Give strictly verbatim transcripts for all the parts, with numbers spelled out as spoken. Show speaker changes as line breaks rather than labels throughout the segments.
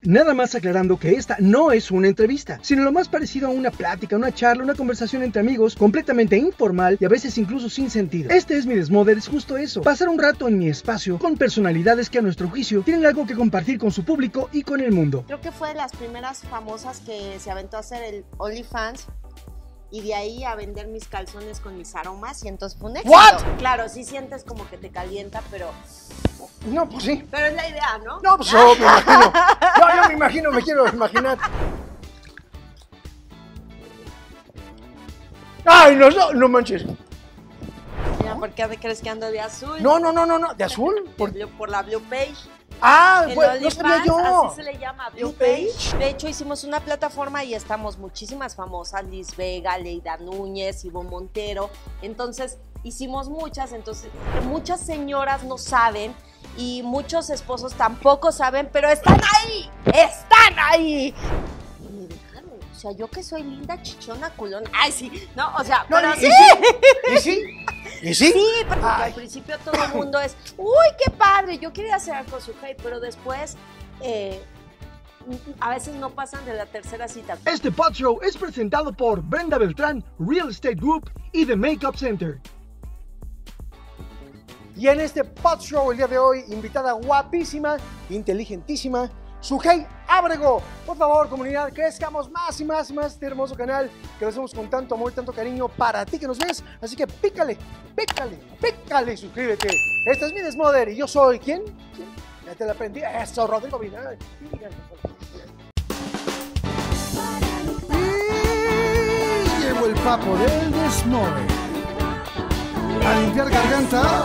Nada más aclarando que esta no es una entrevista, sino lo más parecido a una plática, una charla, una conversación entre amigos, completamente informal y a veces incluso sin sentido. Este es mi Desmother, es justo eso, pasar un rato en mi espacio con personalidades que a nuestro juicio tienen algo que compartir con su público y con el mundo.
Creo que fue de las primeras famosas que se aventó a hacer el OnlyFans. Y de ahí a vender mis calzones con mis aromas y entonces fue un éxito.
¿What?
Claro, sí sientes como que te calienta, pero...
No, pues sí.
Pero es la idea, ¿no?
No, pues yo me imagino. Yo, yo me imagino, me quiero imaginar. Ay, no, no, no manches.
Mira, ¿por qué crees que ando de azul?
No, no, no, no, no, ¿de azul?
Por, por la Blue Page.
Ah,
el
pues, no sabía yo.
Así se le llama, Blue,
Blue
Page.
Page.
De hecho, hicimos una plataforma y estamos muchísimas famosas, Liz Vega, Leida Núñez, Ivonne Montero. Entonces, hicimos muchas, entonces, muchas señoras no saben y muchos esposos tampoco saben, pero están ahí, están ahí. Y me dejaron, o sea, yo que soy linda, chichona, culona. Ay, sí, no, o sea,
No,
pero
¿y,
sí.
¿Y sí? ¿Y sí?
Sí, porque
Ay.
al principio todo el mundo es, uy, qué padre, yo quería hacer algo con su hate, pero después eh, a veces no pasan de la tercera cita.
Este Pod Show es presentado por Brenda Beltrán, Real Estate Group y The Makeup Center.
Y en este Pod Show el día de hoy, invitada guapísima, inteligentísima, Sujei Ábrego. Por favor, comunidad, crezcamos más y más y más este hermoso canal que lo hacemos con tanto amor y tanto cariño para ti que nos ves. Así que pícale, pícale, pícale y suscríbete. Este es mi Desmother y yo soy, ¿quién? ¿Quién? Ya te la aprendí. Eso, Rodrigo Vinal. Y llegó el papo del Desmother. A limpiar garganta.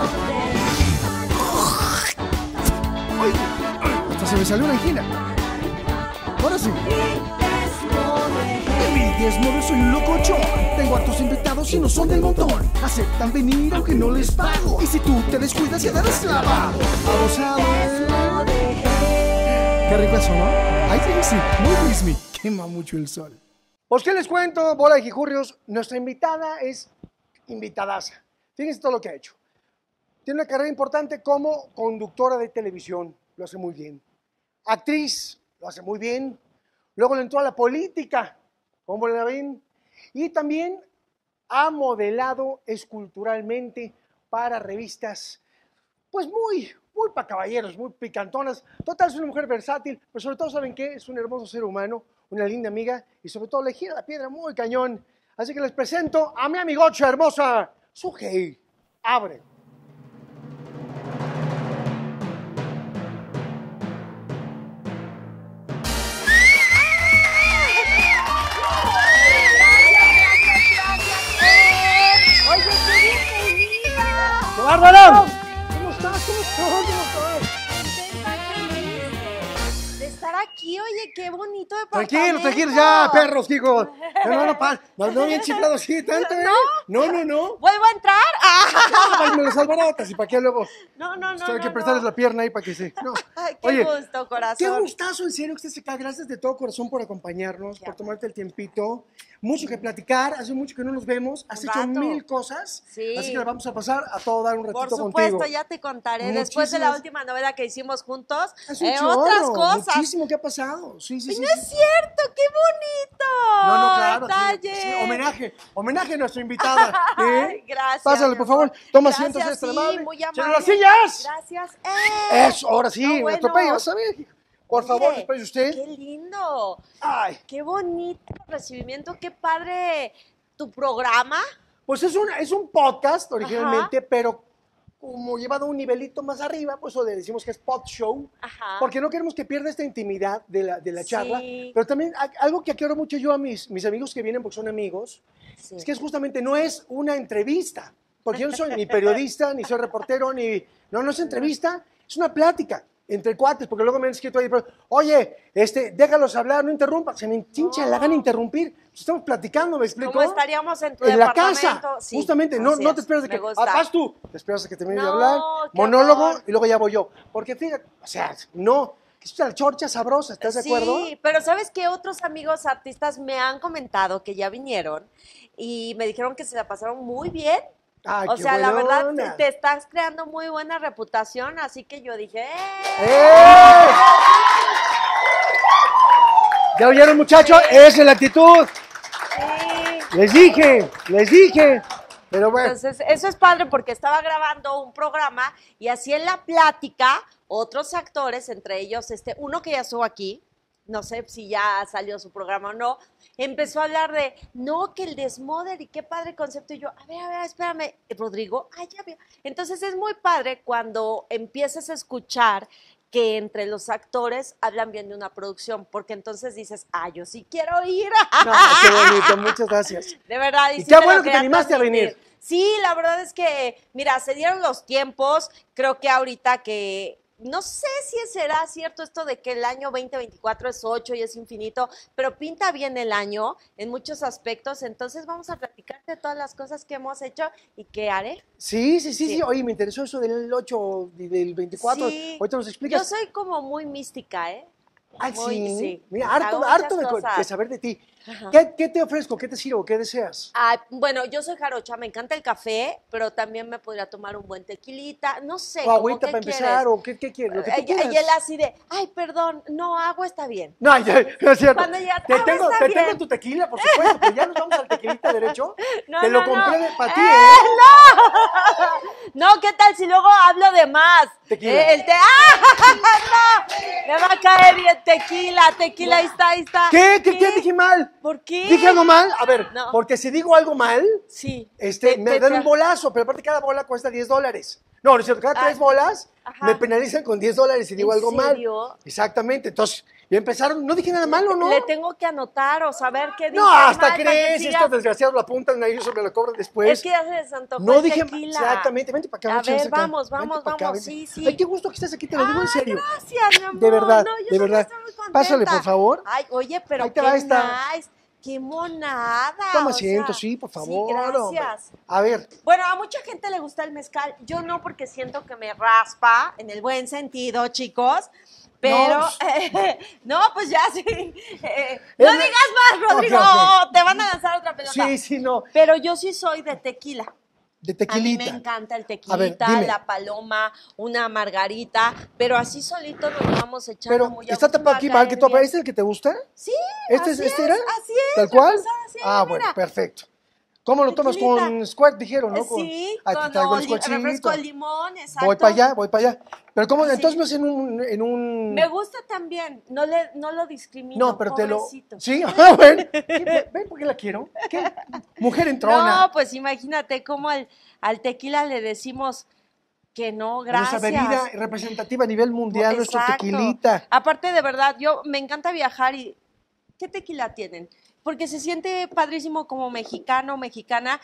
¡Ay! Hasta se me salió una angina. Ahora sí. En mi Desmother soy un locochón. Tengo hartos invitados y no son del montón. Aceptan venir aunque no les pago. Y si tú te descuidas quedarás clavado. Abusado. Qué rico eso, ¿no? Ay, sí, sí. Muy Disney. Quema mucho el sol. Pues, ¿qué les cuento, bola de jijurrios? Nuestra invitada es invitadaza. Fíjense todo lo que ha hecho. Tiene una carrera importante como conductora de televisión. Lo hace muy bien. Actriz. Lo hace muy bien. Luego le entró a la política. ¿Cómo la ven? Y también ha modelado esculturalmente para revistas, pues muy, muy para caballeros, muy picantonas. Total, es una mujer versátil, pero sobre todo, ¿saben qué? Es un hermoso ser humano, una linda amiga y sobre todo le gira la piedra muy cañón. Así que les presento a mi amigocha hermosa, Sujei Ábrego. ¡Bárbara! ¿Cómo estás? ¿Cómo estás? ¿Cómo estás?
De estar aquí, oye, qué bonito departamento.
Tranquilos, tranquilos, ya, perros, hijos. No, no, no, pa, no, no bien chiflado así tanto, ¿eh? No, no, no.
¿Vuelvo a entrar? ¡Ah!
Ay, me los alborotas y para qué luego.
No, no, no.
Hay que
no,
prestarles
no.
la pierna ahí para que se. No.
Ay, qué
Oye,
gusto, corazón.
Qué gustazo, en serio, que estés acá. Gracias de todo corazón por acompañarnos,
Ya.
por tomarte el tiempito. Mucho que platicar, hace mucho que no nos vemos. Has
Un
hecho
rato.
mil cosas.
Sí.
Así que la vamos a pasar a todo dar un ratito
Por
contigo.
supuesto, ya te contaré. Después de la
Muchísimas-
última novela que hicimos juntos,
Has un
eh,
chorro,
otras cosas.
Muchísimo que ha pasado. Sí, sí,
Ay,
sí.
no
sí.
es cierto, qué bonito.
No, no, claro. sí,
Detalle.
sí, homenaje, homenaje a nuestra invitada. ¿eh?
Ay, gracias.
Pásale,
mi
por
amor.
favor. Toma
Gracias,
asiento, seas tan
sí,
amable.
muy
¡Sobre
amable.
las sillas!
Gracias. ¡Eh!
Eso, ahora sí,
No,
me
bueno.
atropella, vas a ver. Por favor,
Mire,
después de usted.
Qué lindo.
Ay,
Qué bonito recibimiento, qué padre tu programa.
pues es un, es un podcast originalmente, pero como llevado a un nivelito más arriba, pues le decimos que es pod show,
Ajá.
porque no queremos que pierda esta intimidad de la, de la charla.
Sí.
Pero también a- algo que quiero mucho yo a mis, mis amigos que vienen porque son amigos,
Sí.
es que es justamente no es una entrevista, porque yo no soy ni periodista, ni soy reportero, ni... No, no es entrevista, es una plática entre cuates, porque luego me han escrito ahí, pero, oye, este, déjalos hablar, no interrumpas, se me hincha
No.
la gana interrumpir, estamos platicando, ¿me explico?
¿Cómo estaríamos en tu
En la
departamento?
casa,
Sí,
justamente, no,
así
no
es,
te esperas de
me
que,
gusta.
ah, vas tú, te esperas a que termine de
No,
hablar,
qué
monólogo,
amor.
y luego ya voy yo, porque fíjate, o sea, no, es la chorcha sabrosa, ¿estás de acuerdo?
Sí, pero ¿sabes qué? Otros amigos artistas me han comentado que ya vinieron y me dijeron que se la pasaron muy bien.
Ay,
O
qué
sea, la verdad,
buenona.
te, te estás creando muy buena reputación, así que yo dije, ¡eh!
¡Eh! ¿Ya oyeron, muchachos? Esa es la actitud. Sí. Les dije, les dije. Pero bueno.
Entonces, eso es padre porque estaba grabando un programa y así en la plática, otros actores, entre ellos este, uno que ya estuvo aquí, no sé si ya salió su programa o no, empezó a hablar de, no, que el desmoder y qué padre concepto. Y yo, a ver, a ver, espérame, Rodrigo, ay, ya veo. Entonces es muy padre cuando empiezas a escuchar que entre los actores hablan bien de una producción, porque entonces dices, ah, yo sí quiero ir.
No, qué bonito, muchas gracias.
De verdad.
Y,
y
y
sí
qué
te
bueno
lo
que te
quería
animaste
transmitir.
a venir.
Sí, la verdad es que, mira, se dieron los tiempos, creo que ahorita que, no sé si será cierto esto de que el año veinte veinticuatro es ocho y es infinito, pero pinta bien el año en muchos aspectos, entonces vamos a platicar de todas las cosas que hemos hecho y que haré.
Sí, sí, sí, sí,
Sí.
Oye, me interesó eso del ocho y del veinticuatro.
Sí.
Ahorita nos explicas.
Yo soy como muy mística, ¿eh?
Ay,
muy-
sí.
sí.
Mira, harto,
Hago
harto de,
muchas cosas.
de saber de ti.
Ajá.
¿Qué, ¿Qué te ofrezco? ¿Qué te sirvo? ¿Qué deseas?
Ah, bueno, yo soy jarocha, me encanta el café, pero también me podría tomar un buen tequilita, no sé.
¿O
¿cómo
agüita
qué
para
quieres?
empezar? ¿O qué, qué quieres? Lo que tú
Y,
quieras.
y él así de, ay, perdón, no, agua está bien.
No, ya, no es cierto.
Cuando ya-
te
ah,
tengo,
está
te
bien.
tengo tu tequila, por supuesto, pero ya nos vamos al tequilita derecho.
No,
te
no,
lo compré
no.
para ti,
¡Eh,
¿eh?
no! No, ¿qué tal si luego hablo de más?
Tequila.
Eh, el te ¡Ah! ¡No! Me va a caer bien tequila, tequila, ahí está, ahí está.
¿Qué? ¿Qué, ¿Qué dije mal?
¿Por qué?
¿Dije algo mal? A ver,
No.
porque si digo algo mal,
Sí.
este,
Te-
me
te-
dan
te-
un bolazo, pero aparte cada bola cuesta diez dólares. No, no es cierto, cada
Ah,
tres bolas
ajá.
me penalizan con diez dólares si digo
¿En
algo
serio?
mal. Exactamente, entonces, ya empezaron, no dije nada malo, ¿no?
Le tengo que anotar o saber qué dije
No, hasta
mal para que
crees,
siga.
estos desgraciados lo apuntan ahí, eso me lo cobran después.
Es que ya se les antojó
No
el
dije
tequila.
exactamente, vente para acá.
A
vente
ver,
acá,
vamos,
vente
vamos,
para acá,
vamos,
vente.
sí, sí.
Ay, qué gusto que estés aquí, te lo digo en
Ay,
serio.
gracias, mi amor.
De verdad,
No, yo
de
también
verdad.
estoy muy contenta.
Pásale, por favor.
Ay, oye, pero
Ahí te
qué
va esta.
nice. Qué monada.
Toma
o
asiento,
sea,
sí, por favor.
Sí,
hombre.
gracias.
A ver,
Bueno, a mucha gente le gusta el mezcal. Yo no, porque siento que me raspa, en el buen sentido, chicos. Pero,
No,
eh, no, pues ya sí. Eh,
Es
no
la-
digas más, Rodrigo.
Ok, ok.
Te van a lanzar otra pelota.
sí, sí, no,
Pero yo sí soy de tequila.
de
A mí
tequilita.
me encanta el
A
tequilita,
ver, dime.
la paloma, una margarita, pero así solito nos lo vamos echando
Pero,
muy a
¿está
gusto,
tapado
va a
aquí mal que
caer
tú
bien.
¿Este es el que te gusta?
Sí,
¿Este,
así
es, este era?
así es.
¿Tal cual?
reposado, así,
Ah,
mira.
bueno, perfecto. ¿Cómo lo tomas?
Tequilita.
Con Squirt, dijeron, ¿no? Con,
Sí,
ah, te
con
traigo el
oli-
squirtcito.
refresco de limón, exacto.
Voy para allá, voy para allá. Pero ¿cómo?
Sí.
Entonces no es en un... En un...
Me gusta también, no, le, no lo discrimino,
No, pero te lo...
pobrecito.
Sí, ah, bueno. ¿Qué? ¿Ven por qué la quiero? ¿Qué? Mujer entrona.
No, pues imagínate cómo al, al tequila le decimos que no, gracias.
Nuestra bebida representativa a nivel mundial, nuestro
Exacto.
tequilita.
Aparte, de verdad, yo me encanta viajar y ¿qué tequila tienen? Porque se siente padrísimo como mexicano, mexicana,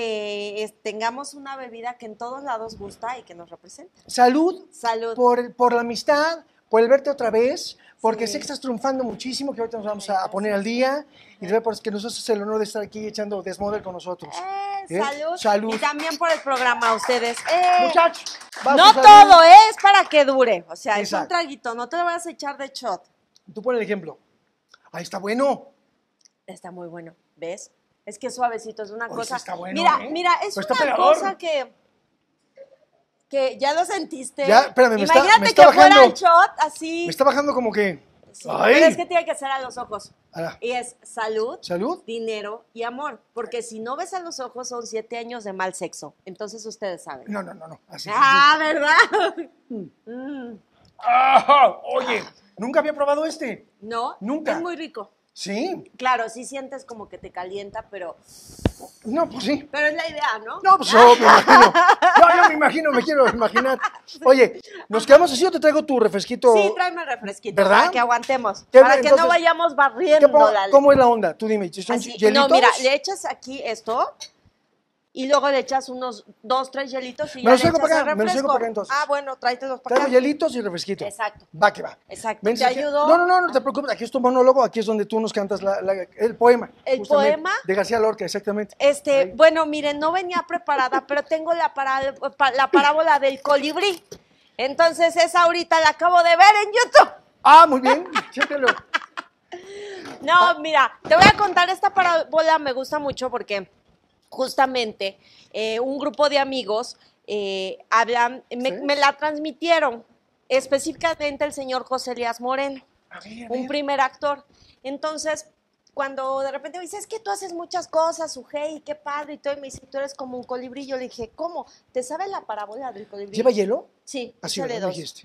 que es- tengamos una bebida que en todos lados gusta y que nos representa.
Salud
Salud.
por, por la amistad, por el verte otra vez, porque
Sí.
sé que estás triunfando muchísimo, que ahorita nos vamos
Ay,
a poner al día, y
Ajá.
de por que nos haces el honor de estar aquí echando desmodel con nosotros.
Eh,
¿Eh?
salud.
Salud.
Y también por el programa, ustedes. Eh,
Muchachos, vas
no
a salir.
todo, ¿eh? Es para que dure. O sea, es un
Exacto.
traguito, no te lo vas a echar de shot.
Tú pon el ejemplo. Ahí está bueno.
Está muy bueno, ¿ves? Es que es suavecito, es una
Oye,
cosa.
sí está bueno,
mira,
¿eh?
mira, es
Pero está
una
pegador.
cosa que que ya lo sentiste.
Ya, espérame, me está-
Imagínate
me está
que fuera
bajando.
el shot así.
Me está bajando como que...
Sí,
Ay.
pero es que tiene que ser a los ojos.
Ah,
Y es salud,
¿Salud?
dinero y amor. Porque si no ves a los ojos son siete años de mal sexo. Entonces ustedes saben.
No, no, no, no. Así.
Ah, ¿verdad? Mm.
Ah, oye, nunca había probado este.
No,
Nunca.
es muy rico.
Sí.
Claro, sí sientes como que te calienta, pero,
No, pues sí.
pero es la idea, ¿no?
No, pues yo me imagino. Yo, yo me imagino, me quiero imaginar. Oye, ¿nos quedamos así o te traigo tu refresquito?
Sí, tráeme el refresquito
¿Verdad?
para que aguantemos.
¿Qué-
Para que
entonces,
no vayamos
¿Qué
barriendo
po-
la
¿Cómo es la onda? Tú dime, ¿son
Así,
hielitos?
no, mira, le echas aquí esto y luego le echas unos dos, tres hielitos y
Me
ya
los
le
traigo
echas
para
el
acá, me los traigo
refresco.
para acá entonces.
Ah, bueno, tráetelos para
Traigo
acá.
hielitos y refresquito.
Exacto.
Va que va.
Exacto.
Ven,
¿Te
aquí-
ayudo?
No, no, no, no te preocupes. Aquí es tu monólogo, aquí es donde tú nos cantas la- la- el poema.
¿El
justamente,
poema?
De García Lorca, exactamente.
Este,
Ahí.
bueno, miren, no venía preparada, pero tengo la, para- pa- la parábola del colibrí. Entonces, esa ahorita la acabo de ver en YouTube.
Ah, muy bien, chécalo.
No, mira, te voy a contar, esta parábola me gusta mucho porque justamente eh, un grupo de amigos eh, hablan, me,
¿Sí?
me la transmitieron, específicamente el señor José Elías Moreno,
A ver, a
un
ver.
primer actor. Entonces, cuando de repente me dice, es que tú haces muchas cosas, Sujei, qué padre, y todo, y me dice, tú eres como un colibrí. Yo le dije, ¿cómo? ¿Te sabes la parábola del colibrí?
¿Lleva hielo?
Sí,
así
échale
¿verdad?
dos.
Dijiste.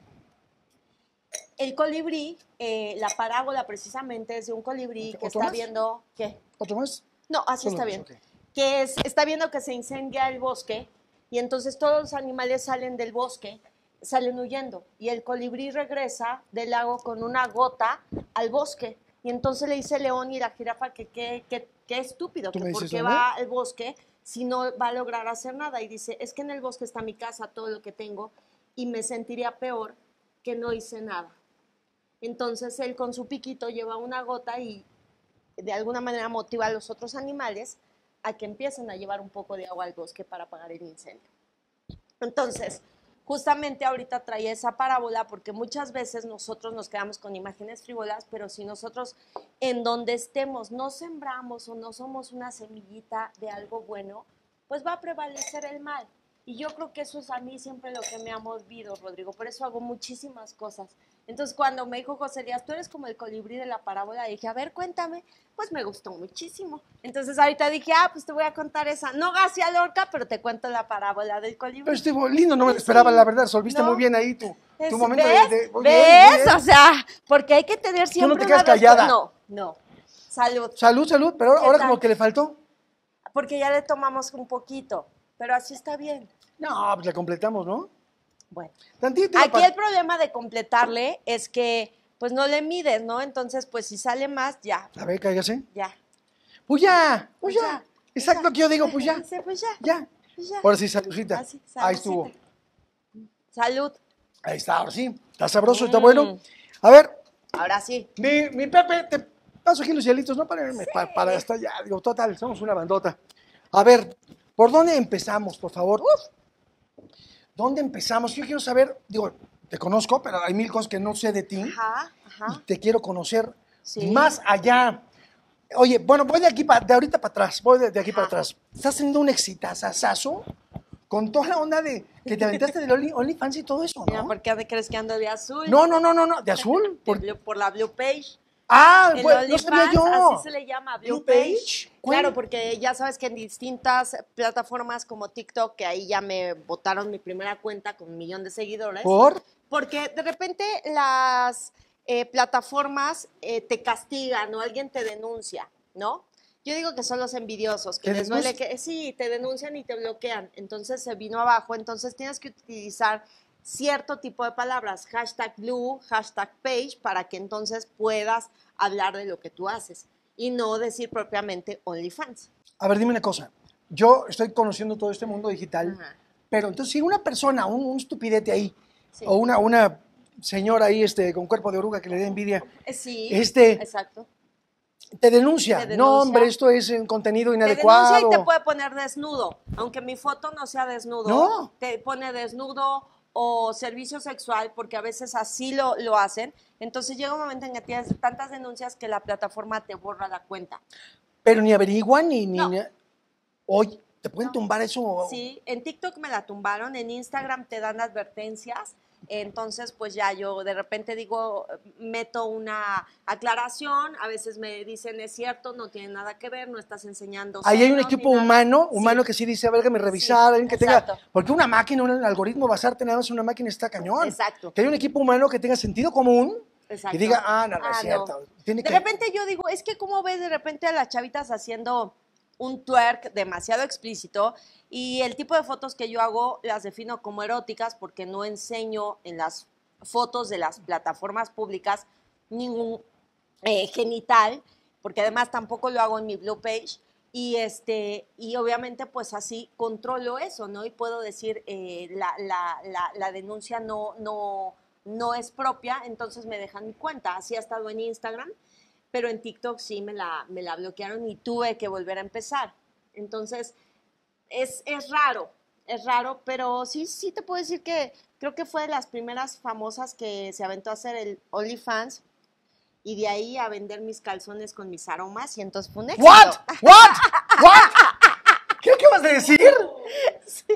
El colibrí, eh, la parábola precisamente es de un colibrí que
¿Otro
está
más?
viendo... ¿Qué?
¿Otro más?
No, así
Solo
está
dos,
bien.
ok.
Que es, está viendo que se incendia el bosque y entonces todos los animales salen del bosque, salen huyendo y el colibrí regresa del lago con una gota al bosque y entonces le dice el león y la jirafa que qué que, que estúpido,
¿Tú
que
me
por
dices
qué
dónde?
va al bosque si no va a lograr hacer nada. Y dice, es que en el bosque está mi casa, todo lo que tengo y me sentiría peor que no hice nada. Entonces él con su piquito lleva una gota y de alguna manera motiva a los otros animales a que empiecen a llevar un poco de agua al bosque para apagar el incendio. Entonces, justamente ahorita traía esa parábola porque muchas veces nosotros nos quedamos con imágenes frívolas, pero si nosotros en donde estemos no sembramos o no somos una semillita de algo bueno, pues va a prevalecer el mal. Y yo creo que eso es a mí siempre lo que me ha movido, Rodrigo. Por eso hago muchísimas cosas. Entonces, cuando me dijo José Elías, tú eres como el colibrí de la parábola, dije, a ver, cuéntame. Pues me gustó muchísimo. Entonces, ahorita dije, ah, pues te voy a contar esa. No García Lorca, pero te cuento la parábola del colibrí.
Pero estuvo lindo, no me lo esperaba, la verdad. Resolviste
¿No?
muy bien ahí tu,
Es-
tu momento
¿Ves?
de... de muy
¿Ves?
bien, muy bien.
O sea, porque hay que tener siempre
no te
una
quedas callada.
respu- No, no. Salud.
Salud, salud, pero ahora,
¿Qué
ahora
tal?
como que le faltó.
Porque ya le tomamos un poquito, pero así está bien.
No, pues le completamos, ¿no?
Bueno.
Tantito.
Aquí
pa-
el problema de completarle es que pues no le mides, ¿no? Entonces, pues si sale más, ya,
A ver, cállase.
ya.
Pues ya, pues
Pues
ya.
ya,
Exacto
ya.
lo que yo digo, pues ya.
Dice, pues ya,
Ya.
pues ya.
Ahora sí, saludcita.
Así,
Ahí
saludcita.
estuvo.
Salud.
Ahí está, ahora sí. Está sabroso, está
Mm.
bueno. A ver,
Ahora sí.
mi, mi Pepe, te paso aquí los hielitos, ¿no? Para irme, pa- para hasta allá. Digo, total, somos una bandota. A ver, ¿por dónde empezamos, por favor? ¿Dónde empezamos? Yo quiero saber, digo, te conozco, pero hay mil cosas que no sé de ti.
Ajá,
Y
ajá.
te quiero conocer
Sí.
más allá. Oye, bueno, voy de aquí pa- de ahorita para atrás, voy de, de aquí
Ajá.
para atrás. Estás haciendo un exitazazazo con toda la onda de que te aventaste del Only- OnlyFans y todo eso,
Mira,
¿no?
¿por qué crees que ando de azul?
No, no, no, no, no, de azul.
De
Por...
blue- por la Blue Page.
Ah,
El
pues, no sabía
OnlyFans,
yo.
así se le llama, Blue,
Blue
Page.
Page. ¿Cuál?
Claro, porque ya sabes que en distintas plataformas como TikTok, que ahí ya me botaron mi primera cuenta con un millón de seguidores.
¿Por?
Porque de repente las eh, plataformas eh, te castigan o alguien te denuncia, ¿no? Yo digo que son los envidiosos, que
¿Te
les duele
denuncian?
que sí, te denuncian y te bloquean. Entonces se vino abajo, entonces tienes que utilizar cierto tipo de palabras, hashtag blue, hashtag page, para que entonces puedas hablar de lo que tú haces y no decir propiamente OnlyFans.
A ver, dime una cosa. Yo estoy conociendo todo este mundo digital,
Ajá.
pero entonces si una persona, un, un estupidete ahí,
Sí.
o una, una señora ahí este, con cuerpo de oruga que le dé envidia,
Eh, Sí,
Este-
exacto.
te denuncia.
Te denuncia.
No, hombre, esto es en contenido
Te
inadecuado.
denuncia y te puede poner desnudo, aunque mi foto no sea desnudo.
No.
Te pone desnudo o servicio sexual, porque a veces así lo, lo hacen. Entonces llega un momento en que tienes tantas denuncias que la plataforma te borra la cuenta.
Pero ni averiguan ni... ni
No.
ni- Oye, ¿te pueden
No.
tumbar eso?
Sí, en TikTok me la tumbaron, en Instagram te dan advertencias, entonces pues ya yo de repente digo, meto una aclaración, a veces me dicen es cierto, no tiene nada que ver, no estás enseñando.
Ahí hay un
senos ni
equipo
nada".
humano,
Sí.
humano que sí dice, a ver, que me revisar, alguien que
exacto.
tenga... Porque una máquina, un algoritmo basarte nada más en una máquina está cañón.
Exacto.
Que hay un equipo humano que tenga sentido común
Exacto.
y diga, ah, no, no es
Ah,
cierto. Tiene
De
que...
repente yo digo, es que cómo ves de repente a las chavitas haciendo un twerk demasiado explícito y el tipo de fotos que yo hago las defino como eróticas porque no enseño en las fotos de las plataformas públicas ningún eh, genital, porque además tampoco lo hago en mi Blue Page. Y, este, y obviamente pues así controlo eso, ¿no? Y puedo decir, eh, la, la, la, la denuncia no, no, no es propia, entonces me dejan mi cuenta. Así ha estado en Instagram, pero en TikTok sí me la, me la bloquearon y tuve que volver a empezar. Entonces, es, es raro, es raro, pero sí, sí te puedo decir que creo que fue de las primeras famosas que se aventó a hacer el OnlyFans y de ahí a vender mis calzones con mis aromas y entonces fue un éxito.
¿What? ¿What? ¿What? ¿Qué acabas de decir?
Sí.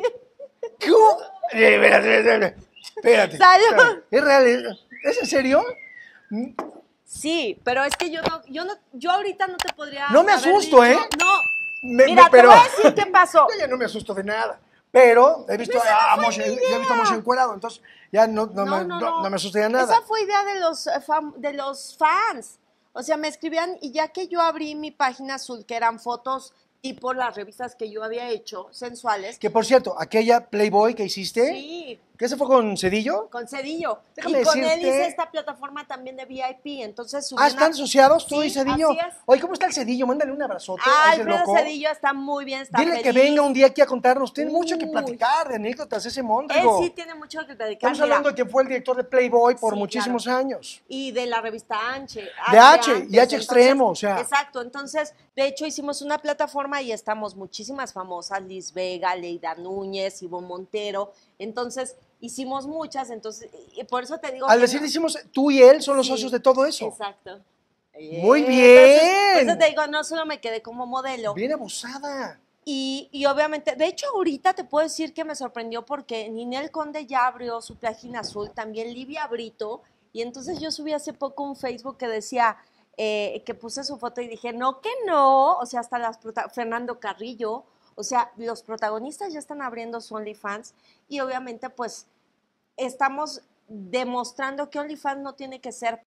¿Cómo? Eh, Espérate, espérate, espérate.
Salud.
Espérate. ¿Es real? ¿Es en serio?
Sí, pero es que yo no, yo no, yo ahorita no te podría.
No me
haber
asusto,
dicho,
¿eh?
No.
Me-
Mira,
me- pero-
te voy a decir qué pasó.
Yo ya no me asusto de nada. Pero he visto
Esa no
a
fue
Moshe,
mi
ya he visto a
idea.
Moshe encuerado, entonces ya no, no,
No,
me,
no,
no,
no.
no me asusté de nada.
Esa fue idea de los, eh, fam- de los fans. O sea, me escribían y ya que yo abrí mi página azul, que eran fotos tipo las revistas que yo había hecho, sensuales.
Que por cierto, aquella Playboy que hiciste,
Sí,
¿qué se fue con Cedillo?
con Cedillo.
Déjame
y con él
decirte-
hice esta plataforma también de V I P. Entonces subí
Ah,
una-
¿están asociados tú y
Sí,
Cedillo?
así es.
Oye, ¿cómo está el Cedillo? Mándale un abrazote
Ah,
a ese
Alfredo
loco.
Cedillo está muy bien, está
Dile que
feliz.
venga un día aquí a contarnos. Tiene mucho que
Uy.
platicar de anécdotas ese
Él
Móndrigo.
sí tiene mucho que dedicar.
Estamos
mira.
hablando de que fue el director de Playboy por
Sí,
muchísimos
claro.
años.
Y de la revista H.
De H,
antes,
y H extremo, o sea.
Exacto, entonces, de hecho, hicimos una plataforma y estamos muchísimas famosas, Liz Vega, Leida Núñez, Ivonne Montero, entonces, hicimos muchas, entonces, y por eso te digo
Al
que
decir,
no-
decimos, tú y él son los
Sí,
socios de todo eso.
Exacto.
Muy
Eh,
bien.
entonces, por eso te digo, no solo me quedé como modelo,
Bien abusada.
y, y obviamente, de hecho ahorita te puedo decir que me sorprendió porque Ninel Conde ya abrió su página azul, también Livia Brito, y entonces yo subí hace poco un Facebook que decía, eh, que puse su foto y dije, no que no, o sea, hasta las prota- Fernando Carrillo, o sea, los protagonistas ya están abriendo su OnlyFans y obviamente pues estamos demostrando que OnlyFans no tiene que ser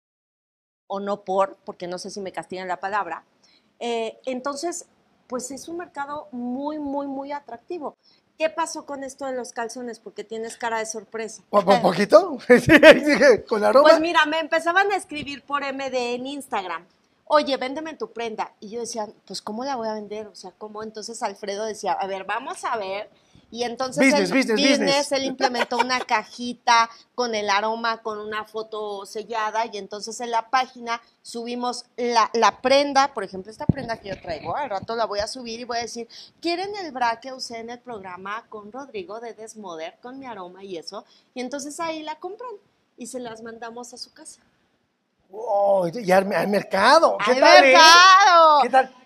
o no por, porque no sé si me castigan la palabra, eh, entonces pues es un mercado muy, muy, muy atractivo. ¿Qué pasó con esto de los calzones? Porque tienes cara de sorpresa.
¿Un poquito? Sí, dije, con aroma.
Pues mira, me empezaban a escribir por M D en Instagram. Oye, véndeme tu prenda. Y yo decía, pues, ¿cómo la voy a vender? O sea, ¿cómo? Entonces Alfredo decía, a ver, vamos a ver. Y entonces
Business,
él,
business, business.
él implementó una cajita con el aroma, con una foto sellada. Y entonces en la página subimos la, la prenda, por ejemplo, esta prenda que yo traigo. Al rato la voy a subir y voy a decir, ¿quieren el bra que usé en el programa con Rodrigo de Desmoder, con mi aroma y eso? Y entonces ahí la compran y se las mandamos a su casa.
Oh, y al, al mercado. ¿Qué
¡Al
tal, eh?
mercado!
¿Qué tal?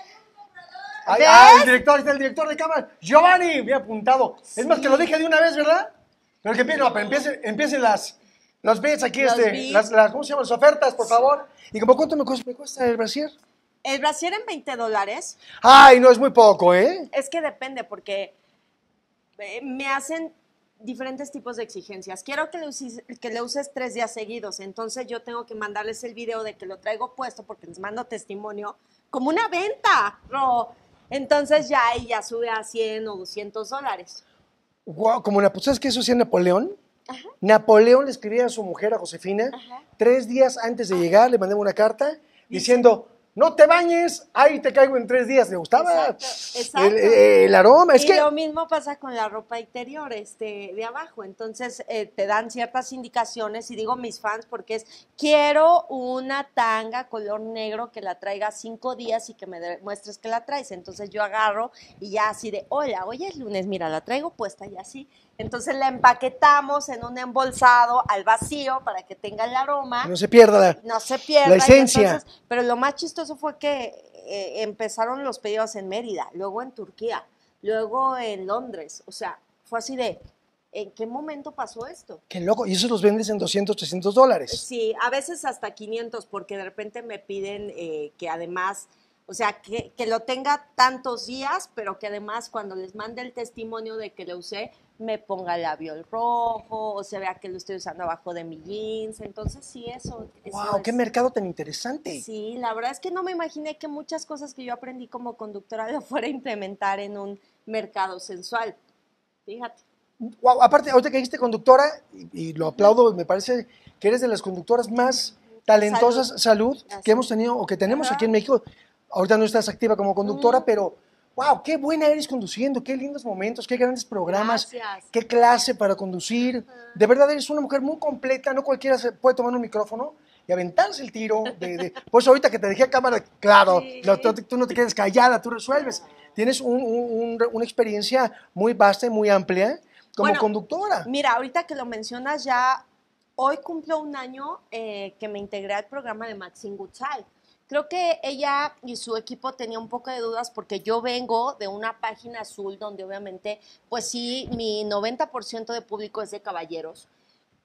Ay,
¿Ves?
ah, el director, está el director de cámara. Giovanni, me he apuntado. Es más,
Sí.
que lo dije de una vez, ¿verdad? Pero que empiecen, no, pero empiecen, empiecen las, los bits aquí,
Los
este,
bits.
las, las, ¿cómo se llaman? Las ofertas, por favor. ¿Y como cuánto me cuesta, me cuesta el brasier?
El brasier en veinte dólares.
Ay, no es muy poco, ¿eh?
Es que depende porque eh, me hacen diferentes tipos de exigencias. Quiero que le, uses, que le uses tres días seguidos, entonces yo tengo que mandarles el video de que lo traigo puesto porque les mando testimonio como una venta, Ro. Entonces ya ahí ya sube a cien o doscientos dólares.
Wow, como una, ¿sabes qué eso hacía Napoleón?
Ajá.
Napoleón le escribía a su mujer, a Josefina,
Ajá.
tres días antes de llegar, le mandé una carta diciendo, no te bañes, ahí te caigo en tres días. ¿Le gustaba?
Exacto, exacto.
El, el aroma, es
y
que...
lo mismo pasa con la ropa interior, este, de abajo. Entonces eh, te dan ciertas indicaciones y digo mis fans porque es quiero una tanga color negro que la traiga cinco días y que me demuestres que la traes. Entonces yo agarro y ya así de hola, hoy es lunes, mira, la traigo puesta y así. Entonces la empaquetamos en un embolsado al vacío para que tenga el aroma.
No se pierda la...
No se pierda.
La
y
esencia.
entonces- pero lo más chistoso fue que eh, empezaron los pedidos en Mérida, luego en Turquía, luego en Londres. O sea, fue así de, ¿en qué momento pasó esto?
Qué loco, y eso los vendes en doscientos, trescientos dólares.
Sí, a veces hasta quinientos, porque de repente me piden eh, que además, o sea, que, que lo tenga tantos días, pero que además cuando les mande el testimonio de que lo usé, me ponga el labial rojo, o se vea que lo estoy usando abajo de mi jeans. Entonces, sí, eso. eso
Wow, qué
es-
mercado tan interesante.
Sí, la verdad es que no me imaginé que muchas cosas que yo aprendí como conductora lo fuera a implementar en un mercado sensual. Fíjate.
Wow, aparte, ahorita que dijiste conductora, y, y lo aplaudo, me parece que eres de las conductoras más talentosas, salud,
Así.
que hemos tenido o que tenemos
Ajá.
aquí en México. Ahorita no estás activa como conductora,
Mm.
pero wow, qué buena eres conduciendo, qué lindos momentos, qué grandes programas,
Gracias.
qué clase para conducir. De verdad eres una mujer muy completa, no cualquiera se puede tomar un micrófono y aventarse el tiro. De, de- pues ahorita que te dejé a cámara, claro,
Sí.
no, tú, tú no te quedes callada, tú resuelves. Tienes un- un- un- una experiencia muy vasta y muy amplia como
Bueno,
conductora.
Mira, ahorita que lo mencionas ya, hoy cumplo un año eh, que me integré al programa de Maxine Goodside. Creo que ella y su equipo tenían un poco de dudas porque yo vengo de una página azul donde obviamente, pues sí, mi noventa por ciento de público es de caballeros.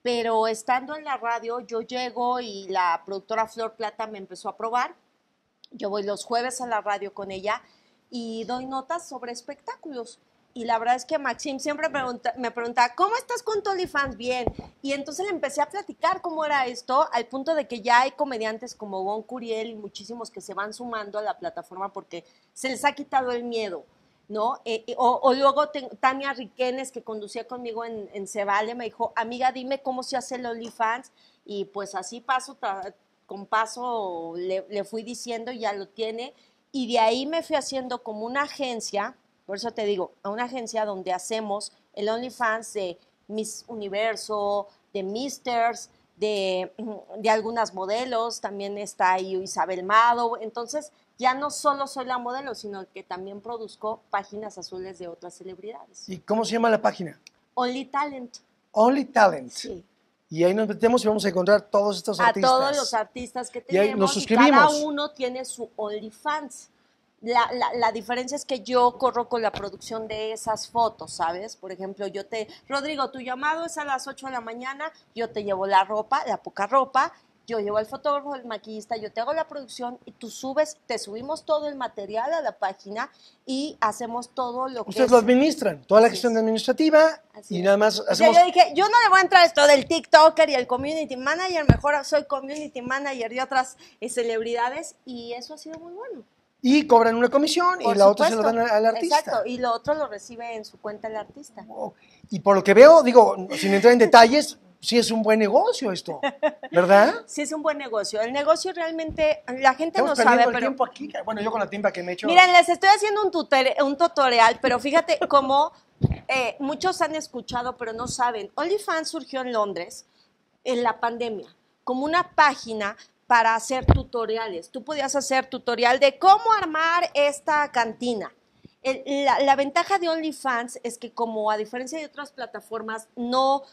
pero estando en la radio, yo llego y la productora Flor Plata me empezó a probar. Yo voy los jueves a la radio con ella y doy notas sobre espectáculos. Y la verdad es que Maxim siempre pregunta, me pregunta, ¿cómo estás con tu OnlyFans? Bien. Y entonces le empecé a platicar cómo era esto, al punto de que ya hay comediantes como Gon Curiel y muchísimos que se van sumando a la plataforma porque se les ha quitado el miedo, ¿no? Eh, o, o luego te, Tania Riquenes, que conducía conmigo en, en Se Vale, me dijo, amiga, dime cómo se hace el OnlyFans. Y pues así paso con paso le, le fui diciendo, ya lo tiene. Y de ahí me fui haciendo como una agencia. Por eso te digo, a una agencia donde hacemos el OnlyFans de Miss Universo, de Misters, de, de algunas modelos, también está ahí Isabel Mado. Entonces, ya no solo soy la modelo, sino que también produzco páginas azules de otras celebridades.
¿Y cómo se llama la página?
Only Talent.
Only Talent.
Sí.
Y ahí nos metemos y vamos a encontrar todos estos
a
artistas.
A todos los artistas que tenemos.
Y ahí nos suscribimos.
Y cada uno tiene su OnlyFans. La, la, la diferencia es que yo corro con la producción de esas fotos, ¿sabes? Por ejemplo, yo te... Rodrigo, tu llamado es a las ocho de la mañana, yo te llevo la ropa, la poca ropa, yo llevo al fotógrafo, el maquillista, yo te hago la producción y tú subes, te subimos todo el material a la página y hacemos todo lo que
Ustedes
es...
lo administran, toda la
Así
gestión
es.
administrativa.
Así
y
es.
nada más
O sea,
hacemos...
yo dije, yo no le voy a entrar a esto del TikToker y el community manager, mejor soy community manager de otras eh, celebridades y eso ha sido muy bueno.
Y cobran una comisión y
Por
la otra se
supuesto.
lo dan al artista.
Exacto, y lo otro lo recibe en su cuenta el artista.
Oh, y por lo que veo, digo, sin entrar en detalles, sí es un buen negocio esto, ¿verdad?
Sí es un buen negocio. El negocio realmente, la gente
Estamos
no
perdiendo
sabe,
el
pero...
tiempo aquí. Bueno, yo con la tiempo que me he hecho...
Miren, les estoy haciendo un, tutor, un tutorial, pero fíjate cómo eh, muchos han escuchado, pero no saben. OnlyFans surgió en Londres en la pandemia, como una página para hacer tutoriales. Tú podías hacer tutorial de cómo armar esta cantina. El, la, la ventaja de OnlyFans es que, como a diferencia de otras plataformas, no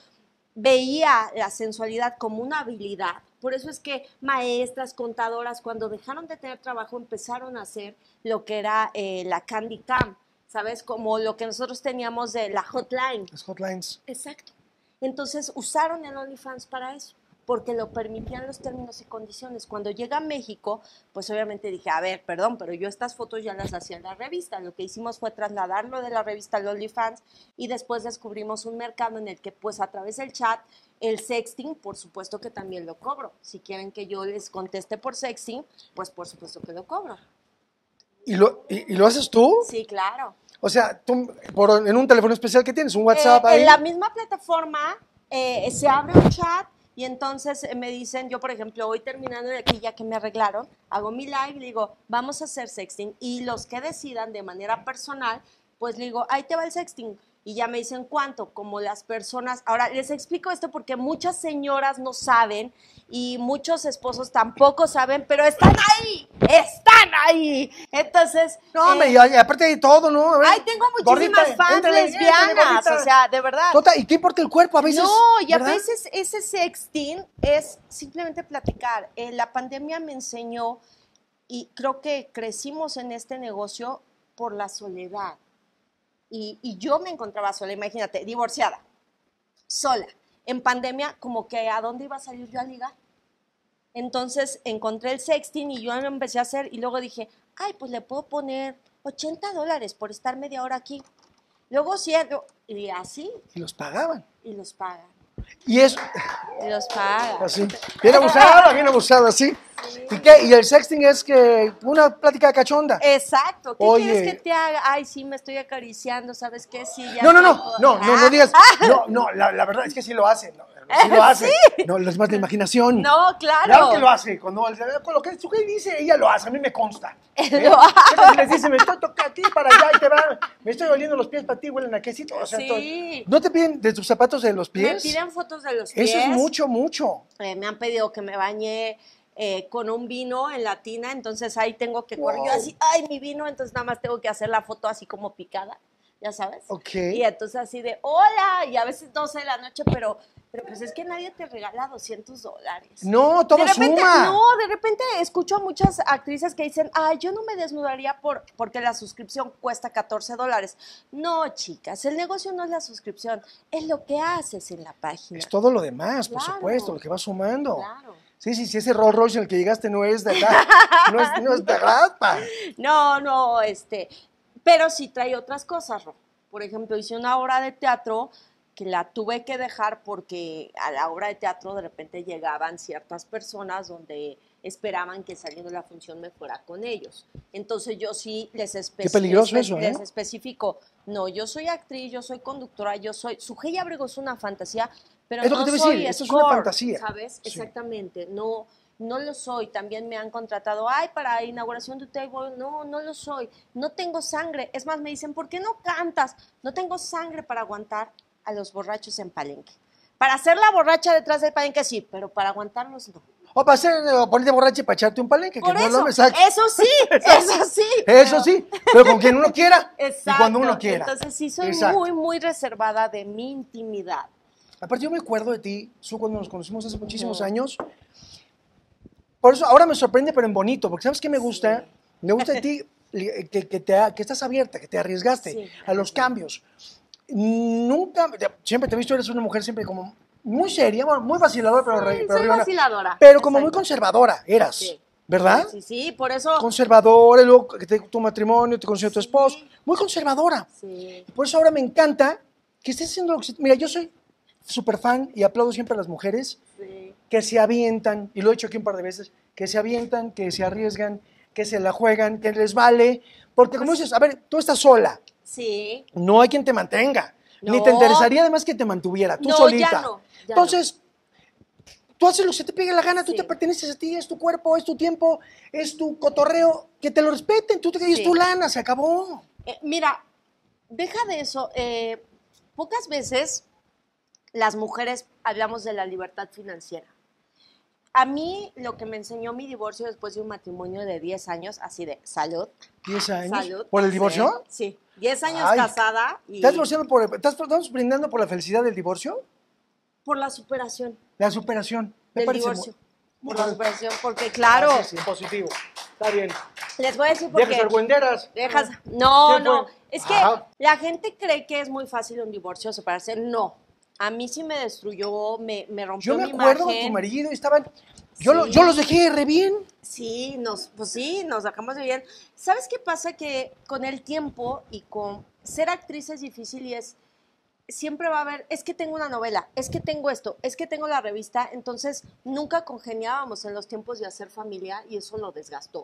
veía la sensualidad como una habilidad. Por eso es que maestras, contadoras, cuando dejaron de tener trabajo, empezaron a hacer lo que era eh, la Candy Cam, ¿sabes? Como lo que nosotros teníamos de la hotline.
Las hotlines.
Exacto. Entonces usaron el OnlyFans para eso, porque lo permitían los términos y condiciones. Cuando llega a México, pues obviamente dije, a ver, perdón, pero yo estas fotos ya las hacía en la revista. Lo que hicimos fue trasladarlo de la revista al OnlyFans y después descubrimos un mercado en el que, pues a través del chat, el sexting, por supuesto que también lo cobro. Si quieren que yo les conteste por sexting, pues por supuesto que lo cobro.
¿Y lo, y, y lo haces tú?
Sí, claro.
O sea, tú por, en un teléfono especial que tienes, un WhatsApp
Eh,
ahí.
en la misma plataforma eh, se abre un chat. Y entonces me dicen, yo por ejemplo, hoy terminando de aquí, ya que me arreglaron, hago mi live y le digo, vamos a hacer sexting. Y los que decidan de manera personal, pues le digo, ahí te va el sexting. Y ya me dicen cuánto, como las personas. Ahora, les explico esto porque muchas señoras no saben y muchos esposos tampoco saben, pero están ahí, están ahí. Entonces...
No,
eh,
me, y, y aparte de todo, ¿no? A ver,
ay, tengo muchísimas
gordita,
fans
éntrale,
lesbianas,
éntrale, gordita.
o sea, de verdad.
Tota, ¿y qué importa el cuerpo a veces?
No, y a
¿verdad?
veces ese sexting es simplemente platicar. Eh, la pandemia me enseñó y creo que crecimos en este negocio por la soledad. Y, y yo me encontraba sola, imagínate, divorciada, sola. En pandemia, como que ¿a dónde iba a salir yo a ligar? Entonces encontré el sexting y yo lo empecé a hacer y luego dije, ay, pues le puedo poner ochenta dólares por estar media hora aquí. Luego cierro y así.
Y los pagaban.
Y los pagan.
Y eso,
Y los pagan.
así. Bien abusada, bien abusada, sí.
Sí.
¿Y qué? Y el sexting es que una plática cachonda.
Exacto. ¿Qué
Oye.
quieres que te haga? Ay, sí, me estoy acariciando, ¿sabes qué? Sí, ya
No, no, no,
estoy-
no, no, no
Ah.
digas. No, no, la, la verdad es que sí lo hace. No, sí lo hace. No, es más la imaginación.
No, claro.
Claro que lo hace. Cuando, con lo que tú que dice, ella lo hace. A mí me consta. ¿eh?
Lo hace.
Pero si les dice, me estoy tocando aquí para allá y te va. Me estoy oliendo los pies para ti, huelen a quesito. O sea,
Sí.
todo- ¿no te piden de tus zapatos de los
Me
pies?
piden fotos de los pies.
Eso es mucho, mucho.
Eh, me han pedido que me bañe eh, con un vino en la tina, entonces ahí tengo que correr.
Wow.
Yo así, ay, mi vino, entonces nada más tengo que hacer la foto así como picada. ya sabes.
Ok.
Y entonces así de, hola, y a veces doce de la noche, pero, pero pues es que nadie te regala doscientos dólares.
No, todo
de repente,
suma.
No, de repente escucho a muchas actrices que dicen, ay, yo no me desnudaría por, porque la suscripción cuesta catorce dólares. No, chicas, el negocio no es la suscripción, es lo que haces en la página.
Es todo lo demás,
Claro.
por supuesto, lo que va sumando.
Claro.
Sí, sí, sí, ese Rolls Royce en el que llegaste no es de acá, no es, no es de Rapa.
No, no, este, pero sí trae otras cosas, Ro. Por ejemplo, hice una obra de teatro que la tuve que dejar porque a la obra de teatro de repente llegaban ciertas personas donde esperaban que saliendo de la función me fuera con ellos. Entonces yo sí les, espe
Qué peligroso
les,
eso, ¿eh?
les especifico, no, yo soy actriz, yo soy conductora, yo soy, Sujei Abrego es una fantasía, pero
Es lo
no
que te iba a
soy
decir, esto es
escort,
una fantasía.
¿sabes?
Sí.
Exactamente, no, no lo soy. También me han contratado, ay, para inauguración de table, no, no lo soy. No tengo sangre. Es más, me dicen, ¿por qué no cantas? No tengo sangre para aguantar a los borrachos en palenque. Para hacer la borracha detrás del palenque, sí, pero para aguantarlos, no.
O para hacer, o ponerte borracha y para echarte un palenque,
Por
que no
eso,
lo me saque.
eso sí, eso sí.
Eso
pero-
sí, pero con quien uno quiera
Exacto.
y cuando uno quiera.
Entonces sí soy
Exacto.
muy, muy reservada de mi intimidad.
Aparte, yo me acuerdo de ti, Su, cuando nos conocimos hace muchísimos
Ujú.
años. Por eso ahora me sorprende, pero en bonito, porque ¿sabes qué me gusta?
Sí.
Me gusta de ti li- que, que, te, que estás abierta, que te arriesgaste
Sí,
a los cambios. Nunca, siempre te he visto, eres una mujer siempre como muy seria, bueno, muy vaciladora, pero, re-
Sí,
pero
soy
riona.
vaciladora.
Pero como muy
Exacto.
conservadora, eras,
Sí.
¿verdad?
Sí, sí, por eso.
Conservadora, y luego que te, tu matrimonio, te conoció tu
Sí.
esposo, muy conservadora.
Sí.
Por eso ahora me encanta que estés haciendo lo que... Mira, yo soy súper fan y aplaudo siempre a las mujeres
Sí.
que se avientan, y lo he hecho aquí un par de veces, que se avientan, que se arriesgan, que se la juegan, que les vale. Porque como
Pues-
dices, a ver, tú estás sola,
Sí.
no hay quien te mantenga. Ni
No.
te interesaría además que te mantuviera, tú
No,
solita.
ya no, ya
Entonces, tú haces lo que se te pegue la gana, tú
Sí.
te perteneces a ti, es tu cuerpo, es tu tiempo, es tu cotorreo, que te lo respeten, tú te es
Sí.
tu lana, se acabó.
Eh, mira, deja de eso. eh, pocas veces las mujeres hablamos de la libertad financiera. A mí lo que me enseñó mi divorcio después de un matrimonio de diez años, así de salud.
¿diez años?
Salud.
¿Por el
Sí,
divorcio?
Sí, diez años
Ay.
casada y
¿Estás, divorciando por, ¿Estás estamos brindando por la felicidad del divorcio?
por la superación
La superación. Me
del
parece
divorcio.
muy-
Por la superación, porque claro,
Ah, sí, sí, positivo. Está bien.
les voy a decir por
Dejas
qué.
argüenderas.
Dejas. No,
¿Qué
no.
fue?
Es que
Ajá.
la gente cree que es muy fácil un divorcio, separarse. No. A mí sí me destruyó, me, me rompió
Yo me
mi
acuerdo de
imagen.
tu marido, estaban... Yo, lo-
Sí.
yo los dejé re bien.
Sí, nos, pues sí, nos sacamos de bien. ¿Sabes qué pasa? Que con el tiempo y con ser actriz es difícil y es, siempre va a haber, es que tengo una novela, es que tengo esto, es que tengo la revista, entonces nunca congeniábamos en los tiempos de hacer familia y eso lo desgastó.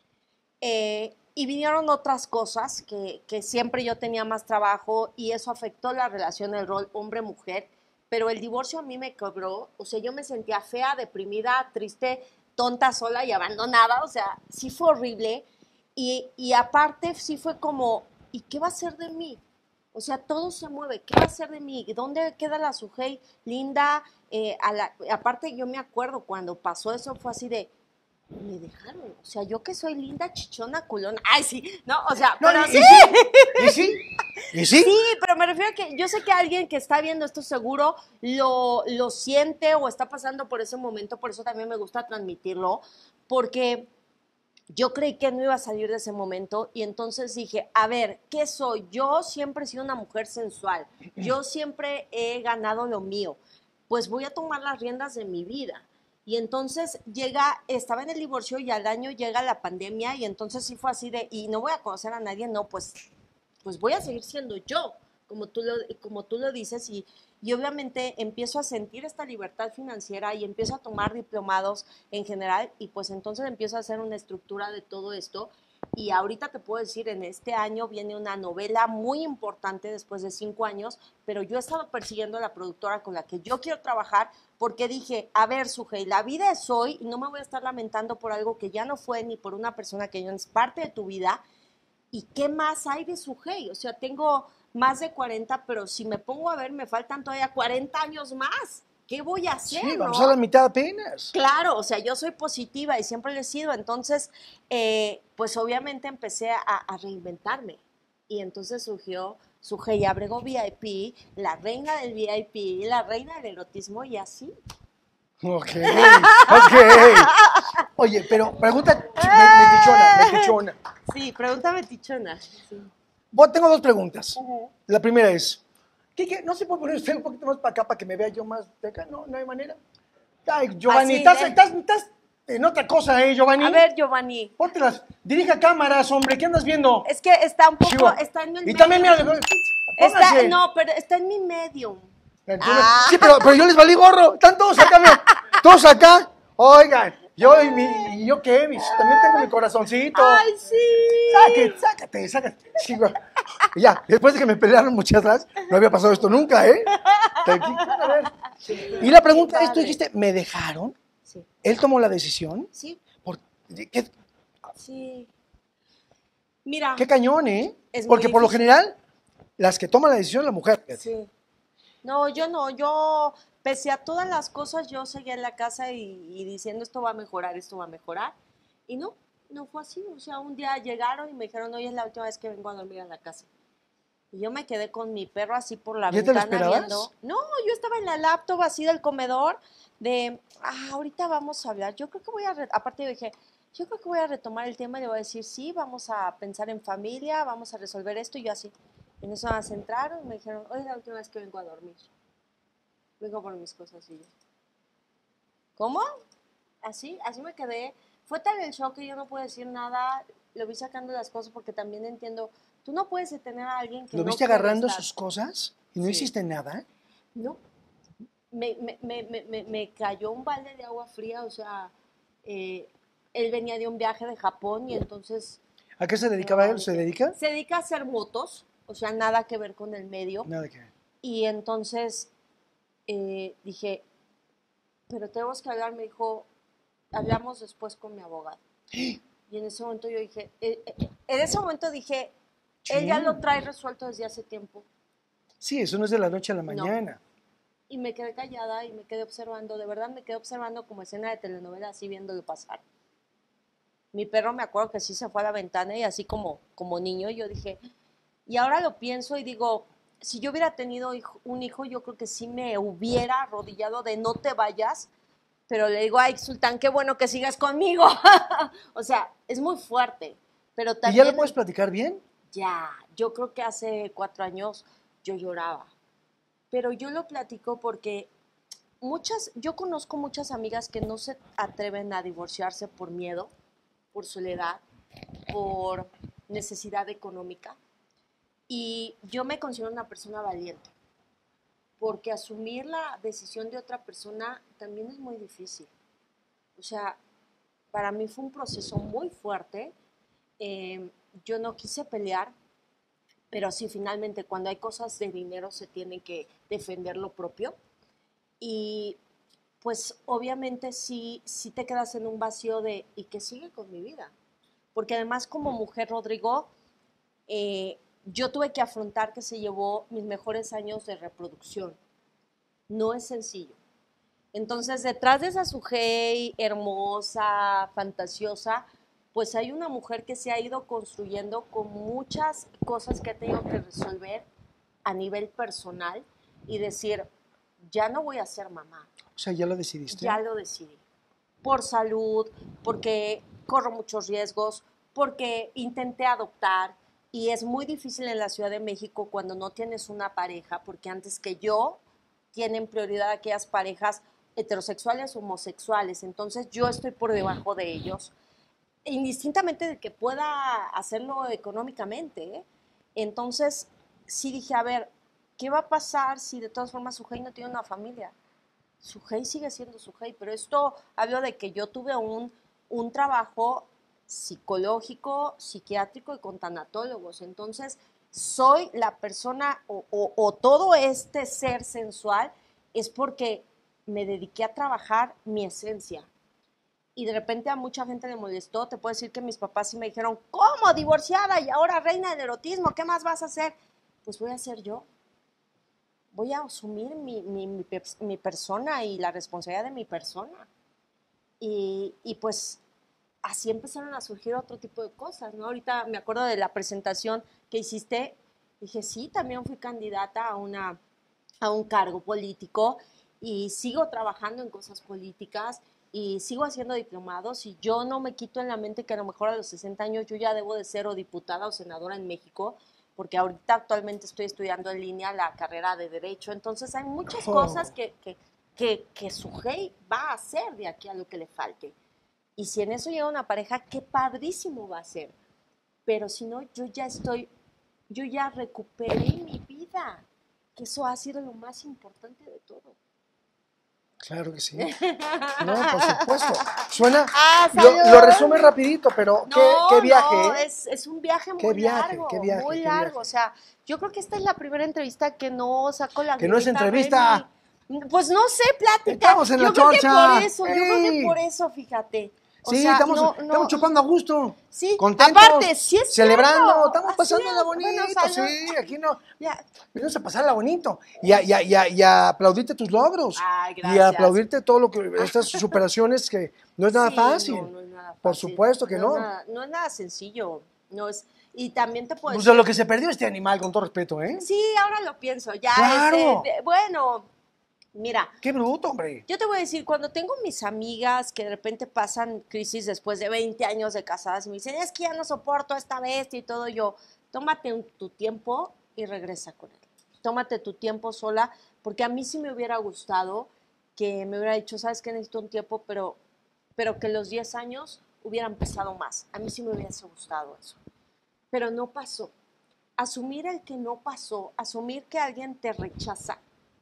Eh, y vinieron otras cosas que, que siempre yo tenía más trabajo y eso afectó la relación, el rol hombre-mujer, pero el divorcio a mí me quebró, o sea, yo me sentía fea, deprimida, triste, tonta, sola y abandonada, o sea, sí fue horrible y, y aparte sí fue como, ¿y qué va a ser de mí? O sea, todo se mueve, ¿qué va a ser de mí? ¿Dónde queda la Sujei linda? Eh, a la, aparte yo me acuerdo cuando pasó eso fue así de, me dejaron, o sea, yo que soy linda, chichona, culona, ay sí, no, o sea,
No,
pero
y,
sí.
y sí. ¿Y sí? ¿Y sí?
Sí, pero me refiero a que yo sé que alguien que está viendo esto seguro lo, lo siente o está pasando por ese momento, por eso también me gusta transmitirlo, porque yo creí que no iba a salir de ese momento y entonces dije, a ver, ¿qué soy? Yo siempre he sido una mujer sensual, yo siempre he ganado lo mío, pues voy a tomar las riendas de mi vida. Y entonces llega, estaba en el divorcio y al año llega la pandemia y entonces sí fue así de, y no voy a conocer a nadie, no, pues, pues voy a seguir siendo yo, como tú lo, como tú lo dices, y, y obviamente empiezo a sentir esta libertad financiera y empiezo a tomar diplomados en general y pues entonces empiezo a hacer una estructura de todo esto. Y ahorita te puedo decir, en este año viene una novela muy importante después de cinco años, pero yo he estado persiguiendo a la productora con la que yo quiero trabajar porque dije, a ver, Sujei, la vida es hoy y no me voy a estar lamentando por algo que ya no fue ni por una persona que ya no es parte de tu vida. ¿Y qué más hay de Sujei? O sea, tengo más de cuarenta, pero si me pongo a ver, me faltan todavía cuarenta años más. ¿Qué voy a hacer?
Sí, vamos
¿no?
a la mitad apenas.
Claro, o sea, yo soy positiva y siempre lo he sido, entonces, eh, pues obviamente empecé a, a reinventarme y entonces surgió Sujei Abrego V I P, la reina del V I P, la reina del erotismo y así.
Ok, ok. Oye, pero pregunta metichona, metichona.
Sí, pregunta metichona. Sí.
Bueno, tengo dos preguntas.
Uh-huh.
La primera es, ¿qué, qué? ¿No se puede poner usted un poquito más para acá para que me vea yo más de acá? No, no hay manera. Ay, Giovanni,
Así,
estás,
¿eh?
estás, estás en otra cosa, ¿eh, Giovanni?
A ver, Giovanni.
Póntelas, dirija cámaras, hombre, ¿qué andas viendo?
Es que está un poco,
Chihuahua.
está en el
Y
medio.
también, mira,
Está,
póngase.
no, pero está en mi medium.
Entonces,
Ah.
sí, pero, pero yo les valí gorro. Están todos acá, mira. Todos acá. Oigan, yo y mi, y yo qué, mis, también tengo mi corazoncito.
¡Ay, sí!
Sáquete, sácate, sácate. Sí, güey. Y ya, después de que me pelearon muchas veces, no había pasado esto nunca, ¿eh? A ver. Y la pregunta es, tú dijiste, ¿me dejaron?
Sí.
¿Él tomó la decisión?
Sí.
¿Por qué,
Sí. Mira.
qué cañón, ¿eh?
Es
Porque
muy
por lo
difícil.
general, las que toman la decisión es la mujer.
Sí. No, yo no, yo, pese a todas las cosas, yo seguía en la casa y, y diciendo esto va a mejorar, esto va a mejorar. Y no, no fue así. O sea, un día llegaron y me dijeron, hoy es la última vez que vengo a dormir a la casa. Y yo me quedé con mi perro así por la
¿Ya te lo
ventana
esperabas?
viendo. No, yo estaba en la laptop así del comedor de, ah, ahorita vamos a hablar. Yo creo que voy a, re-". aparte yo dije, yo creo que voy a retomar el tema y le voy a decir, sí, vamos a pensar en familia, vamos a resolver esto. Y yo así, en eso se entraron y me dijeron, hoy es la última vez que vengo a dormir. Vengo por mis cosas y yo. ¿Cómo? Así, así me quedé. Fue tal el shock que yo no pude decir nada. Lo vi sacando las cosas porque también entiendo, tú no puedes detener a alguien que
¿Lo
no
viste
quiere
agarrando
estar.
sus cosas y no
Sí.
hiciste nada?
No. Me, me, me, me, me cayó un balde de agua fría, o sea, eh, él venía de un viaje de Japón y entonces...
¿A qué se dedicaba él? ¿Se dedica?
Se dedica a hacer motos, o sea, nada que ver con el medio.
Nada que ver.
Y entonces eh, dije, pero tenemos que hablar, me dijo, hablamos después con mi abogado. Y en ese momento yo dije, eh, eh, en ese momento dije,
Sí.
él ya lo trae resuelto desde hace tiempo.
Sí, eso no es de la noche a la mañana.
Y me quedé callada y me quedé observando, de verdad me quedé observando como escena de telenovela, así viéndolo pasar. Mi perro me acuerdo que sí se fue a la ventana y así como, como niño yo dije, y ahora lo pienso y digo, si yo hubiera tenido hijo, un hijo, yo creo que sí me hubiera arrodillado de no te vayas, pero le digo, ay, Sultán, qué bueno que sigas conmigo. O sea, es muy fuerte, pero
¿Y
también...
ya lo puedes platicar bien?
Ya, yo creo que hace cuatro años yo lloraba, pero yo lo platico porque muchas, yo conozco muchas amigas que no se atreven a divorciarse por miedo, por soledad, por necesidad económica, y yo me considero una persona valiente, porque asumir la decisión de otra persona también es muy difícil. O sea, para mí fue un proceso muy fuerte. Eh, yo no quise pelear, pero sí, finalmente, cuando hay cosas de dinero se tiene que defender lo propio. Y pues obviamente sí, sí te quedas en un vacío de, ¿y qué sigue con mi vida? Porque además como mujer, Rodrigo, eh, yo tuve que afrontar que se llevó mis mejores años de reproducción. No es sencillo. Entonces, detrás de esa Sujei hermosa, fantasiosa, pues hay una mujer que se ha ido construyendo con muchas cosas que ha tenido que resolver a nivel personal y decir, ya no voy a ser mamá.
O sea, ¿ya lo decidiste?
Ya lo decidí. Por salud, porque corro muchos riesgos, porque intenté adoptar y es muy difícil en la Ciudad de México cuando no tienes una pareja, porque antes que yo tienen prioridad aquellas parejas heterosexuales o homosexuales, entonces yo estoy por debajo de ellos, indistintamente de que pueda hacerlo económicamente, ¿eh? Entonces sí dije, a ver, ¿qué va a pasar si de todas formas Sujei no tiene una familia? Sujei sigue siendo Sujei, pero esto hablo de que yo tuve un, un trabajo psicológico, psiquiátrico y con tanatólogos, entonces soy la persona o, o, o todo este ser sensual es porque me dediqué a trabajar mi esencia. Y de repente a mucha gente le molestó, te puedo decir que mis papás sí me dijeron, ¿cómo? Divorciada y ahora reina del erotismo, ¿qué más vas a hacer? Pues voy a ser yo. Voy a asumir mi, mi, mi, mi persona y la responsabilidad de mi persona. Y, y pues así empezaron a surgir otro tipo de cosas, ¿no? Ahorita me acuerdo de la presentación que hiciste Dije, sí, también fui candidata a, una, a un cargo político y sigo trabajando en cosas políticas y sigo haciendo diplomados y yo no me quito en la mente que a lo mejor a los sesenta años yo ya debo de ser o diputada o senadora en México, porque ahorita actualmente estoy estudiando en línea la carrera de Derecho, entonces hay muchas
Oh.
cosas que, que, que, que Sujei va a hacer de aquí a lo que le falte. Y si en eso llega una pareja, qué padrísimo va a ser. Pero si no, yo ya estoy, yo ya recuperé mi vida, que eso ha sido lo más importante de todo.
Claro que sí. No, por supuesto. Suena,
Ah,
lo,
salud.
lo resume rapidito, pero
No,
¿qué, qué viaje?
no,
¿eh?
es, es un viaje muy
¿Qué viaje,
largo,
qué viaje,
muy
qué
largo.
viaje?
O sea, yo creo que esta es la primera entrevista que no saco la
Que no es
lagrimita,
entrevista.
Remy. Pues no sé, plática.
Estamos en
yo
la
creo
chorcha.
que por eso, yo creo que
¡Ey!
por eso, fíjate. O
Sí,
sea,
estamos,
no, no,
estamos chupando a gusto.
Sí,
Contentos.
aparte, sí es
celebrando,
cierto,
estamos
así
pasándola
es.
bonito,
Bueno, salud.
sí, aquí no.
Ya.
Vamos a pasarla bonito. Y a, y, a, y, a, y a aplaudirte tus logros.
Ay,
y
gracias.
a aplaudirte todo lo que, estas superaciones que no es nada
Sí,
fácil.
No, no es nada fácil.
Por supuesto que no.
No es nada, no es nada sencillo. No es, y también te puedo
Pues
decir.
de lo que se perdió este animal, con todo respeto, ¿eh?
Sí, ahora lo pienso. Ya,
¡Claro!
este, de- bueno, mira.
Qué bruto, hombre.
Yo te voy a decir, cuando tengo mis amigas que de repente pasan crisis después de veinte años de casadas y me dicen, es que ya no soporto a esta bestia y todo, yo, tómate un- tu tiempo y regresa con él. Tómate tu tiempo sola, porque a mí sí me hubiera gustado que me hubiera dicho, sabes que necesito un tiempo, pero, pero que los diez años hubieran pesado más. A mí sí me hubiese gustado eso. Pero no pasó. Asumir el que no pasó, asumir que alguien te rechaza,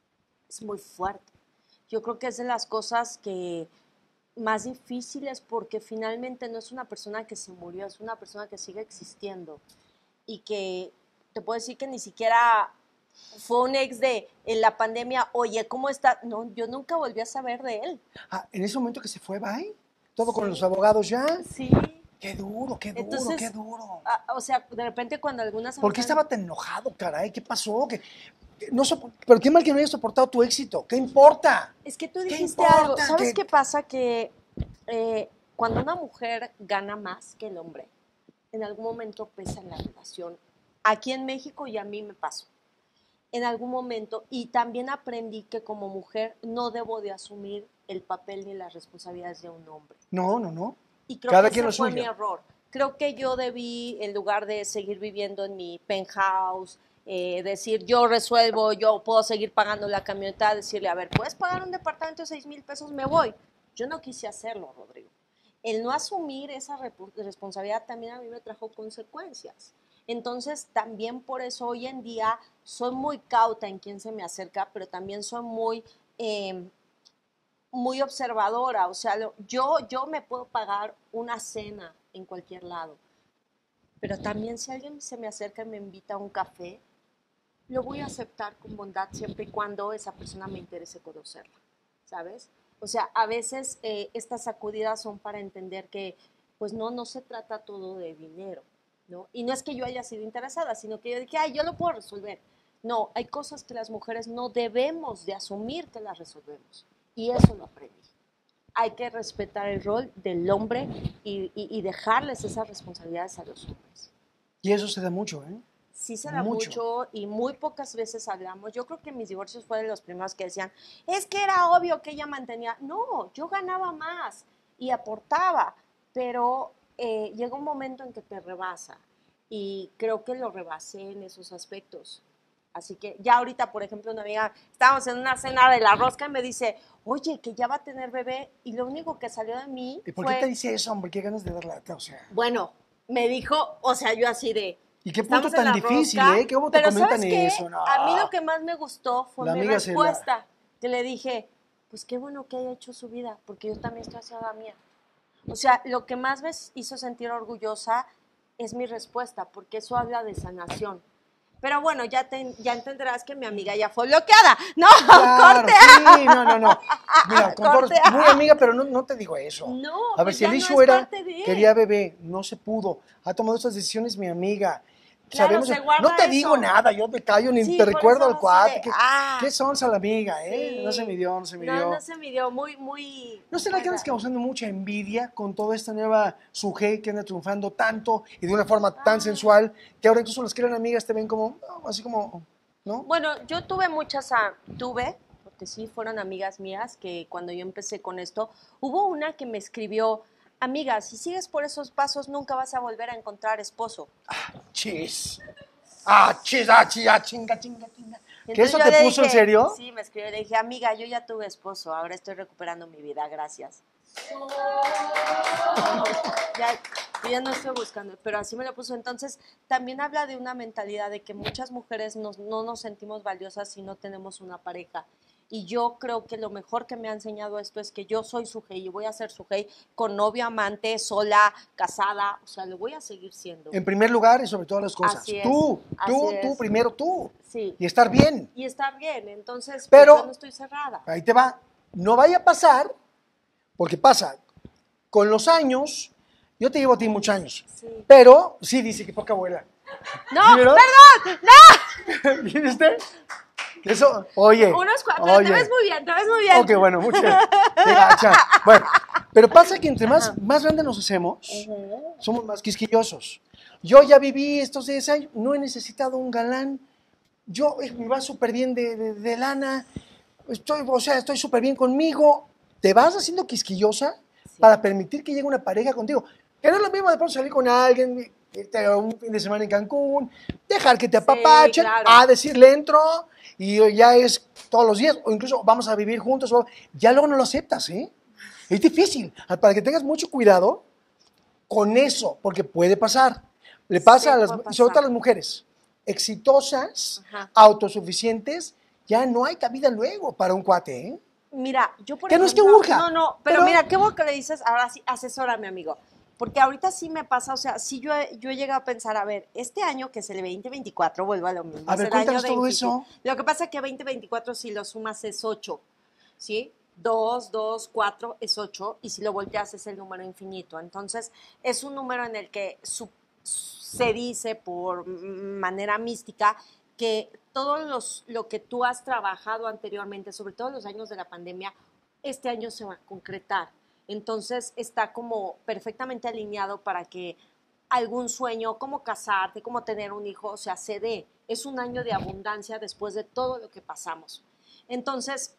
es muy fuerte. Yo creo que es de las cosas que más difíciles porque finalmente no es una persona que se murió, es una persona que sigue existiendo y que te puedo decir que ni siquiera fue un ex de en la pandemia, oye, ¿cómo está? No, yo nunca volví a saber de él.
Ah, en ese momento que se fue, bye. Todo
Sí.
con los abogados ya.
Sí.
Qué duro, qué duro,
Entonces,
qué duro.
a- o sea, de repente cuando algunas...
¿Por qué
amigas-
estaba tan enojado, caray? ¿Qué pasó? ¿Qué, no sopor- pero qué mal que no hayas soportado tu éxito. ¿Qué importa?
Es que tú
¿Qué
dijiste
importa?
algo. ¿Sabes
¿Qué-
qué pasa? Que eh, cuando una mujer gana más que el hombre, en algún momento pesa en la relación. Aquí en México y a mí me pasó. En algún momento, y también aprendí que como mujer no debo de asumir el papel ni las responsabilidades de un hombre.
No, no, no.
Y creo
Cada
que
quien
ese
lo
fue
suyo.
mi error. Creo que yo debí, en lugar de seguir viviendo en mi penthouse, eh, decir yo resuelvo, yo puedo seguir pagando la camioneta, decirle, a ver, ¿puedes pagar un departamento de seis mil pesos? Me voy. Yo no quise hacerlo, Rodrigo. El no asumir esa rep- responsabilidad también a mí me trajo consecuencias. Entonces, también por eso hoy en día soy muy cauta en quién se me acerca, pero también soy muy... Eh, muy observadora, o sea, lo- yo, yo me puedo pagar una cena en cualquier lado, pero también si alguien se me acerca y me invita a un café, lo voy a aceptar con bondad siempre y cuando esa persona me interese conocerla, ¿sabes? O sea, a veces eh, estas sacudidas son para entender que, pues no, no se trata todo de dinero, ¿no? Y no es que yo haya sido interesada, sino que yo dije, ay, yo lo puedo resolver. No, hay cosas que las mujeres no debemos de asumir que las resolvemos. Y eso lo aprendí. Hay que respetar el rol del hombre y, y, y dejarles esas responsabilidades a los hombres.
Y eso se da mucho, ¿eh?
Sí se da
Mucho.
mucho y muy pocas veces hablamos. Yo creo que mis divorcios fueron los primeros que decían, es que era obvio que ella mantenía. No, yo ganaba más y aportaba, pero eh, llega un momento en que te rebasa y creo que lo rebasé en esos aspectos. Así que ya ahorita, por ejemplo, una amiga, estábamos en una cena de la rosca y me dice, oye, que ya va a tener bebé, y lo único que salió de mí
¿Y por
fue,
qué te dice eso, hombre? ¿Qué ganas de dar lata? O sea,
bueno, me dijo, o sea, yo así de...
¿y qué punto
estamos en
tan
la
difícil,
rosca,
eh? ¿Cómo te
pero
comentan
¿sabes qué?
eso? No.
A mí lo que más me gustó fue
La
mi
amiga se la-
respuesta, que le dije, pues qué bueno que haya hecho su vida, porque yo también estoy haciendo la mía. O sea, lo que más me hizo sentir orgullosa es mi respuesta, porque eso habla de sanación. Pero bueno, ya, te, ya entenderás que mi amiga ya fue bloqueada. No,
Claro,
corte.
sí, no, no, no. Mira, con todo
Corte.
respeto, muy amiga, pero no, no te digo eso.
No,
A ver,
pues
si el
ya no
issue
es
era,
parte de él.
quería bebé, no se pudo. Ha tomado estas decisiones mi amiga.
Claro,
sabemos.
se guarda
No te
eso.
digo nada, yo te callo ni
Sí,
te
por
recuerdo
eso
al cuate.
así de,
¿Qué,
ah.
qué sonsa la amiga, eh?
Sí.
No se midió, no se midió.
No, no se midió, muy, muy...
¿No será que andas causando mucha envidia con toda esta nueva sujei que anda triunfando tanto y de una forma tan
Ah.
sensual que ahora incluso las que eran amigas te ven como, no, así como, ¿no?
Bueno, yo tuve muchas, ah, tuve, porque sí fueron amigas mías, que cuando yo empecé con esto, hubo una que me escribió, amiga, si sigues por esos pasos nunca vas a volver a encontrar esposo.
Chis. Ah, chis, ah, chis, ah, chinga, chinga, chinga. ¿Que
Entonces
eso
yo
te
le
puso en
dije-
serio?
Sí, me escribió, le dije, amiga, yo ya tuve esposo, ahora estoy recuperando mi vida, gracias. Ya, yo ya no estoy buscando, pero así me lo puso. Entonces, también habla de una mentalidad de que muchas mujeres nos- no nos sentimos valiosas si no tenemos una pareja. Y yo creo que lo mejor que me ha enseñado esto es que yo soy sujei y voy a ser sujei con novio, amante, sola, casada, o sea, lo voy a seguir siendo.
En primer lugar y sobre todas las cosas.
Así es,
Tú, tú,
así
tú,
es.
primero tú.
Sí.
Y estar bien.
Y estar bien, entonces,
Pero-
pues yo no estoy cerrada.
Ahí te va. No vaya a pasar, porque pasa, con los años, yo te llevo a ti muchos años,
Sí.
pero sí dice que poca abuela.
¡No,
¿Sí, verdad?
perdón! ¡No!
¿Viste? Eso, oye.
Unos cua- pero
oye.
te ves muy bien, te ves muy bien.
Ok, bueno, mucho. Qué gacha. Bueno, pero pasa que entre más, más grandes nos hacemos,
Ujú.
somos más quisquillosos. Yo ya viví estos diez años, no he necesitado un galán. Yo eh, me va súper bien de, de, de lana. Estoy, o sea, estoy súper bien conmigo. Te vas haciendo quisquillosa
Sí.
para permitir que llegue una pareja contigo. Que no es lo mismo de pronto salir con alguien, irte a un fin de semana en Cancún, dejar que te apapachen,
claro.
a decirle entro y ya es todos los días, o incluso vamos a vivir juntos, o, ya luego no lo aceptas, ¿eh? Es difícil, para que tengas mucho cuidado con eso, porque puede pasar. Le pasa
Sí,
a las,
puede
y sobre todo a
pasar.
las mujeres exitosas,
Ajá.
autosuficientes, ya no hay cabida luego para un cuate, ¿eh?
Mira, yo por
Que no es que
ejemplo,
urja,
no, no, pero,
pero-
mira, qué bueno que le dices, ahora sí, asesórame, amigo. Porque ahorita sí me pasa, o sea, sí yo he, yo he llegado a pensar, a ver, este año que es el veinte veinticuatro, vuelvo a lo mismo.
A
es
ver,
el año
cuéntanos
de
todo
infinito.
eso.
Lo que pasa es que veinte veinticuatro si lo sumas es ocho, ¿sí? dos, dos, cuatro es ocho, y si lo volteas es el número infinito. Entonces, es un número en el que su- se dice por manera mística que todo los, lo que tú has trabajado anteriormente, sobre todo los años de la pandemia, este año se va a concretar. Entonces está como perfectamente alineado para que algún sueño, como casarte, como tener un hijo, o sea, se dé. Es un año de abundancia después de todo lo que pasamos. Entonces,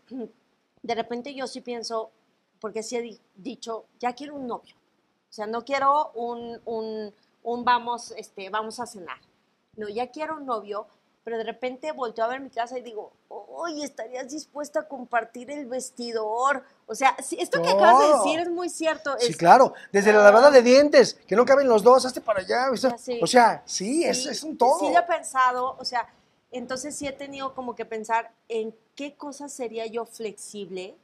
de repente yo sí pienso, porque sí he di- dicho, ya quiero un novio. O sea, no quiero un, un, un vamos, este, vamos a cenar. No, ya quiero un novio, pero de repente volteo a ver mi casa y digo, oye, ¿estarías dispuesta a compartir el vestidor? O sea, sí, esto que acabas de
Todo.
decir es muy cierto.
Sí,
es-
claro. Desde la lavada de dientes, que no caben los dos, hazte para allá. ¿viste?
Ya sé.
O sea, sí, es, es un todo.
Sí lo he pensado, o sea, entonces sí he tenido como que pensar en qué cosas sería yo flexible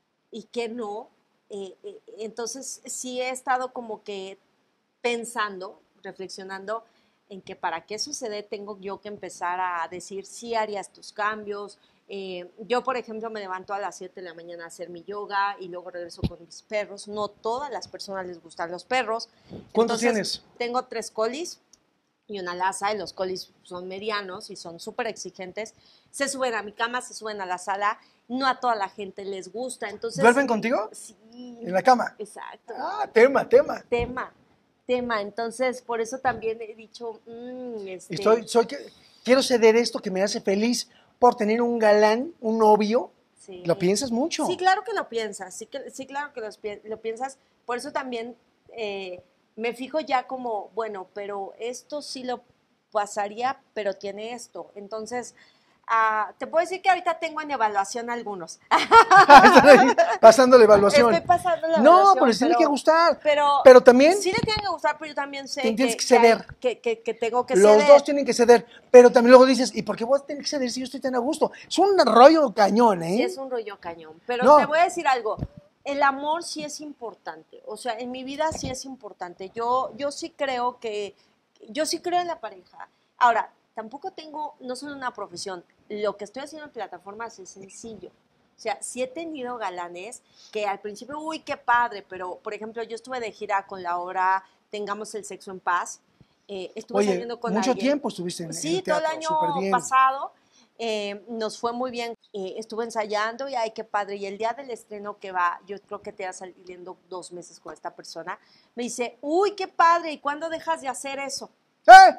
y qué no. Eh, eh, entonces sí he estado como que pensando, reflexionando en que para que suceda tengo yo que empezar a decir sí haría estos cambios. Eh, yo, por ejemplo, me levanto a las siete de la mañana a hacer mi yoga y luego regreso con mis perros. No todas las personas les gustan los perros.
¿Cuántos
Entonces,
tienes?
Tengo tres colis y una Lhasa, y los colis son medianos y son súper exigentes. Se suben a mi cama, se suben a la sala. No a toda la gente les gusta. Entonces,
¿Duermen contigo?
Sí.
¿En la cama?
Exacto.
Ah, tema, tema.
Tema, tema. Entonces, por eso también he dicho, mm, este,
Estoy, soy que, quiero ceder esto que me hace feliz por tener un galán, un novio.
sí.
Lo piensas mucho.
Sí, claro que lo piensas, sí, que, sí claro que los pi- lo piensas. Por eso también eh, me fijo ya como, bueno, pero esto sí lo pasaría, pero tiene esto. Entonces, ah, te puedo decir que ahorita tengo en evaluación algunos.
Están ahí pasando la evaluación.
Estoy pasando la
No,
evaluación,
pero les tiene
pero-
que gustar.
Pero,
Pero también
sí le tienen que gustar, pero yo también sé
Tien- tienes
que,
que ceder.
hay- que, que- que tengo que
los
ceder.
dos tienen que ceder. Pero también luego dices, ¿y por qué voy a tener que ceder si yo estoy tan a gusto? Es un rollo cañón, ¿eh?
Sí, es un rollo cañón. Pero
No.
te voy a decir algo. El amor sí es importante. O sea, en mi vida sí es importante. Yo, yo sí creo que, yo sí creo en la pareja. Ahora, tampoco tengo, no solo una profesión. Lo que estoy haciendo en plataformas es sencillo. O sea, sí he tenido galanes que al principio, uy, qué padre, pero por ejemplo, yo estuve de gira con la obra Tengamos el sexo en paz. Eh, estuve
Oye,
saliendo con
mucho
alguien.
tiempo estuviste en,
Sí,
en el teatro,
todo el
súper
año
bien.
pasado. Eh, nos fue muy bien, eh, estuve ensayando y ay, qué padre. Y el día del estreno que va, yo creo que te vas saliendo dos meses con esta persona, me dice, uy, qué padre, ¿y cuándo dejas de hacer eso?
¿Eh?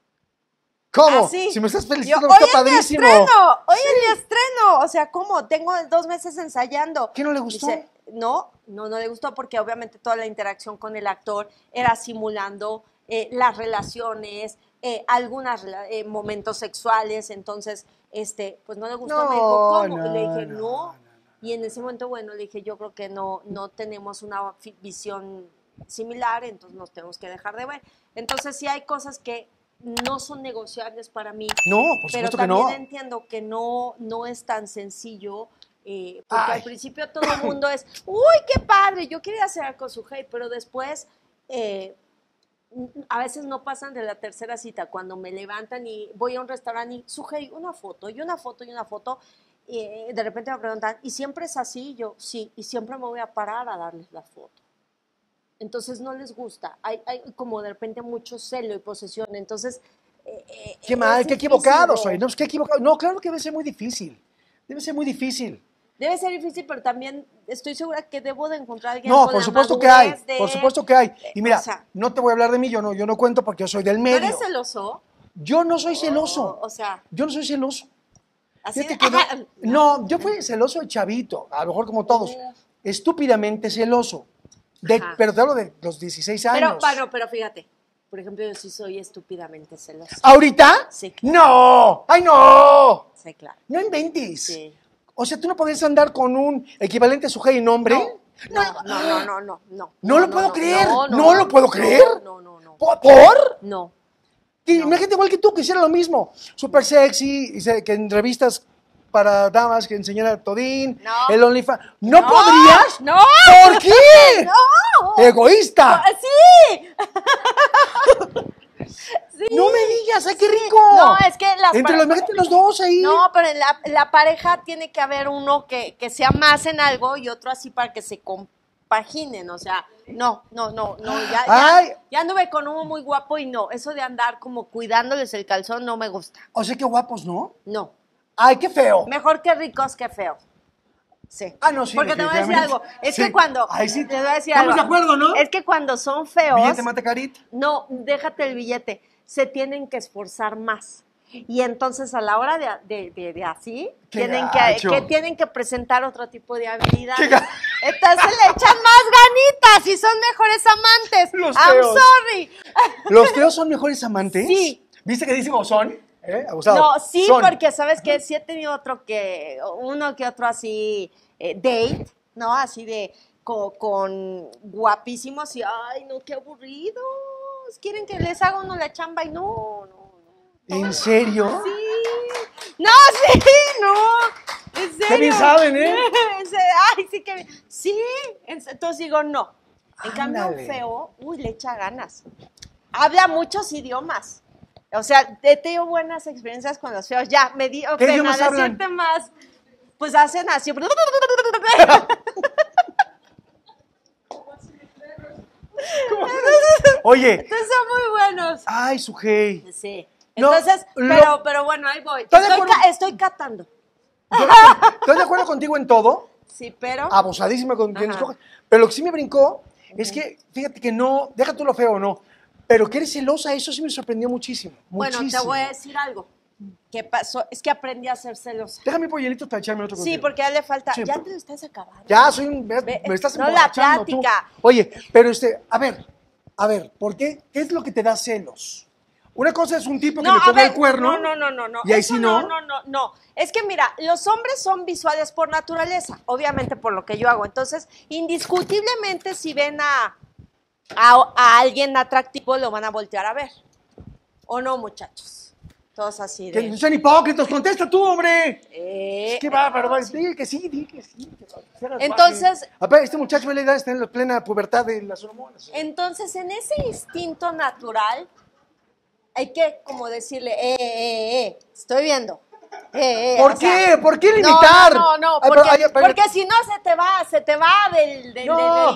¿Cómo?
Así.
Si me estás
Yo,
felicitando,
hoy
está
es mi
padrísimo.
estreno, hoy es mi estreno. O sea, ¿cómo? Tengo dos meses ensayando.
¿Qué no le gustó?
Dice, no, no, no le gustó porque obviamente toda la interacción con el actor era simulando eh, las relaciones, eh, algunos eh, momentos sexuales, entonces, este, pues no le gustó,
No,
me dijo, ¿cómo?
no,
Y le dije,
no,
no,
no, no.
y en ese momento, bueno, le dije, yo creo que no, no tenemos una fi- visión similar, entonces nos tenemos que dejar de ver. Entonces, sí hay cosas que no son negociables para mí,
No, por
pero
supuesto que
también
no.
entiendo que no, no es tan sencillo, eh, porque
Ay.
al principio todo el mundo es, uy, qué padre, yo quería hacer con su hey, pero después eh, a veces no pasan de la tercera cita, cuando me levantan y voy a un restaurante y su hey, una foto, y una foto, y una foto, y eh, de repente me preguntan, ¿y siempre es así? Y yo, sí, y siempre me voy a parar a darles la foto. Entonces no les gusta, hay, hay como de repente mucho celo y posesión, entonces... Eh, eh,
Qué mal,
es
qué
difícil
equivocado
de-
soy. No, qué equivocado. No, claro que debe ser muy difícil. Debe ser muy difícil.
Debe ser difícil, pero también estoy segura que debo de encontrar a alguien
No,
con
por
la
supuesto que hay.
madurez de-
Por supuesto que hay. Y mira,
o sea,
no te voy a hablar de mí, yo no, yo no cuento porque yo soy del
¿tú
medio.
eres celoso?
Yo no soy celoso.
O, o sea,
Yo no soy celoso.
así
Fíjate
de-
que no,
ajá,
no, yo fui celoso de chavito, a lo mejor como todos, estúpidamente celoso. De-
Ajá.
pero te hablo de los dieciséis años.
Pero, bueno, pero fíjate, por ejemplo, yo sí soy estúpidamente celosa.
¿Ahorita?
Sí.
¡No! ¡Ay, no!
Sí, claro.
No inventes.
Sí.
O sea, tú no podrías andar con un equivalente sujeto y nombre.
No, no, no, no, no, no, no.
No lo puedo creer. No lo puedo creer.
No, no, no.
¿Por? ¿Por?
No.
Que
No.
Imagínate igual que tú, que hiciera lo mismo. Súper sexy, y se- que en revistas para damas que enseñara Todín,
No.
el OnlyFans. ¿No,
No,
podrías?
no.
¿Por qué?
No.
¡Egoísta!
¡Sí! Sí.
¡No me digas! ¡Ay, qué rico!
No, es que las
Entre
pare-
los, imagínate los dos ahí.
No, pero en la, la pareja tiene que haber uno que, que sea más en algo y otro así para que se compaginen, o sea, no, no, no, no, ya,
Ay.
ya, ya anduve con uno muy guapo y no, eso de andar como cuidándoles el calzón no me gusta,
O sea, qué guapos, ¿no?
no,
¡Ay, qué feo!
mejor que ricos que feos. Sí.
Ah, no, sí,
Porque te voy a decir algo,
definitivamente.
es
Sí.
que cuando,
Ay, sí.
te voy a decir
Estamos
algo,
de acuerdo, ¿no?
es que cuando son feos,
Billete mata carita.
no, déjate el billete, se tienen que esforzar más. Y entonces a la hora de, de, de, de así,
Qué
tienen que,
gacho.
que tienen que presentar otro tipo de habilidad.
Qué ga-
Entonces le echan más ganitas y son mejores amantes.
Los
I'm
feos.
sorry.
¿Los feos son mejores amantes?
Sí.
¿Viste que dice son? ¿Eh? Abusado.
No, sí,
Son.
porque sabes que sí he tenido otro que, uno que otro así, eh, date, ¿no? Así de, co- con, guapísimos y, ay, no, qué aburridos. Quieren que les haga uno la chamba y no, no, no.
¿En serio?
Sí. No, sí, no. En serio.
Qué bien saben, ¿eh?
En serio, ay, sí que bien. Sí. en se- Entonces digo, no. En cambio, un
Ándale.
feo, uy, le echa ganas. Habla muchos idiomas. O sea, he tenido buenas experiencias con los feos. Ya, me dio
¿Qué
pena
idiomas hablan?
decirte más. Pues hacen así.
Oye,
Entonces son muy buenos.
ay, Sujei.
Sí.
No,
Entonces,
lo-
pero, pero bueno, ahí voy.
¿Estás de
Estoy,
acuerdo?
ca- estoy catando.
Yo- Estoy de acuerdo contigo en todo,
Sí, pero.
abusadísima con quien
Ajá.
escoges, pero lo que sí me brincó es que, fíjate que no, deja tú lo feo o no, pero que eres celosa, eso sí me sorprendió muchísimo.
Bueno,
muchísimo.
te voy a decir algo. ¿Qué pasó? Es que aprendí a ser celosa.
Déjame un pollenito para echarme otro
Sí,
contigo.
porque ya le falta.
Sí.
Ya te lo estás acabando.
Ya, soy un... Me,
Ve,
me estás
no la
emborrachando, tú.
plática.
Oye, pero este, a ver, a ver, ¿por qué? ¿Qué es lo que te da celos? Una cosa es un tipo que
No,
le
a
ponga
ver,
el cuerno.
no, no, no, no, no.
Y ahí
Eso
sí
no.
no.
No, no, no. Es que mira, los hombres son visuales por naturaleza, obviamente por lo que yo hago. Entonces, indiscutiblemente, si ven a, a, a alguien atractivo, lo van a voltear a ver. ¿O no, muchachos? Todos así
Que
de.
no sean hipócritas, contesta tú, hombre.
Eh,
Qué bárbaro, di que sí, di que sí. que se haga
Entonces-
guaje. A ver, este muchacho le da está en la plena pubertad de las hormonas.
Entonces, en ese instinto natural, hay que como decirle, eh, eh, eh, estoy viendo. Eh, eh,
¿Por
o sea,
qué? ¿Por qué
no,
limitar?
No, no, no,
Ay,
porque,
pero, ay, pero-
porque si no se te va, se te va del, del,
No.
del- del-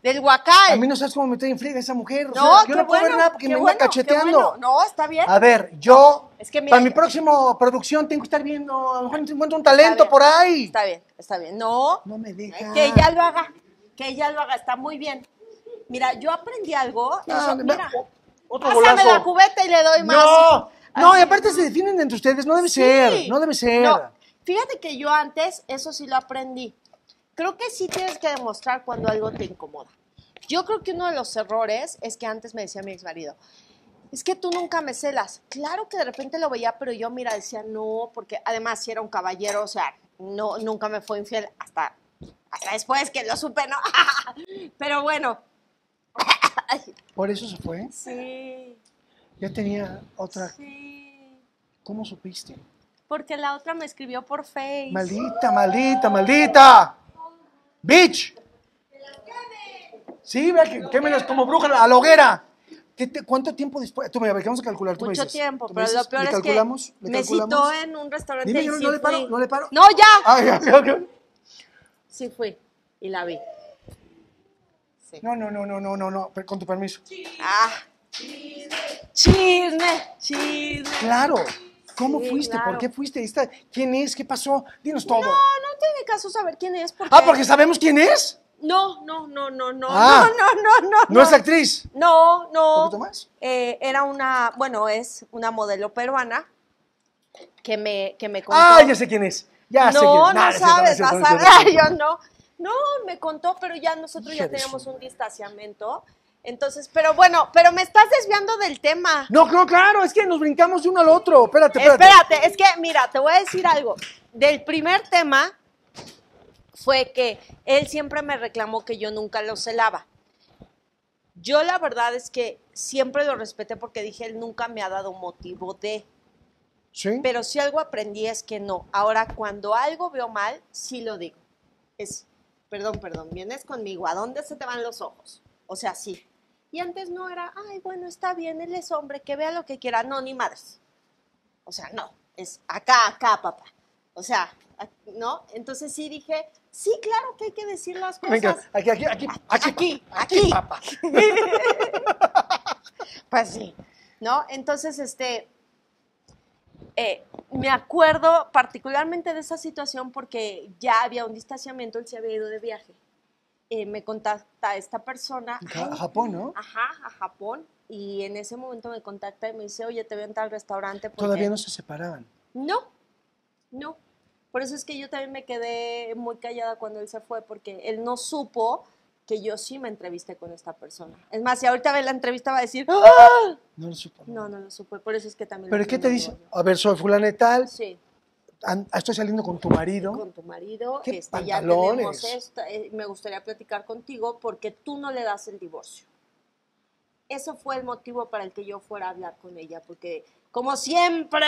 del Huacal.
A mí no sabes cómo me trae en friega esa mujer. O
No,
sea, yo
qué
no puedo
bueno,
ver nada porque
qué
me anda
bueno, qué
cacheteando.
bueno. No, está bien.
A ver, yo,
Es que mira,
para mi
ya-
próximo producción tengo que estar viendo, a lo mejor encuentro un
Está
talento
bien,
por ahí.
Está bien, está bien. No,
No me deja.
que ella lo haga, que ella lo haga, está muy bien. Mira, yo aprendí algo.
No,
eso,
me-
mira,
otro
pásame
golazo.
la cubeta y le doy más.
No, no, y
Así.
aparte se defienden entre ustedes, no debe
Sí.
ser, no debe ser.
No, fíjate que yo antes eso sí lo aprendí. Creo que sí tienes que demostrar cuando algo te incomoda. Yo creo que uno de los errores es que antes me decía mi exmarido, es que tú nunca me celas. Claro que de repente lo veía, pero yo, mira, decía no, porque además si era un caballero, o sea, no, nunca me fue infiel hasta, hasta después que lo supe, ¿no? Pero bueno.
¿Por eso se fue?
Sí,
Ya tenía otra.
sí.
¿Cómo supiste?
Porque la otra me escribió por Face.
Maldita, maldita, maldita. Bitch. Sí, vea que quémelas como bruja a la hoguera. ¿Qué te- ¿Cuánto tiempo después? Tú me a ver, vamos a calcular. Tú me
Mucho
dices.
tiempo,
Tú me
pero
dices,
lo peor
¿le
es que
calculamos? ¿Le
me
calculamos?
citó en un restaurante
Dime,
y
yo no,
sí
no le paro,
fui.
no le paro.
No, ya.
Ay, ok, ok.
Sí fui y la vi. Sí.
No, no, no, no, no, no, no, pero con tu permiso.
Ah. Chisme, chisme.
Claro. ¿Cómo
Sí,
fuiste?
claro.
¿Por qué fuiste? Esta- ¿Quién es? ¿Qué pasó? Dinos todo.
No, no tiene caso saber quién es. Porque...
Ah, porque sabemos quién es.
No, no, no, no, no,
Ah.
no, no, no, no.
No es actriz.
No, no.
¿Un poquito más?
Eh, era una, bueno, es una modelo peruana que me, que me contó.
Ah, ya sé quién es. Ya sé quién
No,
es.
no
Nah, es cierto,
sabes,
es cierto,
vas
es
a
cierto, es
ver,
cierto.
yo no. No, me contó, pero ya nosotros
Hija
ya
de
teníamos
su-
un distanciamiento. Entonces, pero bueno, pero me estás desviando del tema.
No, no, claro, es que nos brincamos de uno al otro. Espérate, espérate.
Espérate, es que, mira, te voy a decir algo. Del primer tema fue que él siempre me reclamó que yo nunca lo celaba. Yo la verdad es que siempre lo respeté porque dije, él nunca me ha dado motivo de...
Sí.
Pero si algo aprendí es que no. Ahora, cuando algo veo mal, sí lo digo. Es, perdón, perdón, vienes conmigo, ¿a dónde se te van los ojos? O sea, sí. Y antes no era, ay, bueno, está bien, él es hombre, que vea lo que quiera. No, ni madres. O sea, no, es acá, acá, papá. O sea, ¿no? Entonces sí dije, sí, claro que hay que decir las cosas.
Venga, aquí, aquí, aquí, aquí,
Aquí,
aquí,
aquí.
papá.
Pues sí, ¿no? Entonces, este, eh, me acuerdo particularmente de esa situación porque ya había un distanciamiento, él se había ido de viaje. Eh, me contacta esta persona.
Ja-
ay,
Japón, ¿no?
Ajá, a Japón. Y en ese momento me contacta y me dice, oye, te veo en tal restaurante. Porque...
Todavía no se separaban.
No, no. Por eso es que yo también me quedé muy callada cuando él se fue, porque él no supo que yo sí me entrevisté con esta persona. Es más, si ahorita ve la entrevista va a decir, ¡ah!
No lo supo.
No, no lo supe, por eso es que también...
¿Pero
lo
qué te
digo
dice?
yo.
A ver, soy fulana de tal,
Sí,
an- estoy saliendo con tu marido.
con tu marido,
¿Qué
este, ya
pantalones?
tenemos esta, eh, me gustaría platicar contigo porque tú no le das el divorcio. Eso fue el motivo para el que yo fuera a hablar con ella, porque como siempre,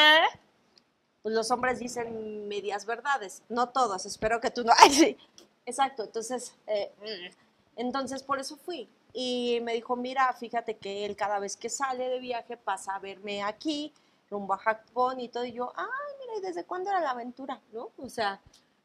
pues los hombres dicen medias verdades, no todos, espero que tú no... Ay, sí. Exacto, entonces, eh, entonces por eso fui. Y me dijo, mira, fíjate que él cada vez que sale de viaje pasa a verme aquí, rumbo a Japón y todo, y yo, ay, mira, ¿y desde cuándo era la aventura? ¿No? O sea,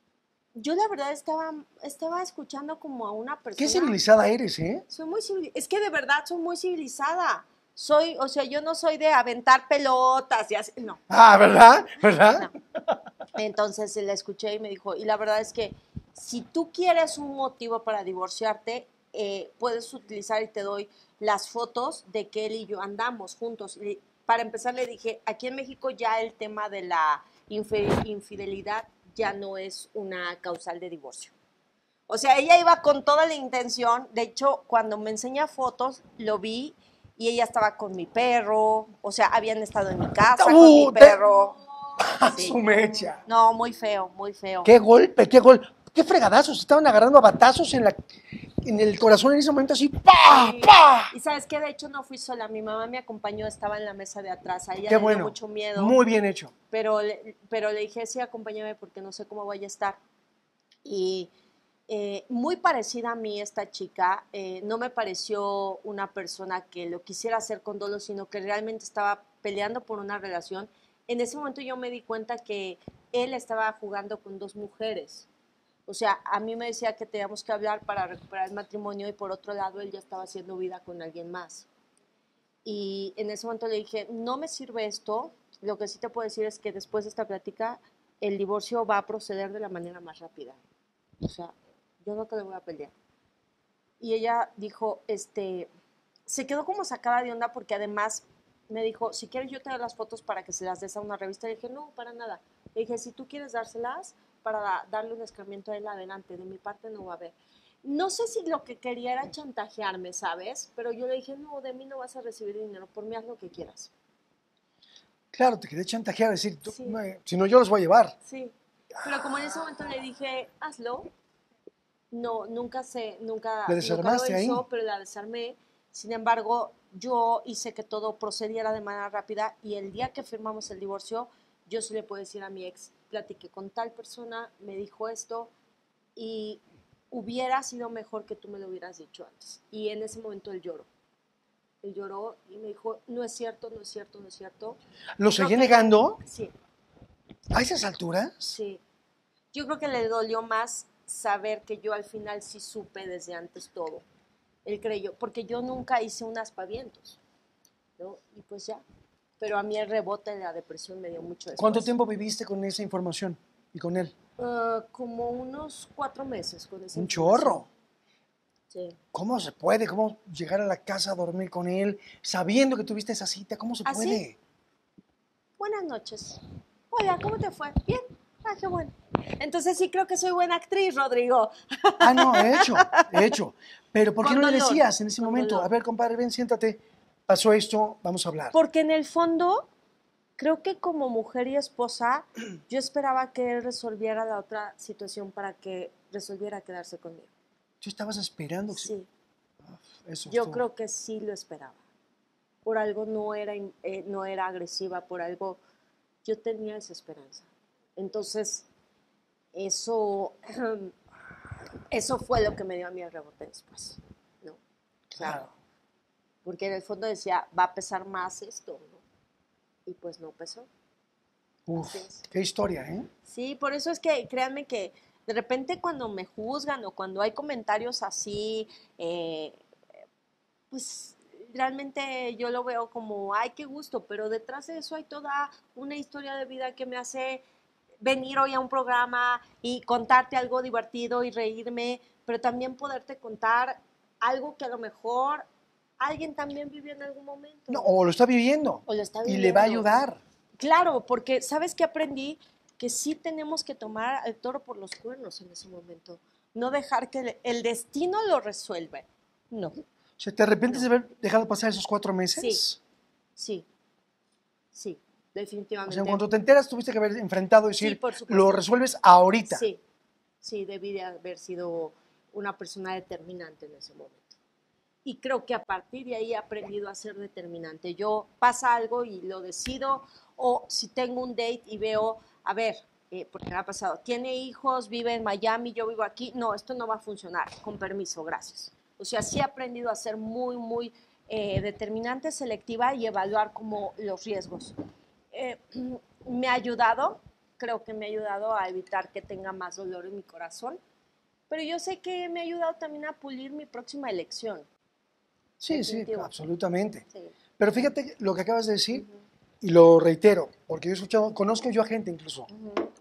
yo la verdad estaba, estaba escuchando como a una persona...
Qué civilizada eres, ¿eh?
Soy muy civilizada, es que de verdad soy muy civilizada. Soy, o sea, yo no soy de aventar pelotas y así, no.
Ah, ¿verdad? ¿Verdad?
No. Entonces la escuché y me dijo, y la verdad es que si tú quieres un motivo para divorciarte, eh, puedes utilizar y te doy las fotos de que él y yo andamos juntos. Y para empezar le dije, aquí en México ya el tema de la infi- infidelidad ya no es una causal de divorcio. O sea, ella iba con toda la intención, de hecho, cuando me enseña fotos, lo vi y ella estaba con mi perro, o sea, habían estado en mi casa con
Uh,
mi
te-
perro. Sí.
Su mecha.
No, muy feo, muy feo.
Qué golpe, qué gol. Qué fregadazos. Estaban agarrando a batazos en, la, en el corazón en ese momento así. ¡Pah!
Sí.
¡Pah!
Y sabes que de hecho no fui sola, mi mamá me acompañó, estaba en la mesa de atrás, a ella
Qué
le
bueno.
dio mucho miedo,
Muy bien hecho.
pero, le, pero le dije, sí, acompáñame porque no sé cómo voy a estar. Y eh, muy parecida a mí esta chica, eh, no me pareció una persona que lo quisiera hacer con dolo, sino que realmente estaba peleando por una relación. En ese momento yo me di cuenta que él estaba jugando con dos mujeres. O sea, a mí me decía que teníamos que hablar para recuperar el matrimonio y por otro lado él ya estaba haciendo vida con alguien más. Y en ese momento le dije, no me sirve esto, lo que sí te puedo decir es que después de esta plática el divorcio va a proceder de la manera más rápida. O sea, yo no te lo voy a pelear. Y ella dijo, este, se quedó como sacada de onda porque además me dijo, si quieres yo te doy las fotos para que se las des a una revista. Le dije, no, para nada. Le dije, si tú quieres dárselas para darle un escarmiento a él adelante, de mi parte no va a haber. No sé si lo que quería era chantajearme, ¿sabes? Pero yo le dije, no, de mí no vas a recibir dinero, por mí haz lo que quieras.
Claro, te quería chantajear, decir, tú,
Sí.
no, si no yo los voy a llevar.
Sí, pero como en ese momento le dije, hazlo, no, nunca sé, nunca,
¿Le
nunca lo
desarmaste ahí?
hizo, pero la desarmé. Sin embargo, yo hice que todo procediera de manera rápida y el día que firmamos el divorcio, yo sí le puedo decir a mi ex, platiqué con tal persona, me dijo esto y hubiera sido mejor que tú me lo hubieras dicho antes. Y en ese momento él lloró. Él lloró y me dijo, no es cierto, no es cierto, no es cierto.
¿Lo
Creo
seguía
que-
negando?
Sí,
¿A esas alturas?
sí. Yo creo que le dolió más saber que yo al final sí supe desde antes todo. Él creyó, porque yo nunca hice un aspavientos, ¿no? Y pues ya. Pero a mí el rebote de la depresión me dio mucho después.
¿Cuánto tiempo viviste con esa información y con él?
Uh, como unos cuatro meses con esa
Un
información.
chorro.
Sí.
¿Cómo se puede? ¿Cómo llegar a la casa a dormir con él sabiendo que tuviste esa cita? ¿Cómo se
¿Ah, sí?
puede?
Buenas noches. Hola, ¿cómo te fue? Bien. Ah, qué bueno. Entonces sí creo que soy buena actriz, Rodrigo.
Ah, no, he hecho, he hecho. Pero ¿por qué
Con
no le
dolor,
decías en ese
con
momento?
dolor.
A ver, compadre, ven, siéntate. Pasó esto, vamos a hablar.
Porque en el fondo, creo que como mujer y esposa, yo esperaba que él resolviera la otra situación para que resolviera quedarse conmigo.
¿Tú estabas esperando? que-
Sí,
Eso
yo
estuvo-
creo que sí lo esperaba. Por algo no era, in- eh, no era agresiva, por algo yo tenía esa esperanza. Entonces, eso, eso fue lo que me dio a mí el rebote después, ¿no?
Claro.
Porque en el fondo decía, va a pesar más esto, ¿no? Y pues no pesó.
Uf,
Así es.
qué historia, ¿eh?
Sí, por eso es que créanme que de repente cuando me juzgan o cuando hay comentarios así, eh, pues realmente yo lo veo como, ay, qué gusto, pero detrás de eso hay toda una historia de vida que me hace venir hoy a un programa y contarte algo divertido y reírme, pero también poderte contar algo que a lo mejor alguien también vivió en algún momento.
No, o lo está viviendo.
O lo está
Y le va a
viviendo.
ayudar.
Claro, porque ¿sabes qué aprendí? Que sí tenemos que tomar al toro por los cuernos en ese momento. No dejar que el, el destino lo resuelva. No,
O sea, ¿te arrepientes
No.
de haber dejado pasar esos cuatro meses?
Sí. sí, sí,
O
definitivamente.
sea, cuando te enteras tuviste que haber enfrentado y decir,
Sí, por supuesto.
lo resuelves ahorita.
Sí, sí, debí de haber sido una persona determinante en ese momento. Y creo que a partir de ahí he aprendido a ser determinante. Yo pasa algo y lo decido, o si tengo un date y veo, a ver, eh, porque me ha pasado, tiene hijos, vive en Miami, yo vivo aquí, no, esto no va a funcionar, con permiso, gracias. O sea, sí he aprendido a ser muy, muy eh, determinante, selectiva y evaluar como los riesgos. Eh, me ha ayudado, creo que me ha ayudado a evitar que tenga más dolor en mi corazón, pero yo sé que me ha ayudado también a pulir mi próxima elección.
Sí, sí,
Definitivo.
absolutamente.
Sí.
Pero fíjate lo que acabas de decir, y lo reitero, porque yo he escuchado, conozco yo a gente incluso,
Ujú.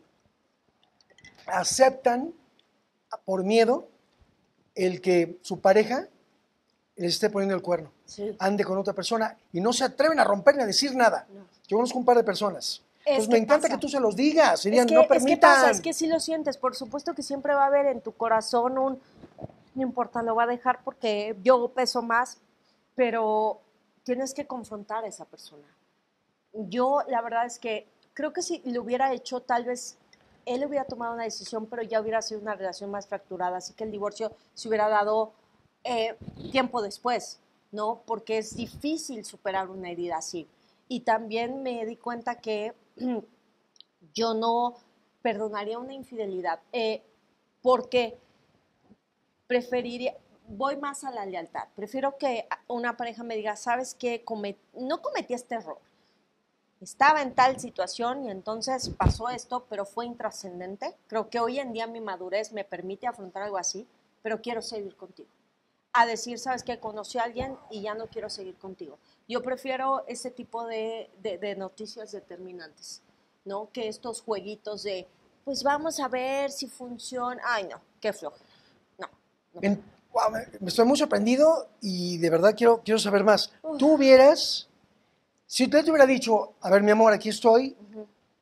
aceptan por miedo el que su pareja les esté poniendo el cuerno,
Sí.
ande con otra persona y no se atreven a romper ni a decir nada.
No.
Yo conozco un par de personas.
Es
Entonces
que
me encanta
pasa.
que tú se los digas, dirían,
Es que,
no
es que
permitan.
pasa, es que sí lo sientes. Por supuesto que siempre va a haber en tu corazón un, no importa, lo va a dejar porque yo peso más, pero tienes que confrontar a esa persona. Yo, la verdad es que creo que si lo hubiera hecho, tal vez él hubiera tomado una decisión, pero ya hubiera sido una relación más fracturada, así que el divorcio se hubiera dado eh, tiempo después, ¿no? Porque es difícil superar una herida así. Y también me di cuenta que yo no perdonaría una infidelidad, eh, porque preferiría, voy más a la lealtad. Prefiero que una pareja me diga, ¿sabes qué? Comet- no cometí este error, estaba en tal situación y entonces pasó esto, pero fue intrascendente. Creo que hoy en día mi madurez me permite afrontar algo así, pero quiero seguir contigo. A decir, ¿sabes qué? Conocí a alguien y ya no quiero seguir contigo. Yo prefiero ese tipo de, de, de noticias determinantes, ¿no? Que estos jueguitos de, pues vamos a ver si funciona. Ay, no, qué flojo. No. no.
En, wow, me, me estoy muy sorprendido y de verdad quiero, quiero saber más. Uf. Tú hubieras, si usted te hubiera dicho, a ver, mi amor, aquí estoy, uh-huh.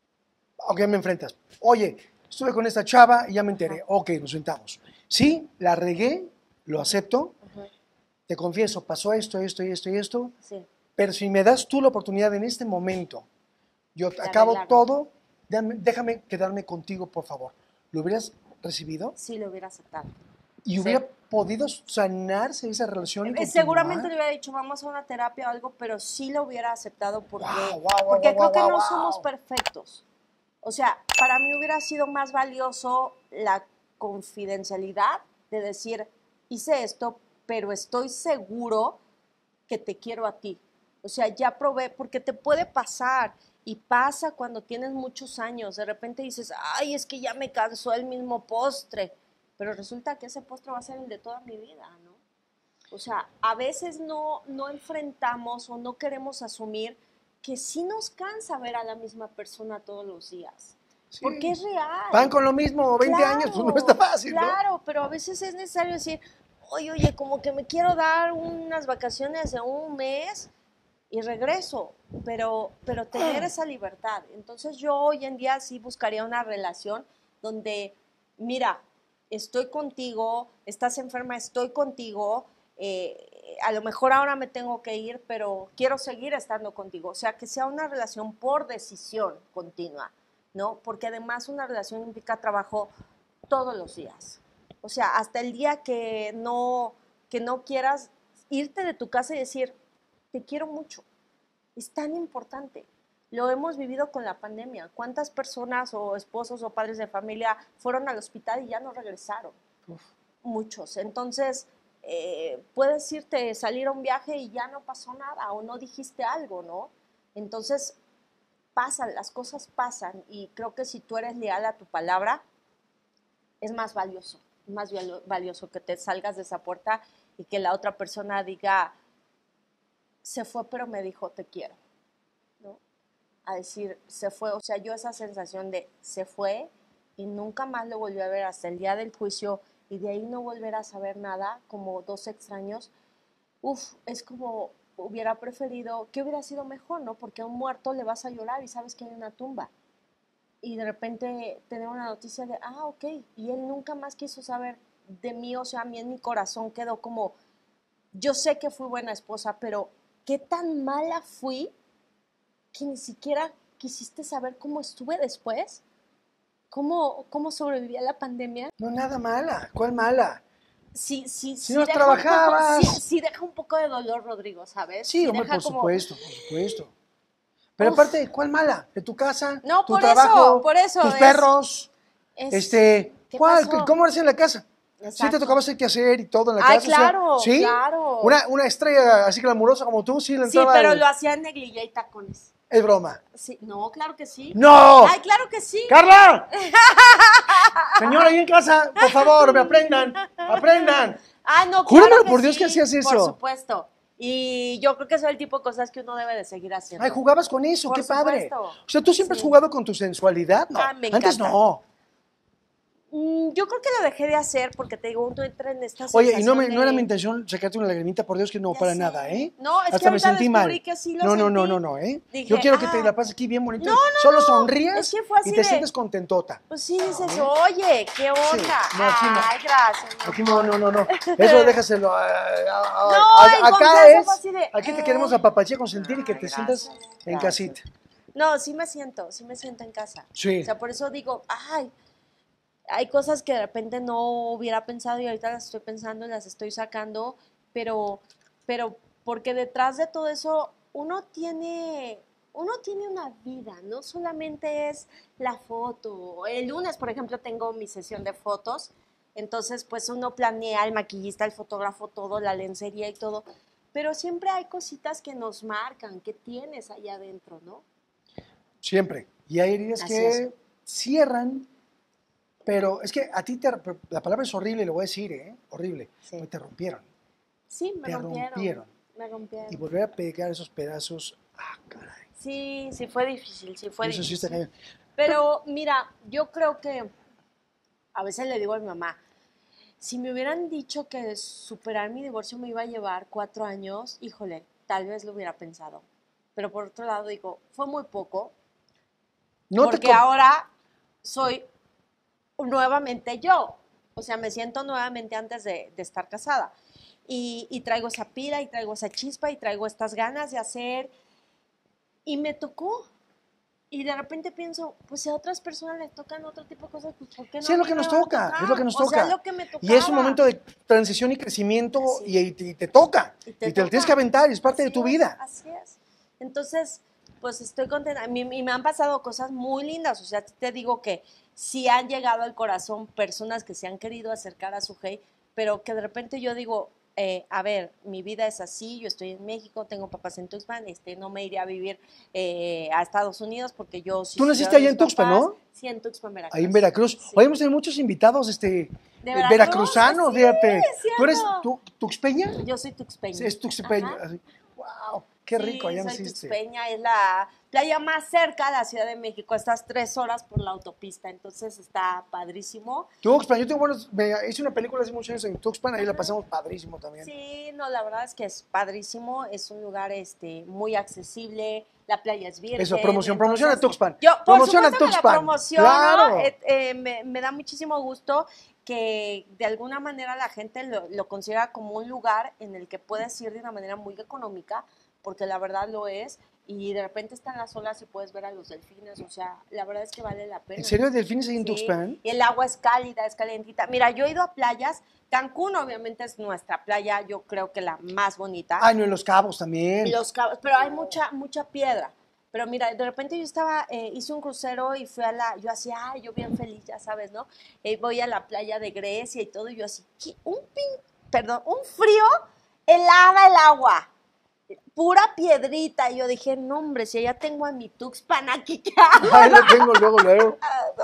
¿a qué me enfrentas? Oye, estuve con esta chava y ya me enteré. Uh-huh. Ok, nos sentamos. Sí, la regué, lo acepto. Uh-huh. Te confieso, pasó esto, esto y esto y esto.
Sí.
Pero si me das tú la oportunidad en este momento, yo te acabo arreglarlo. todo, déjame, déjame quedarme contigo, por favor. ¿Lo hubieras recibido?
Sí, lo hubiera aceptado.
¿Y sí. hubiera podido sanarse esa relación?
Eh, seguramente le hubiera dicho, vamos a una terapia o algo, pero sí lo hubiera aceptado porque,
wow, wow, wow,
porque
wow,
creo
wow,
que
wow,
no
wow.
somos perfectos. O sea, para mí hubiera sido más valioso la confidencialidad de decir, hice esto, pero estoy seguro que te quiero a ti. O sea, ya probé, porque te puede pasar, y pasa cuando tienes muchos años. De repente dices, ay, es que ya me cansó el mismo postre, pero resulta que ese postre va a ser el de toda mi vida, ¿no? O sea, a veces no, no enfrentamos o no queremos asumir que sí nos cansa ver a la misma persona todos los días. Sí. Porque es real.
Van con lo mismo veinte
claro,
años, pues no está fácil,
claro, ¿no? Claro,
¿no?
pero a veces es necesario decir, oye, oye, como que me quiero dar unas vacaciones de un mes y regreso, pero, pero tener esa libertad. Entonces yo hoy en día sí buscaría una relación donde, mira, estoy contigo, estás enferma, estoy contigo, eh, a lo mejor ahora me tengo que ir, pero quiero seguir estando contigo. O sea, que sea una relación por decisión continua, ¿no? Porque además una relación implica trabajo todos los días. O sea, hasta el día que no, que no quieras irte de tu casa y decir, te quiero mucho. Es tan importante. Lo hemos vivido con la pandemia. ¿Cuántas personas o esposos o padres de familia fueron al hospital y ya no regresaron? Uf. Muchos. Entonces, eh, puedes irte, salir a un viaje y ya no pasó nada o no dijiste algo, ¿no? Entonces, pasan, las cosas pasan y creo que si tú eres leal a tu palabra, es más valioso. Más valioso que te salgas de esa puerta y que la otra persona diga, se fue pero me dijo te quiero, ¿no? A decir, se fue, o sea, yo esa sensación de se fue y nunca más lo volví a ver hasta el día del juicio y de ahí no volver a saber nada, como dos extraños, uf, es como hubiera preferido, ¿qué hubiera sido mejor, no? Porque a un muerto le vas a llorar y sabes que hay una tumba. Y de repente tener una noticia de, ah, ok, y él nunca más quiso saber de mí, o sea, a mí en mi corazón quedó como, yo sé que fui buena esposa, pero qué tan mala fui que ni siquiera quisiste saber cómo estuve después, cómo, cómo sobreviví a la pandemia.
No, nada mala, ¿cuál mala?
Sí, sí,
si
sí.
no trabajabas.
Poco, sí, sí deja un poco de dolor, Rodrigo, ¿sabes?
Sí,
sí
hombre,
deja
por
como...
supuesto, por supuesto. Pero
Uf.
aparte, ¿cuál mala? ¿De tu casa?
No,
tu
por
trabajo,
eso, por eso.
tus
es,
perros,
es,
este, ¿cuál?
pasó?
¿Cómo eres en la casa?
Exacto.
¿Sí te tocaba hacer qué hacer y todo en la
Ay,
casa?
claro,
o sea, ¿sí?
claro.
Una, una estrella así glamurosa como tú, sí le entraba.
Sí, pero
el...
lo hacía en negligé y tacones.
Es broma.
Sí, no, claro que sí.
¡No!
Ay, claro que sí.
¡Carla! Señora, ahí en casa, por favor, me aprendan, aprendan.
Ah, no,
Júramelo
claro que
por Dios
sí,
que hacías eso.
Por supuesto. Y yo creo que eso es el tipo de cosas que uno debe de seguir haciendo.
Ay, jugabas con eso,
por
qué
supuesto.
padre. O sea, ¿tú siempre
sí.
has jugado con tu sensualidad? No,
ah, me
antes
encanta.
no.
Yo creo que lo dejé de hacer porque te digo, uno entra en esta
Oye,
sensación
y no, me,
de...
no era mi intención sacarte una lagrimita, por Dios que no,
ya
para
sé.
nada, ¿eh?
No, es
Hasta
que
me
ahorita
sentí
descubrí
mal.
que sí lo
no,
sentí.
no, no, no, no, ¿eh?
Dije,
Yo quiero
ah,
que te la pases aquí bien bonito.
No, no,
Solo
no.
sonrías
es que fue así
y te
de...
sientes contentota.
Pues sí, dices, oye, ¿qué onda?
Sí, no, aquí no.
Ay, gracias.
Aquí no, no, no, no. Eso déjaselo. A, a, a,
no,
a,
en
acá
confianza
es.
fue así de...
Aquí te
eh.
queremos apapachar, consentir y que
Ay,
te
gracias,
sientas en
gracias.
casita.
No, sí me siento, sí me siento en casa.
Sí.
O sea, por eso digo, ay, hay cosas que de repente no hubiera pensado y ahorita las estoy pensando y las estoy sacando, pero, pero porque detrás de todo eso uno tiene, uno tiene una vida, no solamente es la foto. El lunes, por ejemplo, tengo mi sesión de fotos, entonces pues uno planea, el maquillista, el fotógrafo, todo, la lencería y todo, pero siempre hay cositas que nos marcan, que tienes allá adentro, ¿no?
Siempre. Y hay heridas
Así
que
es.
cierran, pero es que a ti te, la palabra es horrible, lo voy a decir, ¿eh? Horrible.
Sí.
Pero te rompieron.
Sí, me
Te
rompieron.
rompieron.
Me rompieron.
Y volver a pegar esos pedazos, ah, caray.
Sí, sí fue difícil, sí fue
Eso sí
difícil.
está cañón.
Pero mira, yo creo que a veces le digo a mi mamá, si me hubieran dicho que superar mi divorcio me iba a llevar cuatro años, híjole, tal vez lo hubiera pensado. Pero por otro lado digo, fue muy poco,
No te
porque
com-
ahora soy nuevamente yo. O sea, me siento nuevamente antes de, de estar casada. Y, y traigo esa pila, y traigo esa chispa, y traigo estas ganas de hacer. Y me tocó. Y de repente pienso, pues si a otras personas les tocan otro tipo de cosas, pues ¿por qué no?
Sí,
a
es lo
mí
que
me
nos
va a
toca,
tocar?
es lo que nos
O
toca.
sea, es lo que me tocaba.
Y es un momento de transición y crecimiento
Así
y, y te, y te toca.
Y
Y
te
te, lo
toca.
tienes que aventar, y es parte
Así
de tu
es,
vida.
Así es. Entonces, pues estoy contenta. A mí- Y me han pasado cosas muy lindas. O sea, te digo que sí han llegado al corazón personas que se han querido acercar a su hey, pero que de repente yo digo, eh, a ver, mi vida es así, yo estoy en México, tengo papás en Tuxpan, este, no me iré a vivir eh, a Estados Unidos porque yo sí.
Tú
sí
naciste
veo a
allá
mis
en Tuxpan,
papás.
¿no?
Sí, en Tuxpan, Veracruz.
Ahí en Veracruz.
Sí.
Hoy hemos tenido muchos invitados este,
¿De
eh,
Veracruz?
veracruzanos,
Sí,
fíjate.
es cierto.
¿Tú eres tu, tuxpeña?
Yo soy tuxpeña.
Sí, es tuxpeña.
Ajá.
Así. Wow, qué rico, allá
Sí, soy
naciste.
Tuxpeña, es la playa más cerca a la Ciudad de México. Estás tres horas por la autopista, entonces está padrísimo.
Tuxpan, yo tengo buenos, me hice una película hace muchos años en Tuxpan, ahí la pasamos padrísimo también.
Sí, no, la verdad es que es padrísimo, es un lugar este, muy accesible, la playa es virgen.
Eso, promoción,
entonces,
promociona Tuxpan.
Yo, por
Promociona
supuesto que la
Tuxpan.
promociono,
Claro.
eh, eh, me, me da muchísimo gusto que de alguna manera la gente lo, lo considera como un lugar en el que puedes ir de una manera muy económica, porque la verdad lo es, y de repente están las olas y puedes ver a los delfines, o sea, la verdad es que vale la pena.
¿En serio, delfines ahí en
Sí,
Tuxpan?
y el agua es cálida, es calentita. Mira, yo he ido a playas, Cancún obviamente es nuestra playa, yo creo que la más bonita.
Ah, no, en Los Cabos también.
Y Los Cabos, pero hay mucha, mucha piedra. Pero mira, de repente yo estaba, eh, hice un crucero y fui a la, yo así, ay, yo bien feliz, ya sabes, ¿no? Eh, voy a la playa de Grecia y todo, y yo así, ¿qué? Un pin, perdón, un frío, helada el agua, pura piedrita. Y yo dije, no, hombre, si ya tengo a mi Tuxpan aquí, ¿qué hago?
Ahí lo tengo luego, luego.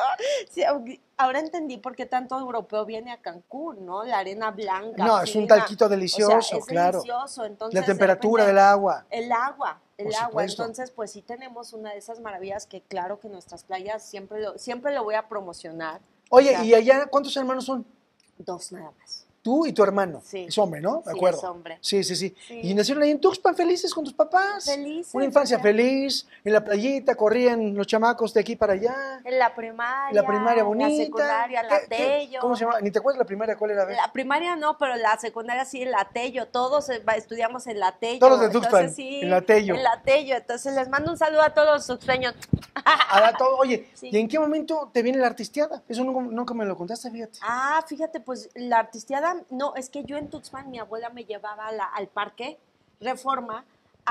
Sí, ahora entendí por qué tanto europeo viene a Cancún, ¿no? La arena blanca.
No, es un
fina.
talquito delicioso,
O sea, es
claro.
delicioso. Entonces,
La
de
temperatura
repente,
del agua.
El agua, el
Por
agua.
supuesto.
Entonces, pues sí tenemos una de esas maravillas que claro que nuestras playas siempre lo, siempre lo voy a promocionar.
Oye,
O sea,
¿y allá cuántos hermanos son?
Dos nada más.
Tú y tu hermano.
Sí.
Es hombre, ¿no? De
Sí,
acuerdo.
es hombre.
Sí, sí, sí,
Sí.
Y nacieron ahí en Tuxpan, felices con tus papás.
Felices,
Una infancia
o sea.
feliz, en la playita, corrían los chamacos de aquí para allá.
En la primaria.
La primaria bonita.
La secundaria, la
¿Qué- qué-
Tello.
¿Cómo se llama? Ni te acuerdas la primaria, ¿cuál era? A ver.
La primaria no, pero la secundaria sí, en la Tello. Todos eh, va- estudiamos en la Tello.
Todos de Tuxpan,
Entonces, sí,
en la Tello.
En la Tello. Entonces les mando un saludo a todos los tuxpeños.
Ahora todo, oye,
Sí.
¿y en qué momento te viene la artisteada? Eso nunca, nunca me lo contaste, fíjate.
Ah, fíjate, pues la artisteada, no, es que yo en Tuxpan, mi abuela me llevaba a la- al parque Reforma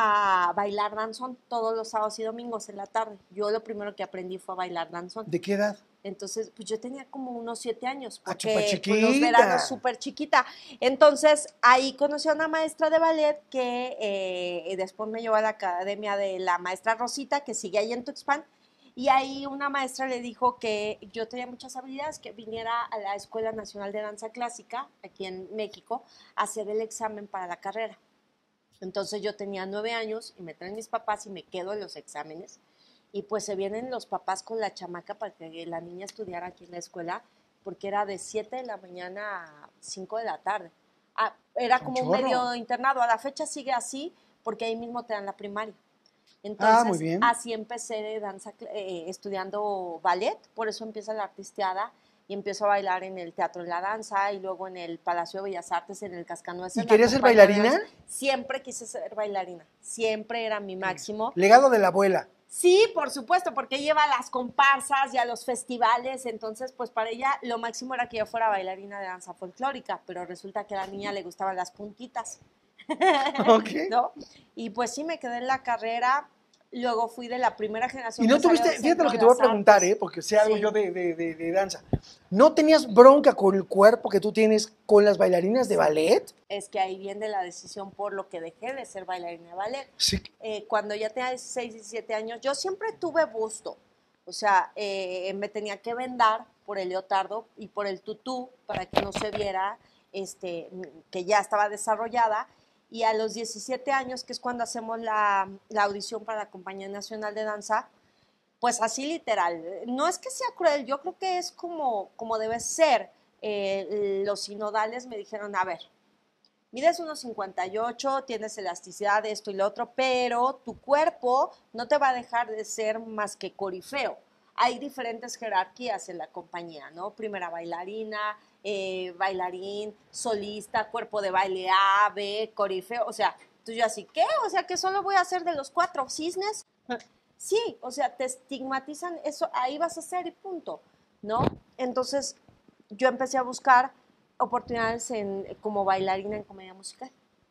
a bailar danzón todos los sábados y domingos en la tarde. Yo lo primero que aprendí fue a bailar danzón.
¿De qué edad?
Entonces, pues yo tenía como unos siete años,
Ah,
porque
chupa
pues,
chiquita.
los veranos súper chiquita. Entonces, ahí conocí a una maestra de ballet que eh, después me llevó a la academia de la maestra Rosita, que sigue ahí en Tuxpan, y ahí una maestra le dijo que yo tenía muchas habilidades, que viniera a la Escuela Nacional de Danza Clásica, aquí en México, a hacer el examen para la carrera. Entonces yo tenía nueve años y me traen mis papás y me quedo en los exámenes. Y pues se vienen los papás con la chamaca para que la niña estudiara aquí en la escuela, porque era de siete de la mañana a cinco de la tarde. Ah, era
Un
como un
chorro.
medio internado. A la fecha sigue así, porque ahí mismo te dan la primaria. Entonces,
Ah, muy bien.
así empecé de danza, eh, estudiando ballet, por eso empieza la artisteada, y empiezo a bailar en el Teatro de la Danza y luego en el Palacio de Bellas Artes, en el Cascanueces.
¿Y
en la
querías ser
compañía de
bailarina?
danza. Siempre quise ser bailarina, siempre era mi máximo.
Legado de la abuela.
Sí, por supuesto, porque lleva a las comparsas y a los festivales, entonces pues para ella lo máximo era que yo fuera bailarina de danza folclórica, pero resulta que a la niña le gustaban las puntitas.
Ok.
¿No? Y pues sí, me quedé en la carrera, Luego fui de la primera generación.
Y no
que salió
tuviste,
del
fíjate
Centro
lo que
de
te voy a
las
preguntar,
Artes.
¿eh? Porque sé algo
Sí.
yo de, de, de, de danza. ¿No tenías bronca con el cuerpo que tú tienes con las bailarinas de ballet?
Es que ahí viene la decisión por lo que dejé de ser bailarina de ballet.
Sí.
Eh, cuando ya tenía dieciséis, diecisiete años, yo siempre tuve busto. O sea, eh, me tenía que vendar por el leotardo y por el tutú para que no se viera este, que ya estaba desarrollada. Y a los diecisiete años, que es cuando hacemos la, la audición para la Compañía Nacional de Danza, pues así literal. No es que sea cruel, yo creo que es como, como debe ser. Eh, los sinodales me dijeron, a ver, mides uno cincuenta y ocho, tienes elasticidad de esto y lo otro, pero tu cuerpo no te va a dejar de ser más que corifeo. Hay diferentes jerarquías en la compañía, ¿no? Primera bailarina, eh, bailarín, solista, cuerpo de baile A, B, corifeo. O sea, tú yo así, ¿qué? O sea, que solo voy a hacer de los cuatro cisnes. Sí, o sea, te estigmatizan eso, ahí vas a ser y punto, ¿no? Entonces, yo empecé a buscar oportunidades en, como bailarina en comedia musical.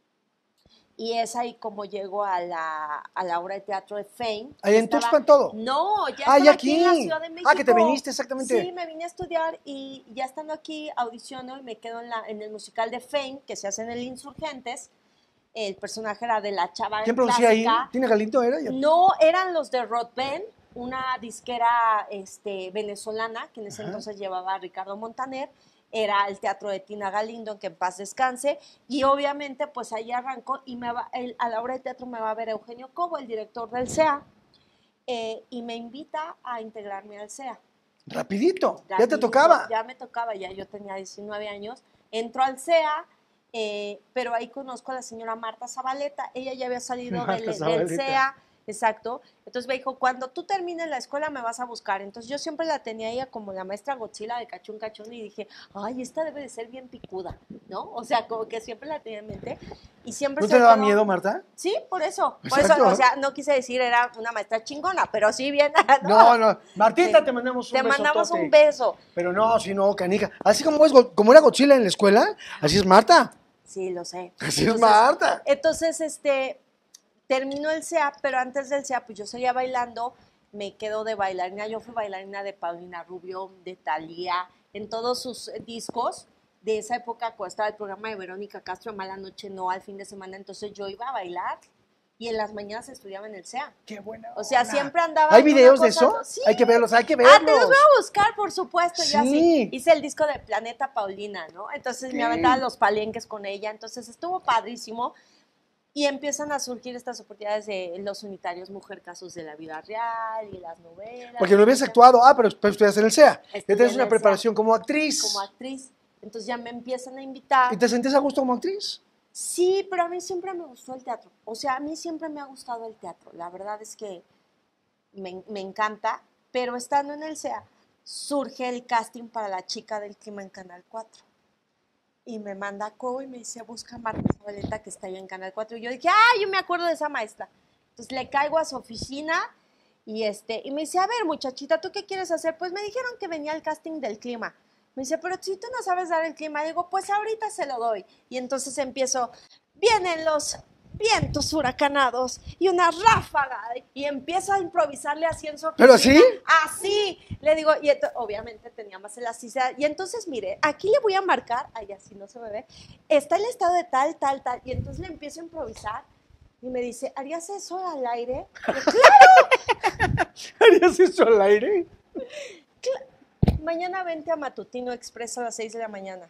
Y es ahí como llego a la, a la obra de teatro de Fame.
Ahí en
Estaba-
Tuxpan todo.
No, ya
Ah,
estaba
ya
aquí en la
aquí.
Ciudad de
Ah,
México.
que te viniste, exactamente.
Sí, me vine a estudiar y ya estando aquí audiciono y me quedo en, la, en el musical de Fame, que se hace en el Insurgentes. El personaje era de la chava
¿Quién producía ahí?
clásica.
¿Tiene Galindo era? Ya.
No, eran los de Rodben, una disquera este, venezolana que en ese
Ajá.
entonces llevaba a Ricardo Montaner. Era el teatro de Tina Galindo, que en paz descanse, y obviamente pues ahí arrancó y me va, el, a la obra de teatro me va a ver Eugenio Cobo, el director del C E A, eh, y me invita a integrarme al C E A.
Rapidito, ya te
Rapidito,
tocaba.
Ya me tocaba, ya yo tenía diecinueve años, entro al C E A, eh, pero ahí conozco a la señora Marta Zabaleta, ella ya había salido
Marta
del, del
Zabaleta.
C E A, exacto, entonces me dijo, cuando tú termines la escuela me vas a buscar, entonces yo siempre la tenía ella como la maestra Godzilla de Cachún Cachún y dije, ay, esta debe de ser bien picuda, ¿no? O sea, como que siempre la tenía en mente y siempre
¿No
se
te daba
quedó-
miedo, Marta?
Sí, por eso, por
Exacto.
eso, o sea, no quise decir era una maestra chingona, pero sí bien,
No, no. Martita,
Sí.
te mandamos un
Te
beso.
mandamos un beso.
Pero no, si no, canica. Así como, es, Go- como era Godzilla en la escuela, así es Marta.
Sí, lo sé.
Así es Marta.
Entonces, este, terminó el C E A, pero antes del C E A, pues yo seguía bailando, me quedo de bailarina. Yo fui bailarina de Paulina Rubio, de Thalía, en todos sus eh, discos. De esa época, cuando estaba el programa de Verónica Castro, Mala Noche No, al fin de semana, entonces yo iba a bailar y en las mañanas estudiaba en el C E A.
Qué buena.
O sea,
onda.
siempre andaba.
¿Hay
en una
videos de
cosa-
eso?
Sí.
Hay que verlos, hay que verlos.
Ah, te los voy a buscar, por supuesto.
Sí.
Ya sí. Hice el disco de Planeta Paulina, ¿no? Entonces
¿Qué?
me aventaba los palenques con ella. Entonces estuvo padrísimo. Y empiezan a surgir estas oportunidades de los unitarios Mujer Casos de la Vida Real y las novelas.
Porque no habías actuado. Ah, pero, pero estudias en el C E A. Ya
Estudié
tienes
en
una
el
preparación como actriz.
Como actriz. Entonces ya me empiezan a invitar.
¿Y te sentías a gusto como actriz?
Sí, pero a mí siempre me gustó el teatro. O sea, a mí siempre me ha gustado el teatro. La verdad es que me, me encanta. Pero estando en el C E A, surge el casting para La Chica del Clima en Canal cuatro. Y me manda a Cobo y me dice, busca a Marta Zabaleta, que está ahí en Canal cuatro. Y yo dije, ah, yo me acuerdo de esa maestra. Entonces le caigo a su oficina y, este, y me dice, a ver, muchachita, ¿tú qué quieres hacer? Pues me dijeron que venía el casting del clima. Me dice, pero si tú no sabes dar el clima, digo, pues ahorita se lo doy. Y entonces empiezo, vienen los vientos huracanados y una ráfaga. Y empiezo a improvisarle así en su oficina.
¿Pero así?
Así. Le digo, y ento- obviamente tenía más elasticidad. Y entonces, mire, aquí le voy a marcar, ay, así no se me ve, está el estado de tal, tal, tal. Y entonces le empiezo a improvisar. Y me dice, ¿harías eso al aire? Y yo, claro.
¿Harías eso al aire?
Mañana vente a Matutino Express a las seis de la mañana.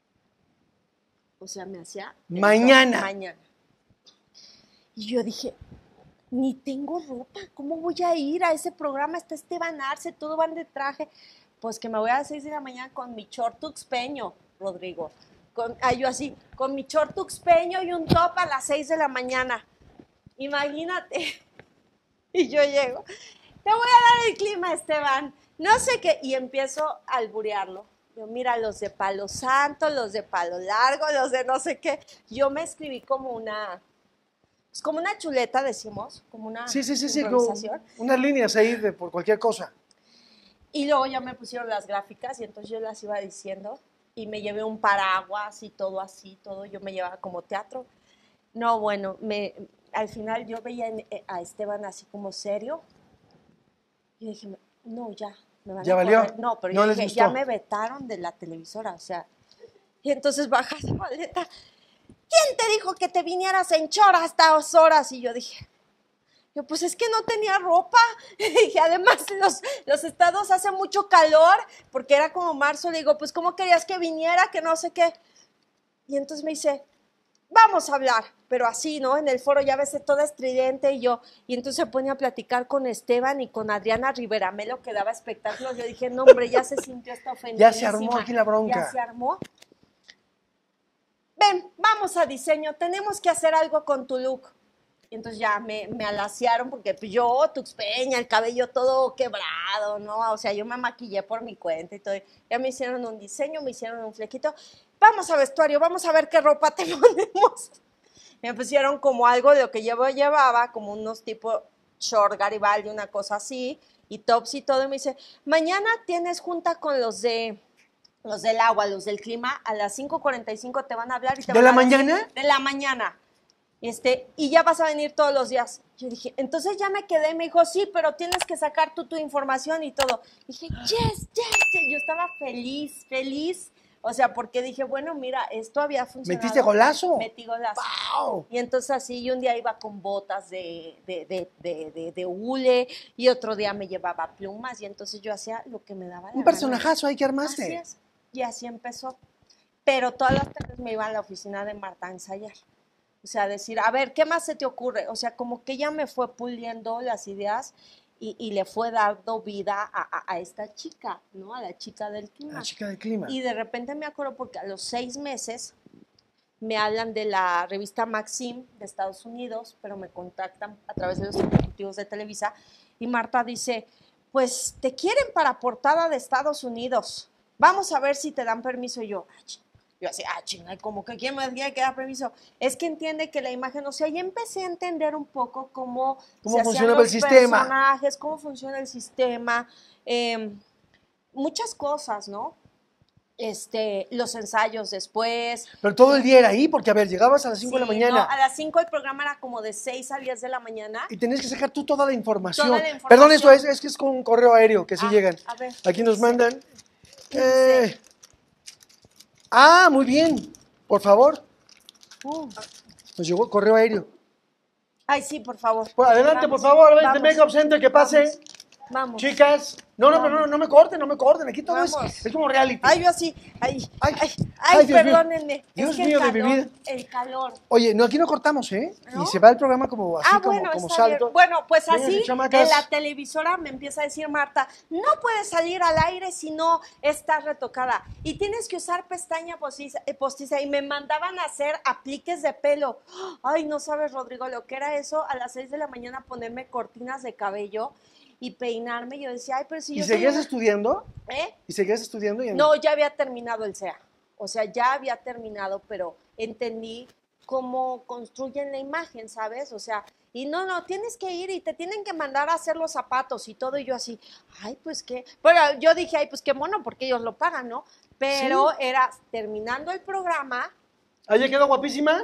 O sea, me hacía...
Mañana.
Mañana. Y yo dije, ni tengo ropa, ¿cómo voy a ir a ese programa? Está Esteban Arce, todo van de traje. Pues que me voy a las seis de la mañana con mi short tuxpeño, Rodrigo. Con, ah, yo así, con mi short tuxpeño y un top a las seis de la mañana. Imagínate. Y yo llego, te voy a dar el clima, Esteban. No sé qué. Y empiezo a alburearlo. Yo, mira, los de Palo Santo, los de Palo Largo, los de no sé qué. Yo me escribí como una, pues como una chuleta, decimos, como una
Sí, sí, sí, sí. como
improvisación.
unas líneas ahí de por cualquier cosa.
Y luego ya me pusieron las gráficas y entonces yo las iba diciendo y me llevé un paraguas y todo así, todo. Yo me llevaba como teatro. No, bueno, me, al final yo veía en- eh, a Esteban así como serio. Y yo dije, no, ya, me van
¿Ya
a
valió?
correr. No, pero
¿No
yo
les
dije,
gustó?
ya me vetaron de la televisora, o sea. Y entonces baja esa maleta. ¿Quién te dijo que te vinieras en chora a estas horas? Y yo dije, yo, pues es que no tenía ropa. Y además los, los estados hace mucho calor, porque era como marzo. Le digo, pues ¿cómo querías que viniera? Que no sé qué. Y entonces me dice, vamos a hablar, pero así, ¿no? En el foro ya ves toda estridente y yo. Y entonces se pone a platicar con Esteban y con Adriana Rivera Melo, que daba espectáculos. Yo dije, no, hombre, ya se sintió esta ofendida.
Ya se armó aquí la bronca.
Ya se armó. Ven, vamos a diseño, tenemos que hacer algo con tu look. Y entonces ya me, me alaciaron porque pues yo, tuxpeña, el cabello todo quebrado, ¿no? O sea, yo me maquillé por mi cuenta y todo. Ya me hicieron un diseño, me hicieron un flequito. Vamos a vestuario, vamos a ver qué ropa te ponemos. Me pusieron como algo de lo que yo llevaba, como unos tipo short Garibaldi, una cosa así, y tops y todo. Y me dice, mañana tienes junta con los de... los del agua, los del clima, a las cinco cuarenta y cinco te van a hablar y te
¿De
van
la
a decir-
mañana?
de la mañana. Este, y ya vas a venir todos los días. Yo dije, entonces ya me quedé, me dijo, sí, pero tienes que sacar tú tu información y todo. Dije, yes, yes, yes. Yo estaba feliz, feliz. O sea, porque dije, bueno, mira, esto había funcionado.
¿Metiste golazo?
Metí golazo.
¡Wow!
Y entonces así, y un día iba con botas de, de, de, de, de, de hule, y otro día me llevaba plumas, y entonces yo hacía lo que me daba la
Un
gana.
personajazo ahí que armaste.
Así es. Y así empezó. Pero todas las tardes me iba a la oficina de Marta a ensayar. O sea, decir, a ver, ¿qué más se te ocurre? O sea, como que ella me fue puliendo las ideas y, y le fue dando vida a, a, a esta chica, ¿no? A la chica del clima.
La chica del clima.
Y de repente me acuerdo porque a los seis meses me hablan de la revista Maxim de Estados Unidos, pero me contactan a través de los ejecutivos de Televisa y Marta dice, pues te quieren para portada de Estados Unidos. Vamos a ver si te dan permiso. Y yo, ah, ch- yo así, ah, chinga, como que quién me tiene que dar permiso. Es que entiende que la imagen, o sea, ya empecé a entender un poco cómo,
¿Cómo
se hacían
funcionaba el
los
sistema?
personajes, cómo funciona el sistema, eh, muchas cosas, ¿no? Este, los ensayos después.
Pero todo el día era ahí, porque a ver, llegabas a las cinco de la
Sí,
mañana
no, a las cinco el programa era como de seis a diez de la mañana.
y tenías que sacar tú toda la información.
Toda la información.
Perdón, esto es, es que es con un correo aéreo que sí
Ah,
llegan.
a ver,
Aquí
¿qué
nos
dice?
mandan.
¿Qué
Eh,
dice?
ah, muy bien. Por favor,
Uh,
nos llegó correo aéreo.
Ay, sí, por favor.
Pues adelante,
Vamos,
por favor, vente,
vamos,
Makeup Center, que pase.
Vamos. vamos.
Chicas. No, no, no, no, no me corten, no me corten. Aquí todo es,
Vamos.
es como reality.
Ay, yo así. Ay,
Ay,
ay,
ay,
ay,
Dios mío.
perdónenme.
Dios
es que
mío
el
de mi
calor,
vida.
el calor.
Oye, no, aquí no cortamos, ¿eh?
¿No?
Y se va el programa como así,
Ah,
como,
bueno,
como
está
salto.
bien. Bueno, pues
Vénganse,
así,
chamacas.
en la televisora me empieza a decir Marta, no puedes salir al aire si no estás retocada y tienes que usar pestaña postiza, eh, postiza. Y me mandaban a hacer apliques de pelo. Ay, no sabes, Rodrigo, lo que era eso, a las seis de la mañana ponerme cortinas de cabello y peinarme. Yo decía, ay, pero si
¿Y
yo soy
seguías
una-
estudiando?
¿Eh?
¿Y seguías estudiando? Y
No, ya había terminado el C E A. O sea, ya había terminado, pero entendí cómo construyen la imagen, ¿sabes? O sea, y no, no, tienes que ir y te tienen que mandar a hacer los zapatos y todo. Y yo así, ay, pues qué. Pero yo dije, ay, pues qué mono, porque ellos lo pagan, ¿no? Pero
Sí.
era terminando el programa.
¿Ahí ya quedó guapísima?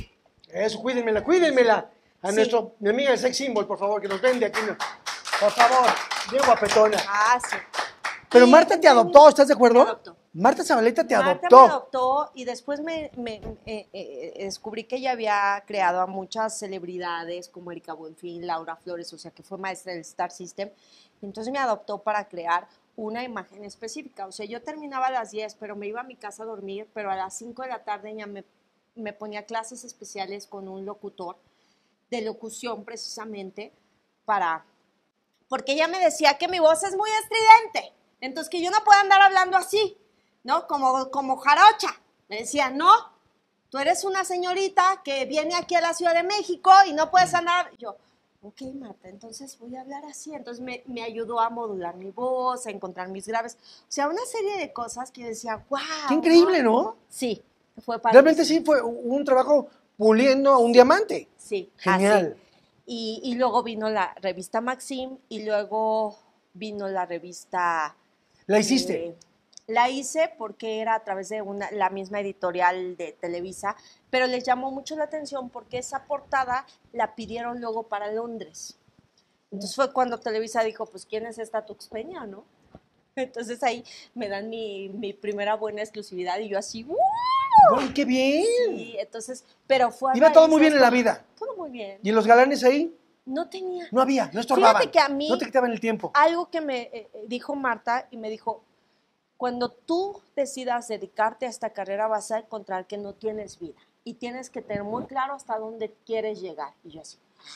Eso, cuídenmela, cuídenmela. A
Sí.
nuestro, mi amiga de Sex Symbol, por favor, que nos vende aquí. Por favor, bien guapetona.
Ah, sí.
Pero
Y
Marta te adoptó, ¿estás de acuerdo?
Me adoptó.
Marta Zabaleta te
Marta
adoptó.
me adoptó y después me, me- eh, eh, descubrí que ella había creado a muchas celebridades como Erika Buenfil, Laura Flores, o sea que fue maestra del Star System. Y entonces me adoptó para crear una imagen específica. O sea, yo terminaba a las diez, pero me iba a mi casa a dormir, pero a las cinco de la tarde ya me, me ponía clases especiales con un locutor de locución precisamente para... Porque ella me decía que mi voz es muy estridente, entonces que yo no puedo andar hablando así, ¿no? Como, como jarocha. Me decía, no, tú eres una señorita que viene aquí a la Ciudad de México y no puedes andar... Yo, ok, Marta, entonces voy a hablar así. Entonces me, me ayudó a modular mi voz, a encontrar mis graves. O sea, una serie de cosas que yo decía, wow.
Qué increíble, ¿no?
Sí, fue para
Realmente sí fue un trabajo puliendo a un diamante.
Sí,
Genial.
así. Y, y luego vino la revista Maxim y luego vino la revista...
¿La hiciste?
eh, La hice porque era a través de una, la misma editorial de Televisa, pero les llamó mucho la atención porque esa portada la pidieron luego para Londres. Entonces fue cuando Televisa dijo, pues, ¿quién es esta tuxpeña, no? Entonces ahí me dan mi, mi primera buena exclusividad y yo así, ¡uh!
¡Ay, qué bien!
Sí, entonces, pero fue...
Iba todo muy bien en la vida.
Todo muy bien.
¿Y en los galanes ahí?
No tenía.
No había, no estorbaban.
Fíjate que a mí...
No te quitaban el tiempo.
Algo que me eh, dijo Marta y me dijo, cuando tú decidas dedicarte a esta carrera vas a encontrar que no tienes vida y tienes que tener muy claro hasta dónde quieres llegar. Y yo así.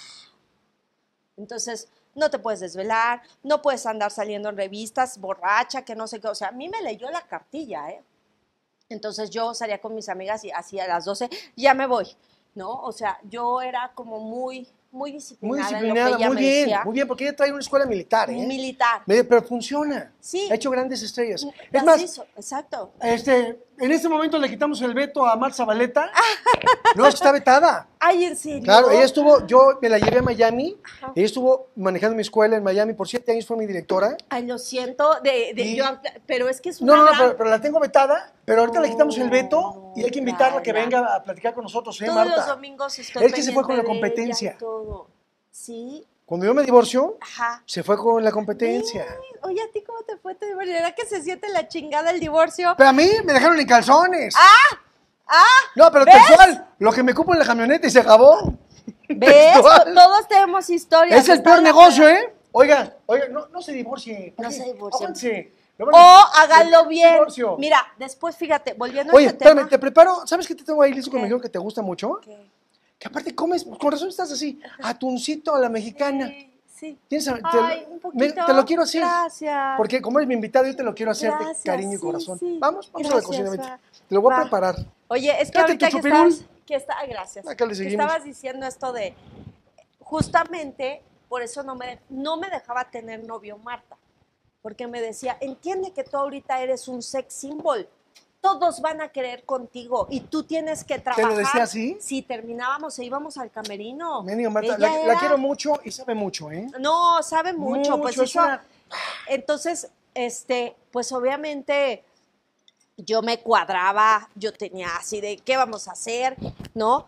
Entonces, no te puedes desvelar, no puedes andar saliendo en revistas, borracha, que no sé qué. O sea, a mí me leyó la cartilla, ¿eh? Entonces yo salía con mis amigas y así a las doce, ya me voy, ¿no? O sea, yo era como muy... Muy disciplinada,
Muy disciplinada,
en lo que ella
muy
me
bien,
decía.
muy bien, porque ella trae una escuela militar, ¿eh?
Militar.
Pero funciona.
Sí.
Ha hecho grandes estrellas. Es
Las
más,
hizo, exacto.
este, en este momento le quitamos el veto a Mar Zabaleta. No, está vetada.
Ay, ¿en serio?
Claro, ella estuvo, yo me la llevé a Miami,
Ajá.
ella estuvo manejando mi escuela en Miami, por siete años fue mi directora.
Ay, lo siento, de, de,
Y-
yo, pero es que es una
No, no, no,
gran-
pero, pero la tengo vetada, pero ahorita le quitamos el veto
No,
y hay que invitarla a que
Carla.
venga a platicar con nosotros, ¿eh,
Todos
Marta?
los domingos estoy
Es que se fue con la
pendiente de ella
competencia.
y todo. Sí,
Cuando yo me divorcio,
ajá.
se fue con la competencia.
Ay, oye, ¿a ti cómo te fue tu divorcio? ¿Era que se siente la chingada el divorcio?
Pero a mí me dejaron en calzones.
¡Ah! ¡Ah!
No, pero
¿ves?
textual, lo que me cupo en la camioneta y se acabó.
¿Ves?
Textual.
Todos tenemos historias.
Es el
Está
peor
la-
negocio, ¿eh? Oiga, oiga, no, no se divorcie.
No
¿Por qué?
se divorcie.
Aguántese. Lo
O
van a-
háganlo bien.
Divorcio.
Mira, después fíjate, volviendo
Oye,
a este tema.
espérame, te preparo. ¿Sabes qué te tengo ahí listo que
¿Qué?
me dijeron que te gusta mucho?
¿Qué?
Que aparte comes, con razón estás así, atuncito a la mexicana.
Sí, sí.
¿Tienes a- te,
Ay, un
me-
poquito.
te lo quiero hacer.
Gracias.
Porque como eres mi invitado, yo te lo quiero hacer
Gracias,
de cariño y
sí,
corazón.
sí.
Vamos, vamos a la
Gracias,
cocina. vente.
va.
Te lo voy a
Va.
preparar.
Oye, es que
Tráete
ahorita
tu
que
chupirul.
estabas, que está, ay, gracias.
Acá le
Que
seguimos.
estabas diciendo esto de, justamente, por eso no me, no me dejaba tener novio Marta, porque me decía, entiende que tú ahorita eres un sex symbol, todos van a querer contigo y tú tienes que trabajar.
lo decía así?
Si terminábamos e íbamos al camerino.
Mendiga Marta,
Ella
la, la
era-
quiero mucho y sabe mucho, ¿eh?
No, sabe mucho, pues
Mucho, es
eso.
una-
Entonces, este, pues obviamente yo me cuadraba, yo tenía así de qué vamos a hacer, ¿no?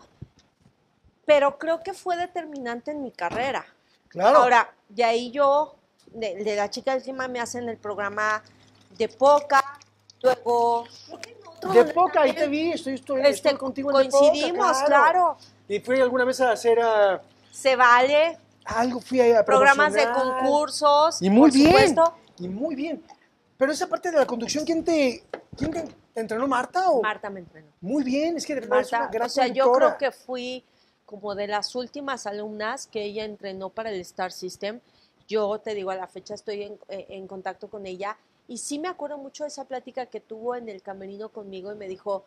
Pero creo que fue determinante en mi carrera.
Claro.
Ahora, de ahí yo, de, de La Chica del Clima, me hacen el programa de Poca, luego... creo que en otro
De
donde
poca, ahí te
también,
vi, estoy, estoy,
este,
estoy contigo en De Poca,
coincidimos, claro.
Y fui alguna vez a hacer a,
Se vale,
algo, fui a, a
programas de
promocionar.
concursos,
Y muy
por
bien.
supuesto.
Y muy bien. Pero esa parte de la conducción, ¿quién te, quién te, te entrenó, Marta? O?
Marta me entrenó.
Muy bien, es que de verdad es una
Marta,
gran
o sea, yo
conductora.
creo que fui como de las últimas alumnas que ella entrenó para el Star System. Yo te digo, a la fecha estoy en, en contacto con ella y sí me acuerdo mucho de esa plática que tuvo en el camerino conmigo y me dijo,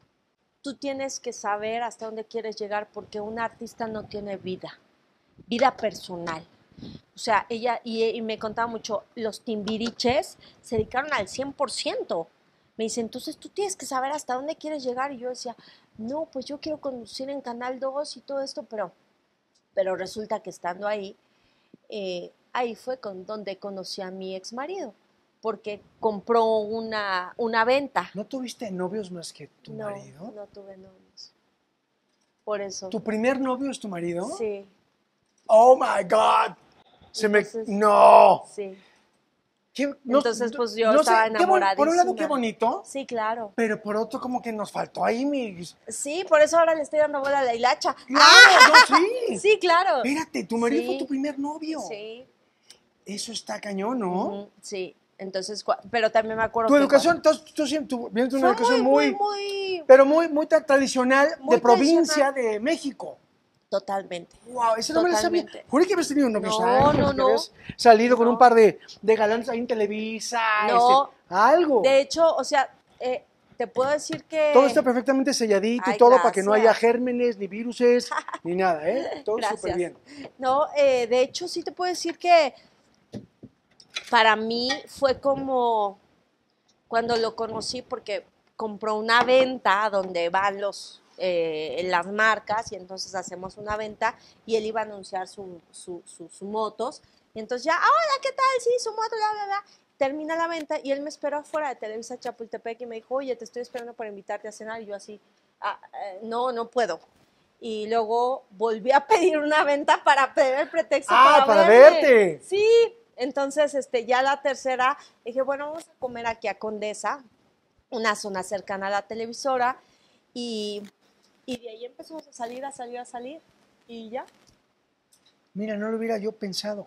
tú tienes que saber hasta dónde quieres llegar porque un artista no tiene vida, vida personal. O sea, ella, y, y me contaba mucho, los timbiriches se dedicaron al cien por ciento. Me dice, entonces tú tienes que saber hasta dónde quieres llegar. Y yo decía, no, pues yo quiero conducir en Canal dos y todo esto, pero, pero resulta que estando ahí, eh, ahí fue con donde conocí a mi ex marido, porque compró una, una venta.
¿No tuviste novios más que tu
no,
marido?
no tuve novios. Por eso.
¿Tu primer novio es tu marido?
Sí,
Oh my God. Se
Entonces-
me. No.
sí.
¿Qué- no-
Entonces, pues, yo
no sé,
estaba
qué bon- Por un lado,
enamoradísima.
qué bonito.
Sí, claro.
Pero por otro, como que nos faltó ahí mi.
Sí, por eso ahora le estoy dando bola a la hilacha.
¡Claro! No, sí.
Sí, claro.
Espérate, tu marido
Sí.
fue tu primer novio.
Sí.
Eso está cañón, ¿no?
Ujú, sí. Entonces, cua- pero también me acuerdo
Tu
que
educación, entonces, tú siempre tu- vienes de una
fue
educación
muy,
muy,
muy, muy,
pero muy, muy tra- tradicional
Muy
de provincia
tradicional.
de México.
totalmente.
Wow, eso no me lo sabía.
Totalmente.
Juré que habías tenido novios
No,
ángeles,
no,
que
no.
habías salido con
No.
un par de, de galanes ahí en Televisa,
No.
este, algo.
De hecho, o sea, eh, te puedo decir que...
Todo está perfectamente selladito y
Ay,
todo para que no haya
gracias.
gérmenes, ni viruses, ni nada, ¿eh? Todo
Gracias.
súper bien.
No, eh, de hecho, sí te puedo decir que para mí fue como cuando lo conocí porque compró una venta donde van los eh, las marcas y entonces hacemos una venta y él iba a anunciar su, su, su, su motos y entonces ya, hola, ¿qué tal? Sí, su moto, bla, bla, bla. termina la venta y él me esperó afuera de Televisa Chapultepec y me dijo, oye, te estoy esperando para invitarte a cenar. Y yo así, ah, eh, no, no puedo. Y luego volví a pedir una venta para pedir el pretexto
ah,
para,
para
verme.
verte.
Sí, entonces este, ya la tercera, dije, bueno, vamos a comer aquí a Condesa, una zona cercana a la televisora, y, y de ahí empezamos a salir, a salir, a salir, y ya.
Mira, no lo hubiera yo pensado.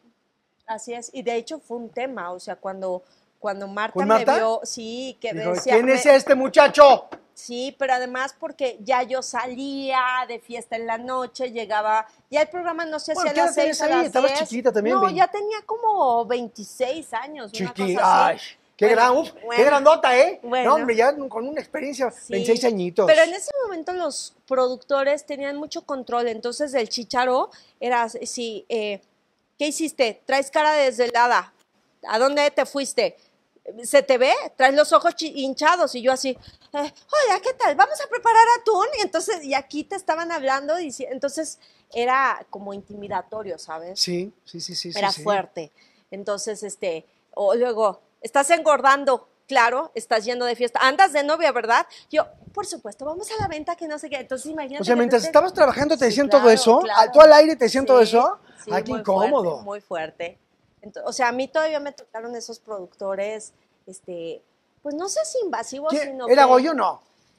Así es, y de hecho fue un tema, o sea, cuando, cuando Marta,
¿Con Marta?
me vio, sí, que
Dijo,
decía...
¿quién
me-
es este muchacho?
Sí, pero además porque ya yo salía de fiesta en la noche, llegaba, ya el programa no sé si
Bueno,
a
¿qué edad
las seis,
tenías
a
ahí?
las
Estabas
diez.
chiquita también,
No,
veinte.
ya tenía como veintiséis años, una
Chiqui,
cosa
ay,
así.
qué
Bueno,
gran, uf, qué
bueno,
grandota, ¿eh?
bueno.
No, hombre, ya con una experiencia,
sí.
veintiséis añitos.
Pero en ese momento los productores tenían mucho control, entonces el chícharo era, sí, eh, ¿qué hiciste? Traes cara de desvelada, ¿a dónde te fuiste? ¿Se te ve? Traes los ojos hinchados y yo así, eh, hola, ¿qué tal? Vamos a preparar atún. Y entonces, y aquí te estaban hablando, y entonces era como intimidatorio, ¿sabes?
Sí, sí, sí, sí.
Era
sí,
fuerte. Entonces, este, o luego, estás engordando, claro, estás yendo de fiesta, andas de novia, ¿verdad? Yo, por supuesto, vamos a la venta que no sé qué. Entonces, imagínate.
O sea,
que
mientras
te-
estabas trabajando te
Sí,
decían
claro,
todo eso,
claro.
¿tú al aire te decían
Sí,
todo eso?
sí,
¡Ay, qué
muy
incómodo!
Fuerte, muy fuerte. Entonces, o sea, a mí todavía me tocaron esos productores, este, pues no sé si invasivos,
¿Quién?
sino
¿Era
que...
Goyo o no?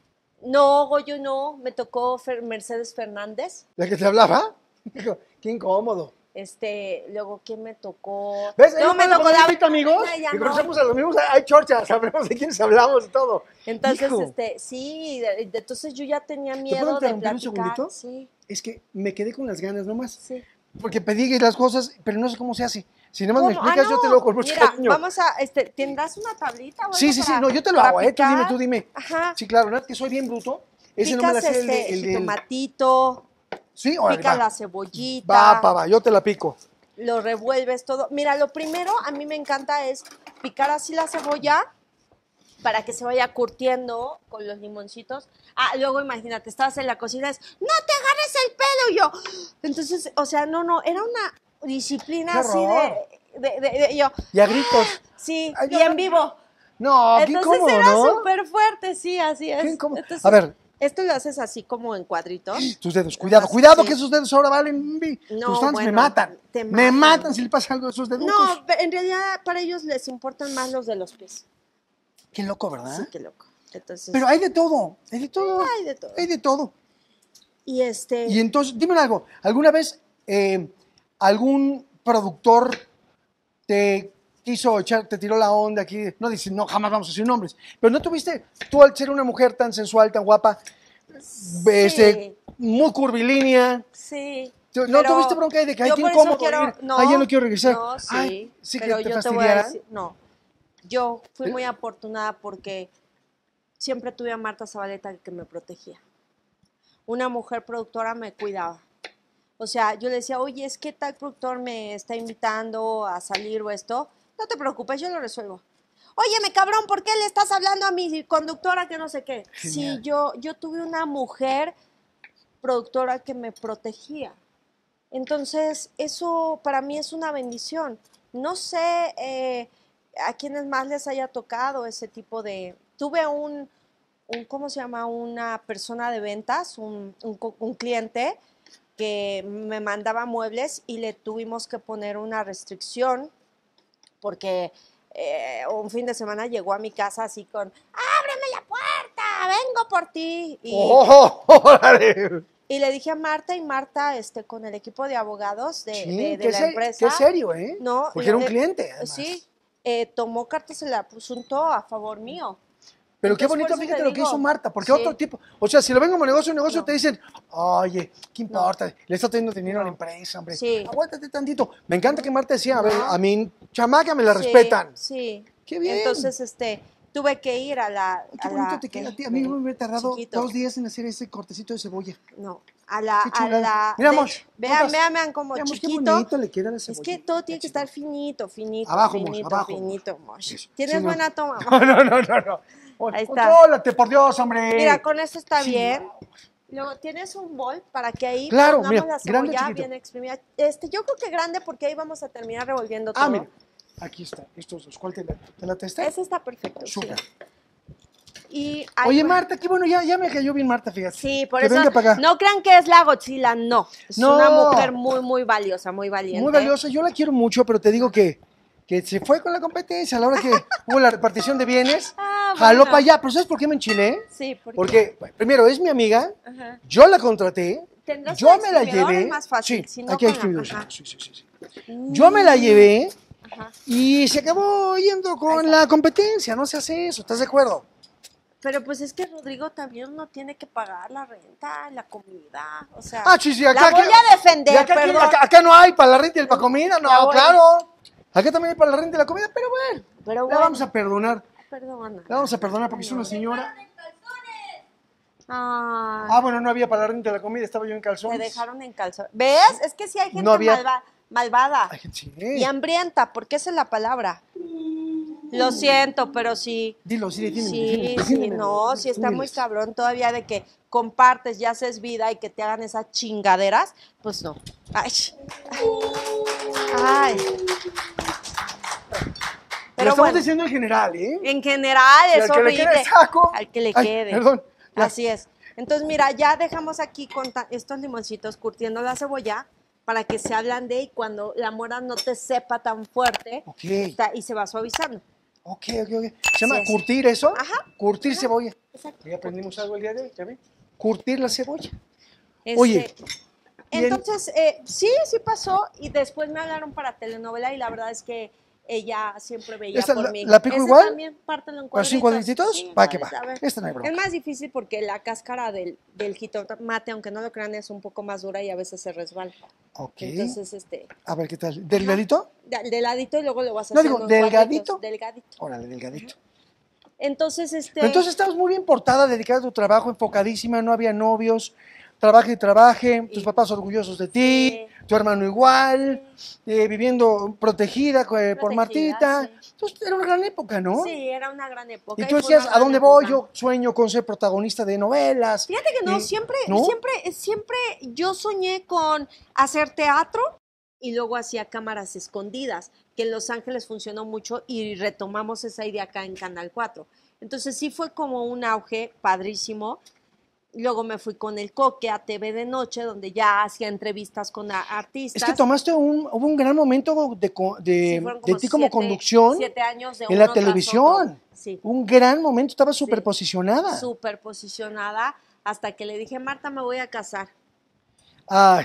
No, Goyo no, me tocó Fer- Mercedes Fernández,
¿La que te hablaba? Dijo, qué incómodo.
este, luego, ¿quién me tocó?
¿Ves?
No, me tocó
la
la...
amigos.
Ay, ya
Y
no.
conocemos a los mismos, hay chorchas, sabremos de quiénes hablamos y todo.
Entonces,
Hijo,
este, sí, de- de- entonces yo ya tenía
puedo
miedo de
interrumpir un
platicar.
segundito?
Sí,
es que me quedé con las ganas nomás.
sí.
Porque pedí las cosas, pero no sé cómo se hace. Si nomás me
¿Cómo?
explicas,
Ah,
yo te
no.
lo hago con mucho
Mira,
cariño.
vamos a, este, ¿tendrás una tablita o algo
Sí, sí, sí,
para-
no, yo te lo
para
hago, ¿eh? Tú dime,
picar?
tú dime.
Ajá.
Sí, claro, ¿no? Que soy bien bruto. Ese no me la
Picas
sé, el, de-
este
el del-
jitomatito,
Sí, órale,
picas
va.
la cebollita,
Va, pa, va, yo te la pico.
lo revuelves todo. Mira, lo primero a mí me encanta es picar así la cebolla para que se vaya curtiendo con los limoncitos. Ah, luego imagínate, estabas en la cocina, es, no te agarres el pelo. Y yo, entonces, o sea, no, no, era una disciplina
¡Qué
así
horror!
de, de, de- de- yo,
Y a gritos.
sí,
Ay,
y
no,
en
no,
vivo.
No, qué
Entonces
incómodo,
era
¿no?
súper fuerte, sí, así es.
Qué incómodo.
Entonces,
A ver.
esto lo haces así como en cuadritos.
Tus dedos, cuidado,
Ajá,
cuidado
sí.
que esos dedos ahora valen. vi.
No,
Tus fans me
bueno,
matan.
te
Me
matan.
matan si le pasa algo a esos dedos.
No, pe- en realidad para ellos les importan más los de los pies.
Qué loco, ¿verdad?
Sí, qué loco. Entonces,
Pero hay de todo, hay de todo.
hay de todo.
Hay de todo.
Y este,
Y entonces, dime algo, ¿alguna vez eh, algún productor te quiso echar, te tiró la onda aquí? No dices, no, jamás vamos a decir nombres. Pero no tuviste, tú al ser una mujer tan sensual, tan guapa, este, muy curvilínea,
sí.
¿no
pero
tuviste bronca ahí de que hay
yo
que
por eso
incómodo
quiero-
ir?
no,
Ay, ya no quiero regresar.
No, sí,
Ay, sí
pero
que te
yo te voy a
fastidiaran.
decir, no. Yo fui
¿Eh?
muy afortunada porque siempre tuve a Marta Zabaleta que me protegía. Una mujer productora me cuidaba. O sea, yo le decía, oye, es que tal productor me está invitando a salir o esto. No te preocupes, yo lo resuelvo. Óyeme, cabrón, ¿por qué le estás hablando a mi conductora que no sé qué?
Genial.
Sí, yo, yo tuve una mujer productora que me protegía. Entonces, eso para mí es una bendición. No sé eh, a quienes más les haya tocado ese tipo de... Tuve un, un ¿cómo se llama? Una persona de ventas, un, un, un cliente que me mandaba muebles y le tuvimos que poner una restricción porque eh, un fin de semana llegó a mi casa así con, ¡ábreme la puerta! ¡Vengo por ti! Y,
¡Oh, órale!
y le dije a Marta, y Marta, este, con el equipo de abogados de,
Sí,
de, de
qué
la
se-
empresa.
Qué serio, ¿eh?
No,
Porque era un
eh,
cliente, además.
Sí, eh, tomó cartas en el asunto a favor mío.
Pero qué
Entonces,
bonito,
por eso
fíjate
te
lo que
digo,
hizo Marta, porque
sí.
otro tipo, o sea, si lo ven como negocio, negocio,
No.
te dicen, oye, ¿qué importa? Le está teniendo dinero a la
No.
empresa, hombre.
Sí.
Aguántate tantito. Me encanta que Marta decía, a ver,
No.
a mi chamaca me la
Sí,
respetan.
Sí.
Qué bien.
Entonces, este, tuve que ir a la...
Qué
a
bonito
la-
te queda a ti. A
me-
mí me hubiera tardado
chiquito.
dos días en hacer ese cortecito de cebolla.
No, a la...
Qué
A
chulada.
la
Mira,
de-
Mosh,
vean,
notas.
vean, vean como
Mira, Mosh, qué
chiquito.
bonito le queda la
Es
cebolla.
que todo tiene que estar finito, finito,
Abajo, Mosh,
finito,
abajo,
finito, Mosh.
Eso.
¿Tienes
Sí, no.
buena toma?
No, no, no, no, no.
Ahí está.
Contrólate, por Dios, hombre.
Mira, con esto está
Sí.
bien. Luego tienes un bol para que ahí
Claro,
pongamos
mira,
la
grande o
cebolla
chiquito.
bien exprimida. Este, yo creo que grande porque ahí vamos a terminar revolviendo todo.
Ah, mira. Aquí está, estos dos. ¿Cuál te la, te la testé?
Ese está perfecto.
Súper.
Sí. Y, ay,
Oye,
bueno,
Marta, qué bueno, ya, ya me cayó bien Marta, fíjate.
sí, por
que
eso
venga para acá.
no crean que es la Godzilla, no. Es
No.
una mujer muy, muy valiosa, muy valiente.
Muy valiosa, yo la quiero mucho, pero te digo que, que se fue con la competencia a la hora que hubo la repartición de bienes.
Ah,
Jaló
bueno.
para allá, pero ¿sabes por qué me enchilé?
Sí, ¿por qué?
Porque, bueno, primero, es mi amiga,
Ajá.
yo la contraté,
¿Tendrás
yo
un
me la
exprimidor?
llevé.
Es más fácil,
Sí,
si no
aquí hay
con la-
exprimidor,
ajá.
sí, sí, sí, sí. Yo me la llevé
Ajá.
y se acabó yendo
Ahí
con
está.
la competencia, no se hace eso, ¿estás de acuerdo?
Pero pues es que Rodrigo también no tiene que pagar la renta, la comida, o sea,
Ah, sí, sí, acá,
la voy
acá-
a defender,
y acá, aquí-
perdón.
acá- acá no hay para la renta y para la comida,
La
no,
voy-
claro. Acá también hay para la renta y la comida, pero bueno,
Pero
la
bueno.
vamos a perdonar.
Perdona.
La vamos a perdonar porque es una señora.
Ay,
Ah, bueno, no había para la renta de la comida, estaba yo en
me
calzones.
dejaron en calzón. ¿Ves? Es que sí hay gente
No había-
malva- malvada
Ay, sí.
y hambrienta, porque esa es la palabra. Lo siento, pero sí.
Dilo, sí, defiéndeme,
Sí,
defiéndeme,
sí,
defiéndeme,
no, sí está muy
defiéndeles.
cabrón todavía de que compartes y haces vida y que te hagan esas chingaderas, pues no. Ay, ay.
Lo
Pero
estamos
bueno,
diciendo en general, ¿eh?
en general
Y
es
al que le
horrible.
quede saco.
Al que le
Ay,
quede.
perdón, ya.
Así es. Entonces, mira, ya dejamos aquí con ta- estos limoncitos curtiendo la cebolla para que se ablande y cuando la mora no te sepa tan fuerte
Ok.
ta- y se va suavizando.
Ok, ok, ok. ¿Se llama
Así es.
curtir eso?
Ajá.
Curtir cebolla.
Exacto.
Ya aprendimos algo el día de hoy, ¿ya ven? Curtir la cebolla.
Este,
Oye, y en-
entonces, eh, sí, sí pasó y después me hablaron para telenovela y la verdad es que ella siempre veía
¿Esta
por
la-
mí.
la pico
Ese
igual?
también, pártelo en
¿Así en
cuadritos.
cuadrititos?
Sí, en
Va que va.
cuadritos, a ver.
Esta no hay bronca.
Es más difícil porque la cáscara del, del jitomate, aunque no lo crean, es un poco más dura y a veces se resbala.
Ok.
Entonces, este,
A ver, ¿qué tal? ¿Delgadito?
de, de ladito y luego lo vas
No,
haciendo
digo,
en cuadritos,
¿delgadito?
delgadito.
Órale, delgadito.
Entonces, este...
Pero entonces estabas muy bien portada, dedicada a tu trabajo, enfocadísima, no había novios, trabaje y trabaje, tus
Y-
papás orgullosos de ti,
Sí.
tu hermano igual, eh, viviendo protegida eh, por
Protegida,
Martita.
sí.
Entonces era una gran época, ¿no?
Sí, era una gran época.
Y tú
fue
decías,
una
¿a
gran
dónde voy?
época.
Yo sueño con ser protagonista de novelas.
Fíjate que no,
Y-
siempre,
¿no?
siempre, siempre yo soñé con hacer teatro y luego hacía cámaras escondidas, que en Los Ángeles funcionó mucho y retomamos esa idea acá en Canal cuatro. Entonces sí fue como un auge padrísimo. Luego me fui con el Coque a T V de noche, donde ya hacía entrevistas con a- artistas.
Es que tomaste un, hubo un gran momento de, co- de,
Sí, fueron
de
como
ti como
siete-
conducción
siete años de
en la
uno tras
televisión.
otro. Sí.
Un gran momento, estaba súper posicionada.
Súper posicionada hasta que le dije, Marta, me voy a casar.
Ay,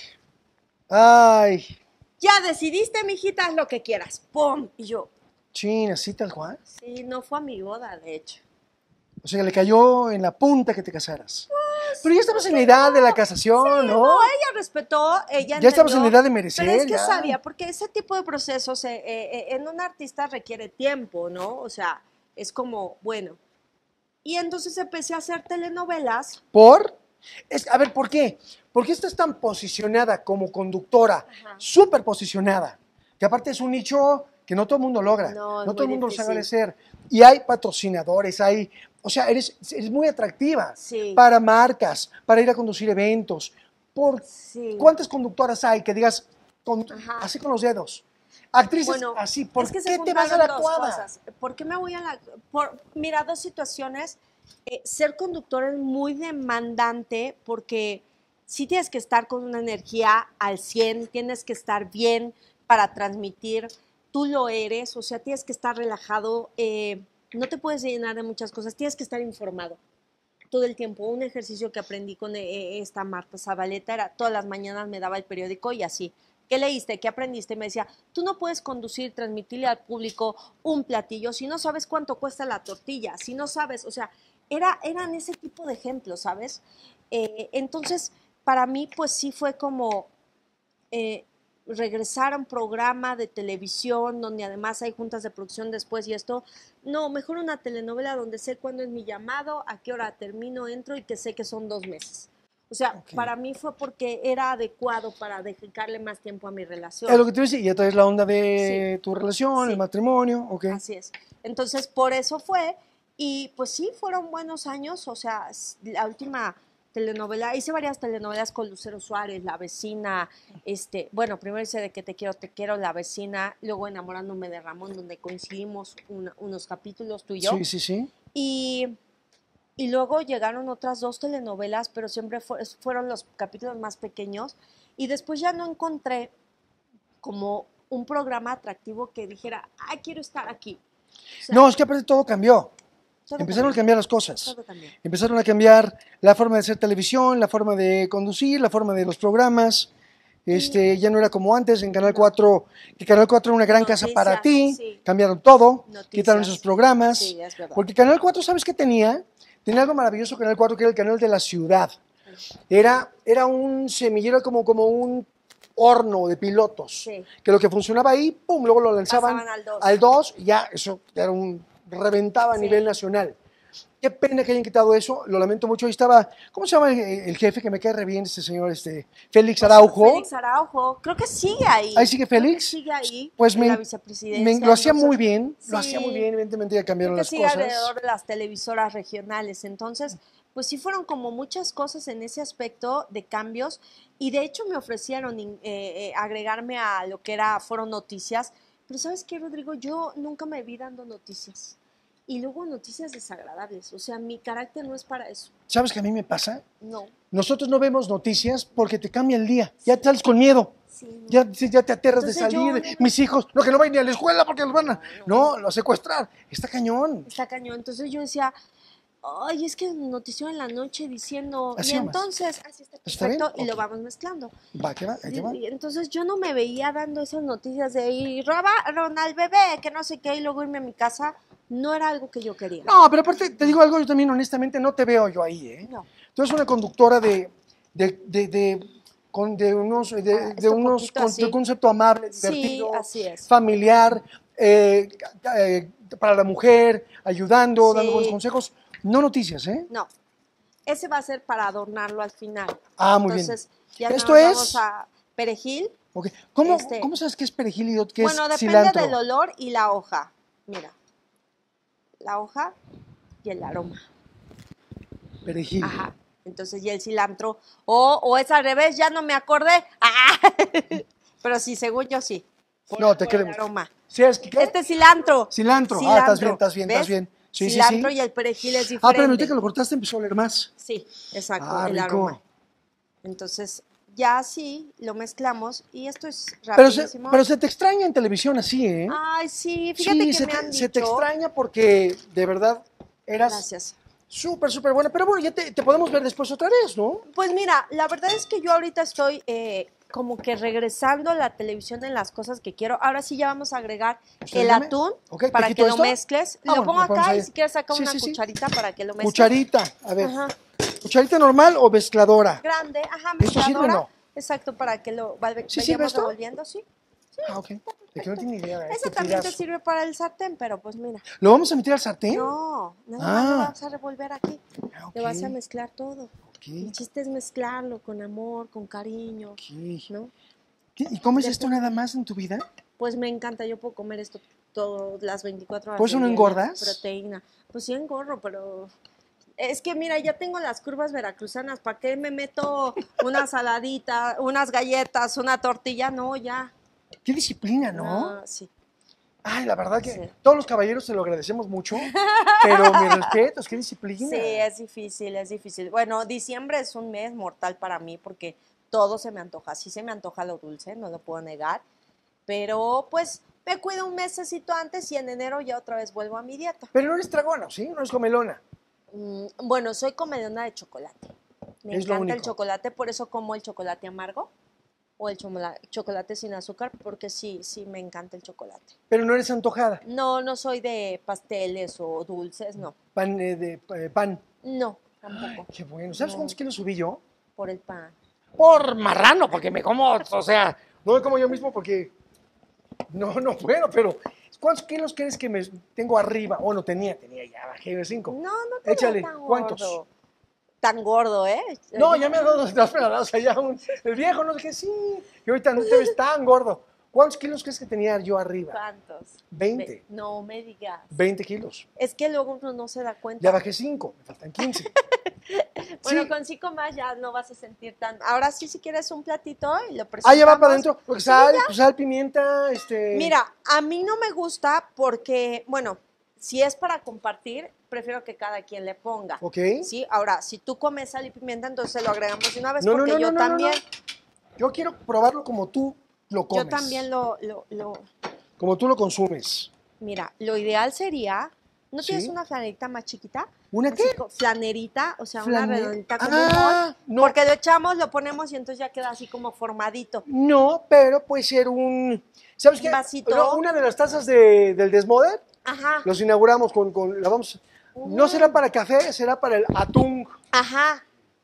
ay,
Ya decidiste, mijita, haz lo que quieras. ¡Pum! Y yo,
chin, así tal cual.
sí, no fue a mi boda, de hecho.
O sea, le cayó en la punta que te casaras. Pero ya estamos en la edad de la casación, ¿no?
No, ella respetó, ella
Ya estamos en la
entendió,
edad de merecer,
pero es que
ya.
sabía, porque ese tipo de procesos eh, eh, eh, en un artista requiere tiempo, ¿no? O sea, es como, bueno. Y entonces empecé a hacer telenovelas.
¿Por? Es, a ver, ¿por qué? ¿Por qué estás tan posicionada como conductora?
Ajá.
Súper posicionada. Que aparte es un nicho que no todo el mundo logra.
No, es
No todo el
muy
mundo lo sabe
difícil.
hacer. Y hay patrocinadores, hay... O sea, eres, eres muy atractiva
Sí.
para marcas, para ir a conducir eventos. ¿Por
Sí.
cuántas conductoras hay que digas con-
Ajá.
así con los dedos? Actrices
Bueno,
así, ¿por
es que
qué
se
te vas a
juntaron
la
dos
actuada?
cosas. ¿Por qué me voy a la...? Por, mira, dos situaciones. Eh, ser conductor es muy demandante porque sí tienes que estar con una energía al cien, tienes que estar bien para transmitir, tú lo eres, o sea, tienes que estar relajado, eh, no te puedes llenar de muchas cosas, tienes que estar informado todo el tiempo. Un ejercicio que aprendí con eh, esta Marta Zabaleta era todas las mañanas me daba el periódico y así. ¿Qué leíste? ¿Qué aprendiste? Me decía, tú no puedes conducir, transmitirle al público un platillo si no sabes cuánto cuesta la tortilla, si no sabes, o sea, era, eran ese tipo de ejemplos, ¿sabes? Eh, entonces, para mí, pues sí fue como eh, regresar a un programa de televisión donde además hay juntas de producción después y esto, no, mejor una telenovela donde sé cuándo es mi llamado, a qué hora termino, entro y que sé que son dos meses. O sea,
Ok.
para mí fue porque era adecuado para dedicarle más tiempo a mi relación.
Es lo que te decía, ya traes la onda de tu relación,
Sí.
el matrimonio, ok.
Así es. Entonces, por eso fue, y pues sí, fueron buenos años, o sea, s- la última telenovela, hice varias telenovelas con Lucero Suárez, La Vecina, este, bueno, primero hice De que te quiero, te quiero, La Vecina, luego Enamorándome de Ramón, donde coincidimos una, unos capítulos tú y yo.
Sí, sí, sí.
Y, y luego llegaron otras dos telenovelas, pero siempre fue, fueron los capítulos más pequeños. Y después ya no encontré como un programa atractivo que dijera, ay, quiero estar aquí. O sea,
No, es que aparte todo cambió.
todo
Empezaron
cambió,
a cambiar las cosas.
todo cambió.
Empezaron a cambiar la forma de hacer televisión, la forma de conducir, la forma de los programas. Este, ya no era como antes en Canal cuatro, que Canal cuatro era una gran casa
Noticias,
para ti.
sí.
Cambiaron todo,
Noticias.
quitaron esos programas.
Sí, es verdad.
Porque Canal cuatro, ¿sabes qué tenía? Tenía algo maravilloso Canal cuatro, que era el canal de la ciudad. Era, era un semillero, como, como un horno de pilotos.
Sí.
Que lo que funcionaba ahí, pum, luego lo lanzaban
Pasaban al dos.
al dos, y ya eso era un, reventaba a
Sí.
nivel nacional. Qué pena que hayan quitado eso, lo lamento mucho. Ahí estaba, ¿cómo se llama el, el jefe que me cae re bien, este señor, este Félix Araujo?
Félix Araujo, creo que sigue ahí.
Ahí sigue
Creo que
Félix.
sigue ahí,
Pues
en
me,
la vicepresidencia.
me- lo hacía
entonces,
muy bien, lo
sí,
hacía muy bien, evidentemente ya cambiaron
creo que
las
sigue
cosas.
alrededor de las televisoras regionales. Entonces, pues sí fueron como muchas cosas en ese aspecto de cambios. Y de hecho me ofrecieron eh, eh, agregarme a lo que era Foro Noticias. Pero ¿sabes qué, Rodrigo? Yo nunca me vi dando noticias. Y luego noticias desagradables. O sea, mi carácter no es para eso.
¿Sabes qué a mí me pasa?
No.
Nosotros no vemos noticias porque te cambia el día, ya te sales con miedo.
Sí, no.
Ya, ya te aterras de
Entonces,
salir,
yo no-
mis hijos, no, que no vayan ni a la escuela porque los van a, no, los secuestrar, está cañón.
Está cañón. Entonces yo decía, ay, es que notició en la noche diciendo,
Así
y
nomás.
entonces, así está
¿Está bien?
perfecto, y lo
Ok.
vamos mezclando.
Va, ¿qué va? Ahí te va.
Y, y entonces yo no me veía dando esas noticias de, y robaron al bebé, que no sé qué, y luego irme a mi casa, no era algo que yo quería.
No, pero aparte, te digo algo, yo también honestamente no te veo yo ahí, ¿eh?
No.
Tú eres una conductora de, de, de, de, con- de unos, de,
Ah,
de
esto
unos
poquito
con-
así.
de un concepto amable,
Sí,
divertido,
así es.
familiar, eh, eh, para la mujer, ayudando,
Sí.
dando buenos consejos. No noticias, ¿eh?
No. Ese va a ser para adornarlo al final.
Ah, muy bien.
Entonces, ya
Esto
nos
es-
vamos a perejil.
Ok. ¿Cómo,
Este-
¿Cómo sabes qué es perejil y qué
Bueno,
es
depende
cilantro?
del olor y la hoja. Mira. La hoja y el aroma.
Perejil.
Ajá. Entonces, y el cilantro. O, o es al revés, ya no me acordé. ¡Ah! Pero sí, según yo sí. Por-
No, te
por el
queremos.
aroma.
Sí, es que, ¿qué?
Este es cilantro.
Cilantro. Ah, estás bien, estás bien,
¿ves?
estás bien. Sí, sí,
Cilantro
sí.
y el perejil es diferente.
Ah, pero ahorita que lo cortaste empezó a oler más.
Sí, exacto,
Ah,
el
rico.
aroma. Entonces, ya así lo mezclamos y esto es
Pero se,
rapidísimo.
pero se te extraña en televisión así, ¿eh?
Ay, sí, fíjate
sí,
que
se
me
te,
han
se te
dicho.
extraña porque de verdad eras
Gracias.
súper, súper buena. Pero bueno, ya te, te podemos ver después otra vez, ¿no?
Pues mira, la verdad es que yo ahorita estoy eh, como que regresando a la televisión en las cosas que quiero. Ahora sí ya vamos a agregar
¿Usted
el
dígame?
atún
Ok,
para
¿te
que
quito
lo
esto?
mezcles.
Ah,
lo
bueno,
pongo
lo ponemos
acá
ahí.
y si quieres saca
Sí,
una
sí, sí.
cucharita para que lo mezcles.
Cucharita, a ver.
Ajá.
¿Cucharita normal o mezcladora?
Grande, ajá,
¿Esto sirve o
mezcladora.
no?
Exacto, para que lo va-
¿Sí sirve
vayamos
esto?
revolviendo, sí.
Ah, ok. De que no tiene idea. de
Ese
este
también te
tirazo.
sirve para el sartén, pero pues mira.
¿Lo vamos a meter al sartén?
No, nada
Ah.
más lo vas a revolver aquí.
Ah, ok.
Le vas a mezclar todo.
Ok,
El chiste es mezclarlo con amor, con cariño,
ok.
¿no?
¿Qué- ¿Y comes esto nada más en tu vida?
Pues me encanta, yo puedo comer esto todas las veinticuatro horas.
¿Por eso
del
no
día,
engordas?
Proteína. Pues sí engorro, pero es que mira, ya tengo las curvas veracruzanas. ¿Para qué me meto una saladita, unas galletas, una tortilla? No, ya.
Qué disciplina, ¿no?
Ah, sí.
Ay, la verdad que
Sí.
todos los caballeros te lo agradecemos mucho, pero mis respetos, qué disciplina.
Sí, es difícil, es difícil. Bueno, diciembre es un mes mortal para mí porque todo se me antoja. Sí se me antoja lo dulce, no lo puedo negar. Pero pues me cuido un mesecito antes y en enero ya otra vez vuelvo a mi dieta.
Pero no eres tragona, ¿sí? No eres comelona.
Mm, bueno, soy comedona de chocolate. Me
Es lo
encanta el
único.
chocolate, por eso como el chocolate amargo o el chomola- chocolate sin azúcar, porque sí, sí me encanta el chocolate.
Pero no eres antojada.
No, no soy de pasteles o dulces, no.
Pan eh, de eh, pan.
No, tampoco.
Qué bueno. ¿Sabes
No.
cuántos kilos subí yo?
Por el pan.
Por marrano, porque me como, o sea, no me como yo mismo porque no, no puedo, pero ¿cuántos kilos crees que me tengo arriba? O no tenía, tenía ya, bajé de cinco.
No, no te
Échale,
veo tan
¿cuántos?
gordo. Tan gordo, ¿eh?
No, ya me ha dado dos pedazos allá. Un, el viejo, no dije, sí. Y ahorita no te ves tan gordo. ¿Cuántos kilos crees que tenía yo arriba?
¿Cuántos?
veinte.
Ve- No me digas.
veinte kilos.
Es que luego uno no se da cuenta.
Ya bajé cinco, me faltan quince.
Bueno,
Sí.
con cinco más ya no vas a sentir tan... Ahora sí, si quieres un platito y lo presentamos.
Ah, ya va para adentro. Porque
Sí,
sal,
ya.
pues, sal, pimienta, este...
Mira, a mí no me gusta porque, bueno, si es para compartir, prefiero que cada quien le ponga.
Ok.
Sí, ahora, si tú comes sal y pimienta, entonces lo agregamos de una vez
No, no,
porque
no,
yo
no, no, no,
también,
no. Yo quiero probarlo como tú lo comes.
yo también lo, lo, lo,
Como tú lo consumes.
mira, lo ideal sería, ¿no
Sí.
tienes una flanerita más chiquita?
¿Una
Así
qué?
co- Flanerita, o sea,
Flane-
una redondita como
Ah,
un bol,
no.
porque lo echamos, lo ponemos y entonces ya queda así como formadito.
No, pero puede ser un... ¿Sabes
Un
qué?
vasito.
No, una de las tazas de, del Desmoder,
Ajá,
los inauguramos con... con la vamos, no será para café, será para el atún.
ajá.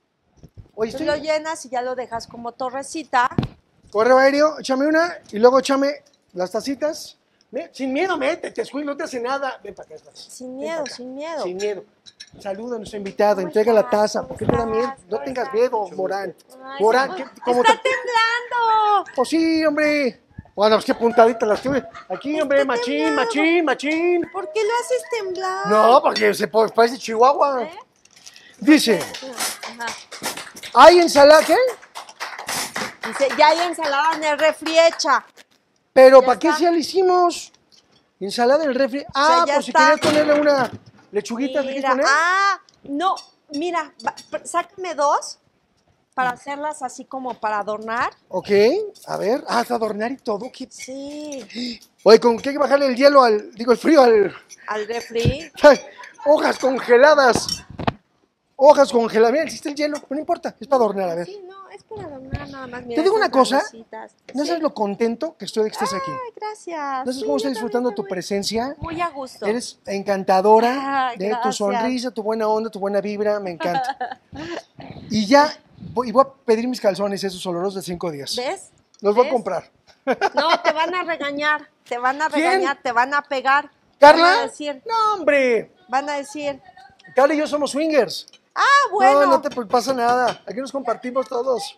Oye,
Tú
estoy...
lo llenas y ya lo dejas como torrecita.
Correo aéreo, échame una y luego échame las tacitas. Ve, sin miedo, métete, Squid, no te hace nada. Ven para acá, estás.
Sin
Ven
miedo,
para acá.
sin miedo.
Sin miedo. Saluda a nuestro invitado,
¿Cómo
entrega la
estás?
taza.
¿Cómo
¿Por qué te da miedo?
estás?
No
¿Cómo
tengas
estás?
miedo, Morán.
Ay,
Morán,
sí.
¿qué- ¿cómo
¡Está
te...?
temblando!
Pues sí, hombre. Bueno, pues qué puntadita las tuve. Aquí, hombre,
Está
machín,
temblado.
machín, machín.
¿Por qué lo haces temblar?
No, porque se po- parece Chihuahua.
¿Eh?
Dice,
Ajá.
¿hay ensalada qué?
Dice, ya hay ensalada en el refri hecha.
Pero
Ya
¿para qué
está.
si ya le hicimos? Ensalada en el refri. Ah,
ya
por si
está.
querías ponerle una lechuguita, ¿te quieres
Mira,
poner?
ah, no, mira, va- pr- sácame dos para hacerlas así como para adornar.
Ok, a ver. Ah, hasta adornar y todo. ¿Qué?
Sí,
Oye, ¿con qué hay que bajarle el hielo al, digo, el frío al...
al refri.
Ay, hojas congeladas. Hojas congeladas. Mira, existe el hielo, pero no importa, es para adornar, a ver.
Sí, no, es para adornar nada más.
Te digo una cosa, ¿no
Sí.
sabes lo contento que estoy de que estés aquí?
Ay, gracias.
No sabes
Sí,
cómo
yo
estoy
también
disfrutando tu
muy-
presencia.
Muy a gusto.
Eres encantadora,
Ay,
de tu
gracias.
sonrisa, tu buena onda, tu buena vibra, me encanta. Y ya, voy, y voy a pedir mis calzones, esos olorosos de cinco días.
¿Ves?
Los voy a
¿Ves?
comprar.
No, te van a regañar, te van a
¿Quién?
regañar, te van a pegar. Van a
¿Carla?
decir,
No, hombre.
van a decir,
Carla y yo somos swingers.
ah, bueno.
No, no te pasa nada. Aquí nos compartimos todos.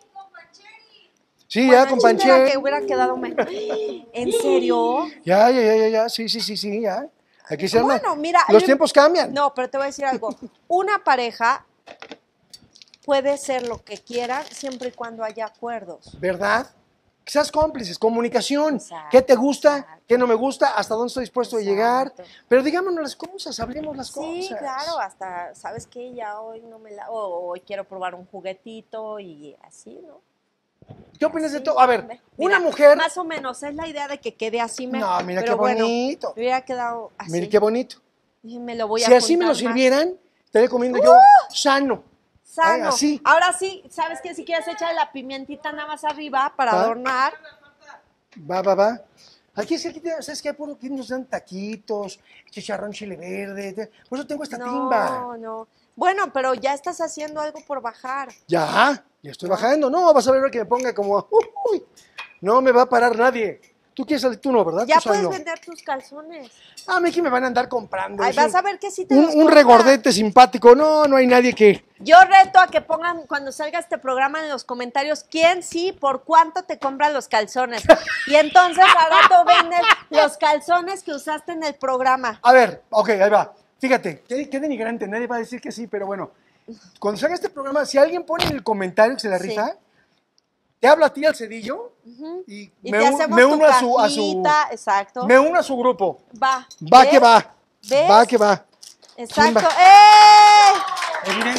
Sí,
Bueno,
ya, con
el chiste era
Panché.
que hubiera quedado me- ¿En serio?
Ya, ya, ya, ya, ya. Sí, sí, sí, sí, ya. Aquí se arma.
Bueno, mira.
Los
lo-
tiempos cambian.
No, pero te voy a decir algo. Una pareja puede ser lo que quiera siempre y cuando haya acuerdos.
¿Verdad? Que seas cómplices, comunicación.
Exacto,
¿Qué te gusta?
exacto.
¿Qué no me gusta? ¿Hasta dónde estoy dispuesto a llegar?
Exacto.
Pero digámonos las cosas, hablemos las
Sí,
cosas.
claro, hasta, ¿sabes qué? Ya hoy no me la... O hoy quiero probar un juguetito y así, ¿no?
¿Qué opinas de
Sí,
todo? A ver,
mira,
una mujer...
Más o menos, es la idea de que quede así mejor.
No, mira
pero
qué
bueno,
bonito.
me hubiera quedado así.
Mira qué bonito.
Dije, me lo voy a
Si así me
juntar
lo
más.
sirvieran, estaría comiendo yo sano.
Sano.
Ay, así.
Ahora sí, ¿sabes qué? Si quieres echar la pimientita nada más arriba para
¿Ah?
adornar.
Va, va, va. Aquí es que aquí, te- ¿sabes qué? Puro que nos dan taquitos, chicharrón chile verde. te- Por eso tengo esta timba.
No, no. Bueno, pero ya estás haciendo algo por bajar.
Ya, ya estoy bajando. No, vas a ver que me ponga como... Uy, no me va a parar nadie. Tú quieres salir, tú no, ¿verdad?
Ya
Tú sal,
puedes
no.
vender tus calzones.
A mí que me van a andar comprando.
Ay,
Es
vas
un-
a ver que sí te
Un,
los
un
compran.
regordete simpático. No, no hay nadie que...
Yo reto a que pongan cuando salga este programa en los comentarios quién sí, por cuánto te compran los calzones. Y entonces al rato venden los calzones que usaste en el programa.
A ver, ok, ahí va. Fíjate, qué, qué denigrante, nadie va a decir que sí, pero bueno. Cuando salga este programa, si alguien pone en el comentario que se la
Sí.
rifa, te habla a ti al cedillo
Ujú.
y,
Y
me,
te
un-
hacemos
me
tu
uno a su, a su...
cajita, exacto.
Me uno a su grupo.
Va.
Va
¿Ves?
que va.
¿Ves?
Va que va.
Exacto.
Chimba.
¡Eh!
Evidente.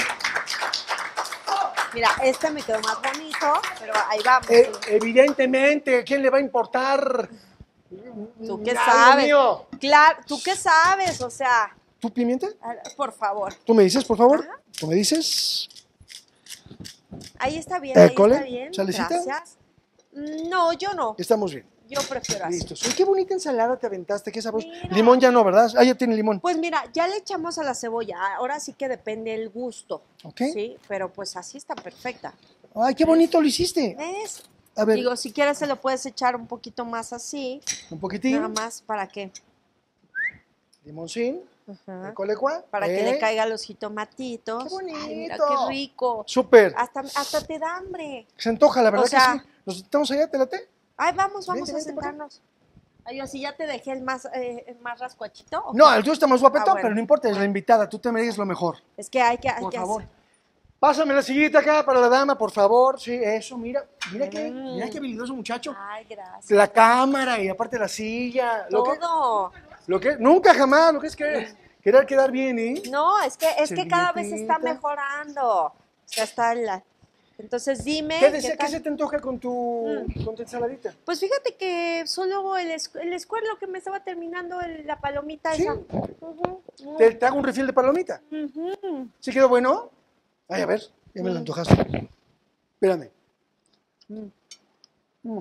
Mira, este me quedó más bonito, pero ahí vamos.
Eh, evidentemente, ¿quién le va a importar?
¿Tú qué
Algo
sabes?
mío.
Claro, ¿tú qué sabes? O sea,
¿Tú, pimienta?
por favor.
¿Tú me dices, por favor?
Ajá.
¿Tú me dices?
Ahí está bien,
Eh,
ahí
¿cole?
está bien.
¿Salecita?
Gracias. No, yo no.
Estamos bien.
Yo prefiero así.
Listos. Uy, qué bonita ensalada te aventaste, qué sabroso.
Mira.
Limón ya no, ¿verdad? Ah, ya tiene limón.
Pues mira, ya le echamos a la cebolla. Ahora sí que depende el gusto.
Ok.
Sí, pero pues así está perfecta.
Ay, qué bonito lo hiciste.
¿Ves?
A ver,
Digo, si quieres se lo puedes echar un poquito más así.
un poquitín.
Nada más para que,
Limoncín.
ajá,
Colecua.
para que
eh.
le caigan los jitomatitos.
¡Qué bonito!
Ay, mira qué rico.
Súper.
Hasta, hasta te da hambre.
Se antoja, la verdad
O sea-
que sí. ¿Nos sentamos allá, te late?
Ay, vamos, vamos
Vente,
a
vente por acá.
sentarnos. Ay, así ya te dejé el más, eh, el más rascuachito. ¿o
No,
qué?
el tuyo está más guapetón,
Ah, bueno.
pero no importa, es la invitada. Tú te mereces lo mejor.
Es que hay que... hay
Por
que
favor.
hacer-
Pásame la sillita acá para la dama, por favor. Sí, eso, mira. Mira qué, mira qué habilidoso muchacho.
Ay, gracias.
La cámara y aparte la silla. Lo que,
Todo.
lo que, nunca jamás, lo que es que querer quedar bien, ¿eh?
No, es que, es que cada vez se está
Servilletita.
mejorando. O sea, está la... Entonces dime...
¿Qué, desea,
¿qué
¿qué
tal?
se te antoja con tu, con tu ensaladita?
Pues fíjate que solo el, es- el escuerlo que me estaba terminando el- la palomita
¿Sí?
esa. Ujú, ujú,
¿Te, te hago un refill de palomita?
ujú.
¿Sí quedó bueno? Ay, a ver, ya me lo antojaste. Espérame. Mm.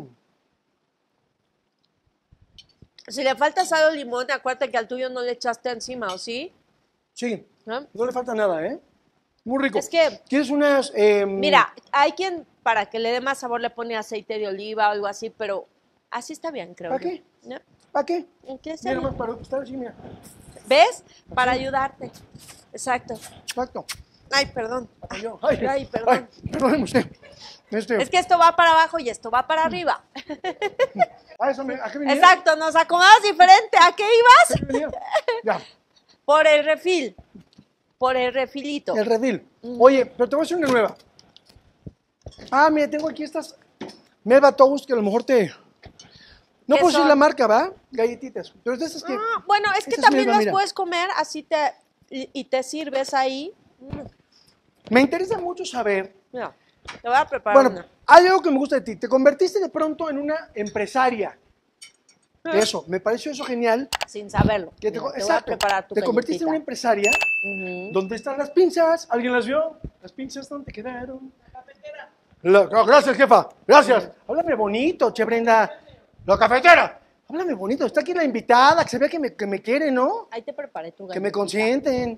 Si le falta sal o limón, acuérdate que al tuyo no le echaste encima, ¿o sí?
Sí,
¿No?
no le falta nada, ¿eh? Muy rico.
Es que-
¿Quieres unas...? eh,
Mira, hay quien para que le dé más sabor le pone aceite de oliva o algo así, pero así está bien, creo
¿Para
yo.
qué?
¿No?
¿Para qué?
¿En qué
Mira,
serio?
nomás para estar así, mira.
¿Ves? Para ayudarte. Exacto.
Exacto.
Ay, perdón.
Ay, yo- ay,
Ay, perdón.
Ay, perdóneme usted. Este,
Es que esto va para abajo y esto va para arriba.
Ah, eso me... ¿A qué venía?
Exacto, nos acomodamos diferente. ¿A qué
¿A
ibas?
qué venía? Ya,
Por el refil. Por el refilito.
el redil. Oye, pero te voy a hacer una nueva. Ah, mira, tengo aquí estas Melba Toast que a lo mejor te... No
¿Qué
puedo decir
son?
la marca, ¿va? Galletitas. Pero de esas que...
Ah, bueno, es que
Estas
también
Melba,
las
mira.
puedes comer así te y, y te sirves ahí. Mm,
Me interesa mucho saber...
Mira, te voy a preparar
Bueno,
una.
hay algo que me gusta de ti. Te convertiste de pronto en una empresaria.
Ah.
Eso, me pareció eso genial.
Sin saberlo.
Que te,
Mira, te voy a
exacto,
preparar tu
te convertiste en una
galletita.
empresaria.
Ujú.
¿Dónde están las pinzas? ¿Alguien las vio? ¿Las pinzas dónde quedaron? La cafetera. La, gracias, jefa. Gracias. Háblame bonito, che Brenda. La cafetera. Háblame bonito. Está aquí la invitada, que se vea que me, que me quiere, ¿no?
Ahí te preparé tu
Que me
galletita.
consienten.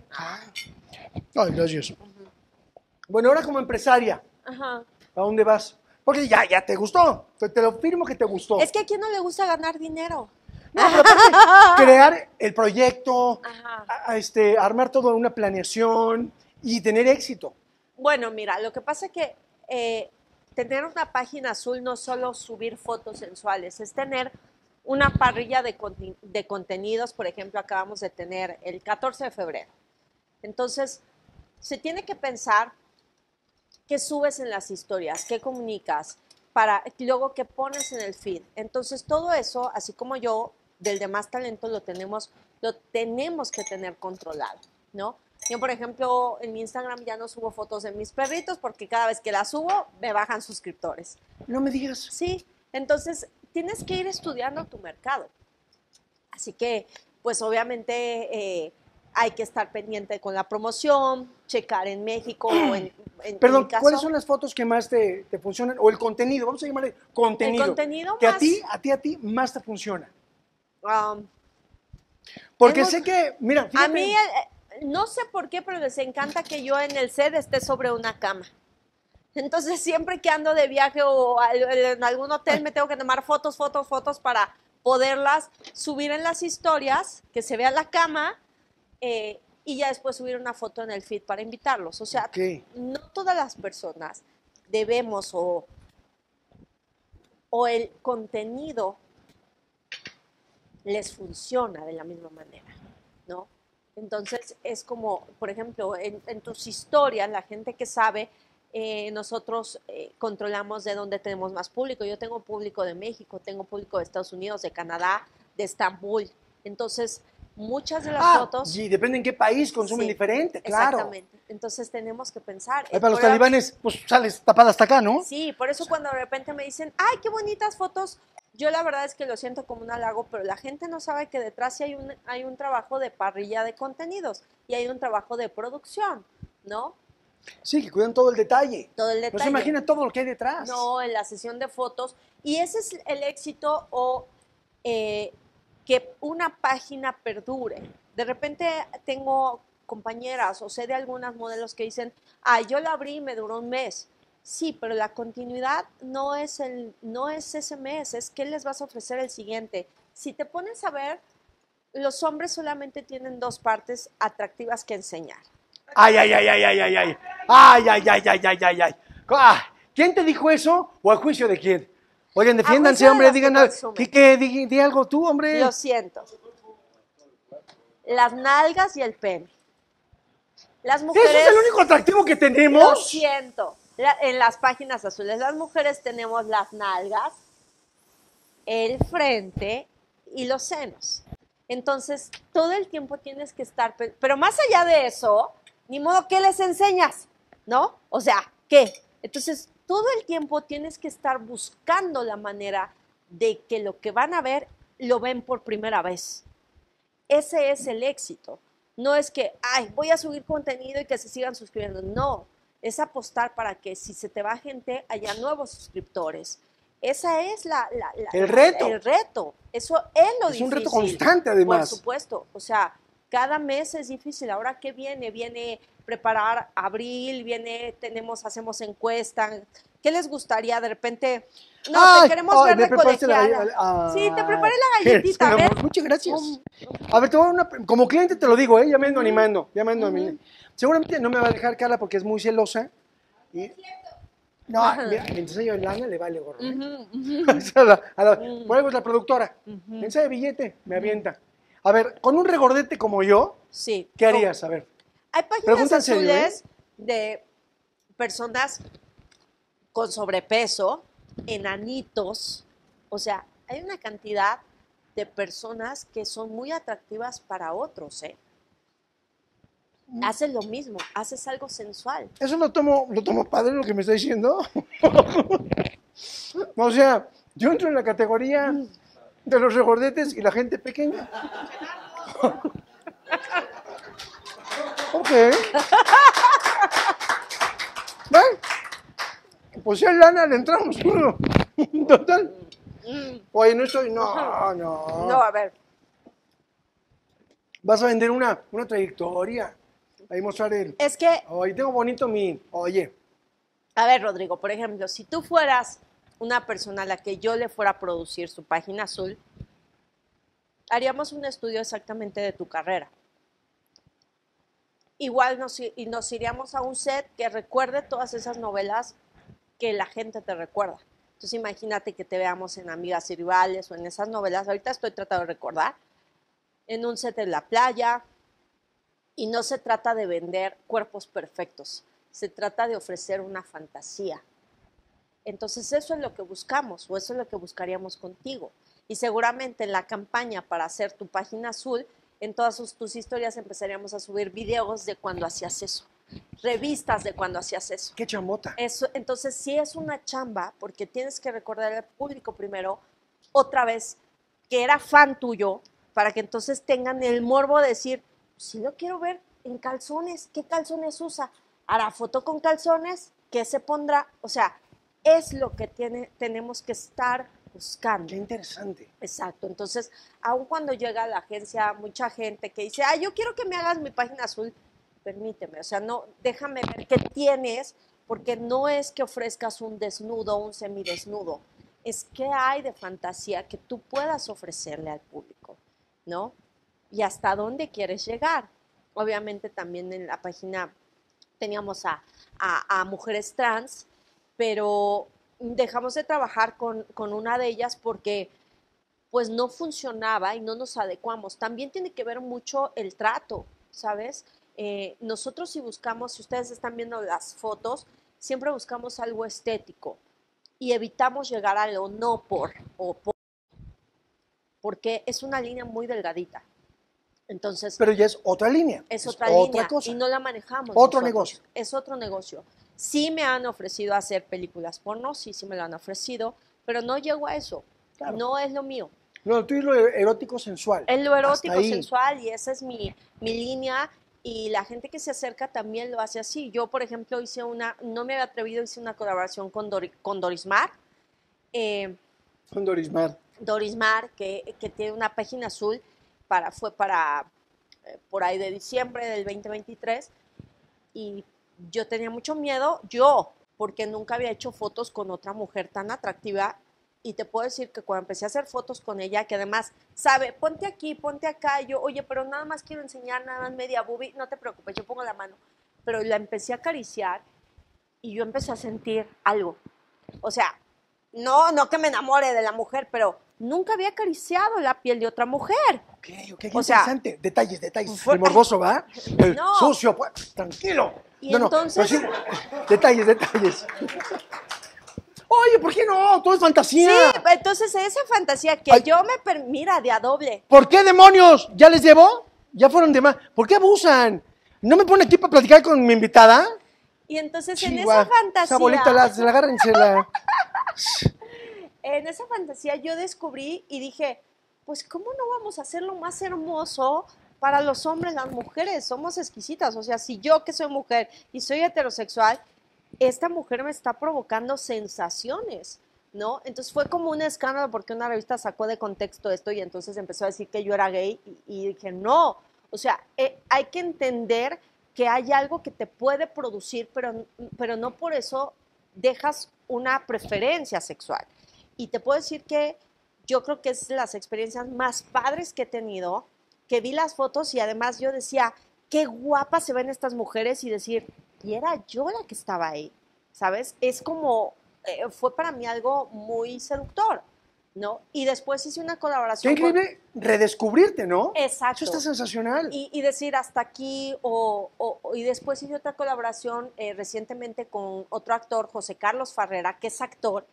Ay, gracias. Bueno, ahora como empresaria,
Ajá.
¿a dónde vas? Porque ya, ya te gustó. Te, te lo firmo que te gustó.
Es que a quién no le gusta ganar dinero.
No, pero aparte, crear el proyecto,
Ajá.
a- a este, armar toda una planeación y tener éxito.
Bueno, mira, lo que pasa es que eh, tener una página azul no es solo subir fotos sensuales, es tener una parrilla de, conti- de contenidos. Por ejemplo, acabamos de tener el catorce de febrero. Entonces, se tiene que pensar qué subes en las historias, qué comunicas, para luego qué pones en el feed. Entonces, todo eso, así como yo, del demás talento, lo tenemos, lo tenemos que tener controlado, ¿no? Yo, por ejemplo, en mi Instagram ya no subo fotos de mis perritos porque cada vez que las subo me bajan suscriptores.
No me digas.
Sí, entonces tienes que ir estudiando tu mercado. Así que, pues obviamente eh, hay que estar pendiente con la promoción, checar en México o en, en,
Perdón,
en mi caso.
¿cuáles son las fotos que más te, te funcionan? O el contenido, vamos a llamarle contenido.
El contenido
que a
más-
ti, a ti, a ti más te funciona.
Um,
Porque
Hemos-
sé que, mira,
a
fíjate,
mí, eh, no sé por qué, pero les encanta que yo en el set esté sobre una cama. Entonces, siempre que ando de viaje o al- en algún hotel, me tengo que tomar fotos, fotos, fotos para poderlas subir en las historias, que se vea la cama, eh, y ya después subir una foto en el feed para invitarlos. O sea,
Ok.
no todas las personas debemos o, o el contenido les funciona de la misma manera, ¿no? Entonces es como, por ejemplo, en, en tus historias, la gente que sabe, eh, nosotros eh, controlamos de dónde tenemos más público. Yo tengo público de México, tengo público de Estados Unidos, de Canadá, de Estambul. Entonces, muchas de las
ah,
fotos...
y depende en qué país consumen
Sí,
diferente, claro.
Exactamente. Entonces tenemos que pensar.
Ahí para los
Por-
talibanes, pues sales tapada hasta acá, ¿no?
Sí, por eso cuando de repente me dicen, ay, qué bonitas fotos, yo la verdad es que lo siento como un halago, pero la gente no sabe que detrás sí hay un, hay un trabajo de parrilla de contenidos y hay un trabajo de producción, ¿no?
Sí, que cuidan todo el detalle.
Todo el
No
detalle.
se imagina todo lo que hay detrás.
No, en la sesión de fotos. Y ese es el éxito o eh, que una página perdure. De repente tengo compañeras o sé de algunas modelos que dicen, ah, yo la abrí y me duró un mes. Sí, pero la continuidad no es, el, no es ese mes, es qué les vas a ofrecer el siguiente. Si te pones a ver, los hombres solamente tienen dos partes atractivas que enseñar.
Ay, ay, ay, ay, ay, ay, ay. Ay, ay, ay, ay, ay, ay, ay. Ah, ¿quién te dijo eso? ¿O a juicio de quién? Oigan, defiéndanse,
juicio de
hombre,
los que
digan algo.
consumen.
¿Qué, qué? Di, di algo tú, hombre.
Lo siento. Las nalgas y el pene. Las mujeres...
¿Eso es el único atractivo que tenemos?
Lo siento. La, en las páginas azules, las mujeres tenemos las nalgas, el frente y los senos. Entonces, todo el tiempo tienes que estar... Pero más allá de eso, ni modo, ¿qué les enseñas? ¿No? O sea, ¿qué? Entonces, todo el tiempo tienes que estar buscando la manera de que lo que van a ver, lo ven por primera vez. Ese es el éxito. No es que, ay, voy a subir contenido y que se sigan suscribiendo. No, es apostar para que si se te va gente, haya nuevos suscriptores. Esa es la, la, la,
el reto.
El reto. Eso es lo
es
difícil.
Es un reto constante, además.
Por supuesto. O sea, cada mes es difícil. Ahora, ¿qué viene? Viene preparar abril, viene, tenemos, hacemos encuesta. ¿Qué les gustaría? De repente, no,
ay,
te queremos
ay,
ver de colegiala.
La, ah,
sí, te preparé la galletita.
A ver. Muchas gracias. Um, a ver, te voy a una, como cliente te lo digo, ¿eh? Ya me ando animando. Ya me ando uh -huh. animando. Seguramente no me va a dejar Carla porque es muy celosa. Y, no, uh-huh. mira, el ensayo de lana le vale gorro. ¿eh? Uh-huh, uh-huh. a la, a la, uh-huh. Por algo es la productora. Uh-huh. Ensayo de billete, me avienta. A ver, con un regordete como yo,
sí.
¿qué harías? A ver.
Hay páginas azules serio, ¿eh? de personas con sobrepeso, enanitos. O sea, hay una cantidad de personas que son muy atractivas para otros, ¿eh? Haces lo mismo, haces algo sensual.
Eso lo tomo, lo tomo padre lo que me está diciendo. O sea, yo entro en la categoría de los regordetes y la gente pequeña. Ok. ¿Ven? Pues si es lana, le entramos. Total. Oye, no estoy, no, no.
No, a ver.
Vas a vender una, una trayectoria. Ahí mostrar el...
Es que...
Oye, tengo bonito mi... Oye.
A ver, Rodrigo, por ejemplo, si tú fueras una persona a la que yo le fuera a producir su página azul, haríamos un estudio exactamente de tu carrera. Igual nos, y nos iríamos a un set que recuerde todas esas novelas que la gente te recuerda. Entonces imagínate que te veamos en Amigas y Rivales o en esas novelas. Ahorita estoy tratando de recordar. En un set en la playa. Y no se trata de vender cuerpos perfectos, se trata de ofrecer una fantasía. Entonces eso es lo que buscamos, o eso es lo que buscaríamos contigo. Y seguramente en la campaña para hacer tu página azul, en todas tus, tus historias empezaríamos a subir videos de cuando hacías eso, revistas de cuando hacías eso.
¡Qué chambota!
Eso, entonces sí es una chamba, porque tienes que recordar al público primero, otra vez, que era fan tuyo, para que entonces tengan el morbo de decir, si lo quiero ver en calzones, ¿qué calzones usa? ¿Hará foto con calzones? ¿Qué se pondrá? O sea, es lo que tiene, tenemos que estar buscando.
Qué interesante.
Exacto. Entonces, aun cuando llega a la agencia mucha gente que dice, ah, yo quiero que me hagas mi página azul, permíteme, o sea, no, déjame ver qué tienes, porque no es que ofrezcas un desnudo o un semidesnudo, es que hay de fantasía que tú puedas ofrecerle al público, ¿no? Y hasta dónde quieres llegar. Obviamente también en la página teníamos a, a, a mujeres trans, pero dejamos de trabajar con, con una de ellas porque pues no funcionaba y no nos adecuamos. También tiene que ver mucho el trato, ¿sabes? Eh, nosotros si buscamos, si ustedes están viendo las fotos, siempre buscamos algo estético y evitamos llegar a lo no por o por, porque es una línea muy delgadita. Entonces,
pero ya es otra línea.
Es otra,
es
línea
otra cosa.
Y no la manejamos.
Otro
nosotros.
negocio.
Es otro negocio. Sí me han ofrecido hacer películas porno, sí, sí me lo han ofrecido, pero no llego a eso. Claro. No es lo mío.
No, tú es lo erótico sensual.
Es lo erótico sensual y esa es mi, mi línea y la gente que se acerca también lo hace así. Yo, por ejemplo, hice una, no me había atrevido, hice una colaboración con, Dor, con Dorismar. Eh,
con Dorismar.
Dorismar, que, que tiene una página azul. Para, fue para eh, por ahí de diciembre del veinte veintitrés y yo tenía mucho miedo, yo, porque nunca había hecho fotos con otra mujer tan atractiva y te puedo decir que cuando empecé a hacer fotos con ella, que además sabe, ponte aquí, ponte acá, yo, oye, pero nada más quiero enseñar, nada más media boobie, no te preocupes, yo pongo la mano, pero la empecé a acariciar y yo empecé a sentir algo, o sea, no, no que me enamore de la mujer, pero nunca había acariciado la piel de otra mujer.
Ok, ok, qué
O sea,
interesante. Detalles, detalles.
fue-
El morboso, ¿va? El
No.
sucio, pues, tranquilo.
Y
no,
entonces-
no, pero sí, detalles, detalles. Oye, ¿por qué no? Todo es fantasía.
Sí, entonces esa fantasía que
Ay.
yo me... per- Mira, de a doble.
¿Por qué demonios? ¿Ya les llevo? ¿Ya fueron de más? ¿Por qué abusan? ¿No me ponen aquí para platicar con mi invitada?
Y entonces en
Chihuahua,
esa fantasía...
Esa bolita, la, se la agarran y se la...
En esa fantasía yo descubrí y dije, pues ¿cómo no vamos a hacerlo más hermoso para los hombres, las mujeres? Somos exquisitas. O sea, si yo que soy mujer y soy heterosexual, esta mujer me está provocando sensaciones, ¿no? Entonces fue como un escándalo porque una revista sacó de contexto esto y entonces empezó a decir que yo era gay y, y dije, no, o sea, eh, hay que entender que hay algo que te puede producir, pero, pero no por eso dejas una preferencia sexual. Y te puedo decir que yo creo que es de las experiencias más padres que he tenido, que vi las fotos y además yo decía, qué guapas se ven estas mujeres y decir, y era yo la que estaba ahí, ¿sabes? Es como, eh, fue para mí algo muy seductor, ¿no? Y después hice una
Qué
colaboración
increíble redescubrirte, ¿no?
Exacto.
Eso está sensacional.
Y, y decir hasta aquí, o, o- y después hice otra colaboración eh, recientemente con otro actor, José Carlos Farrera, que es actor,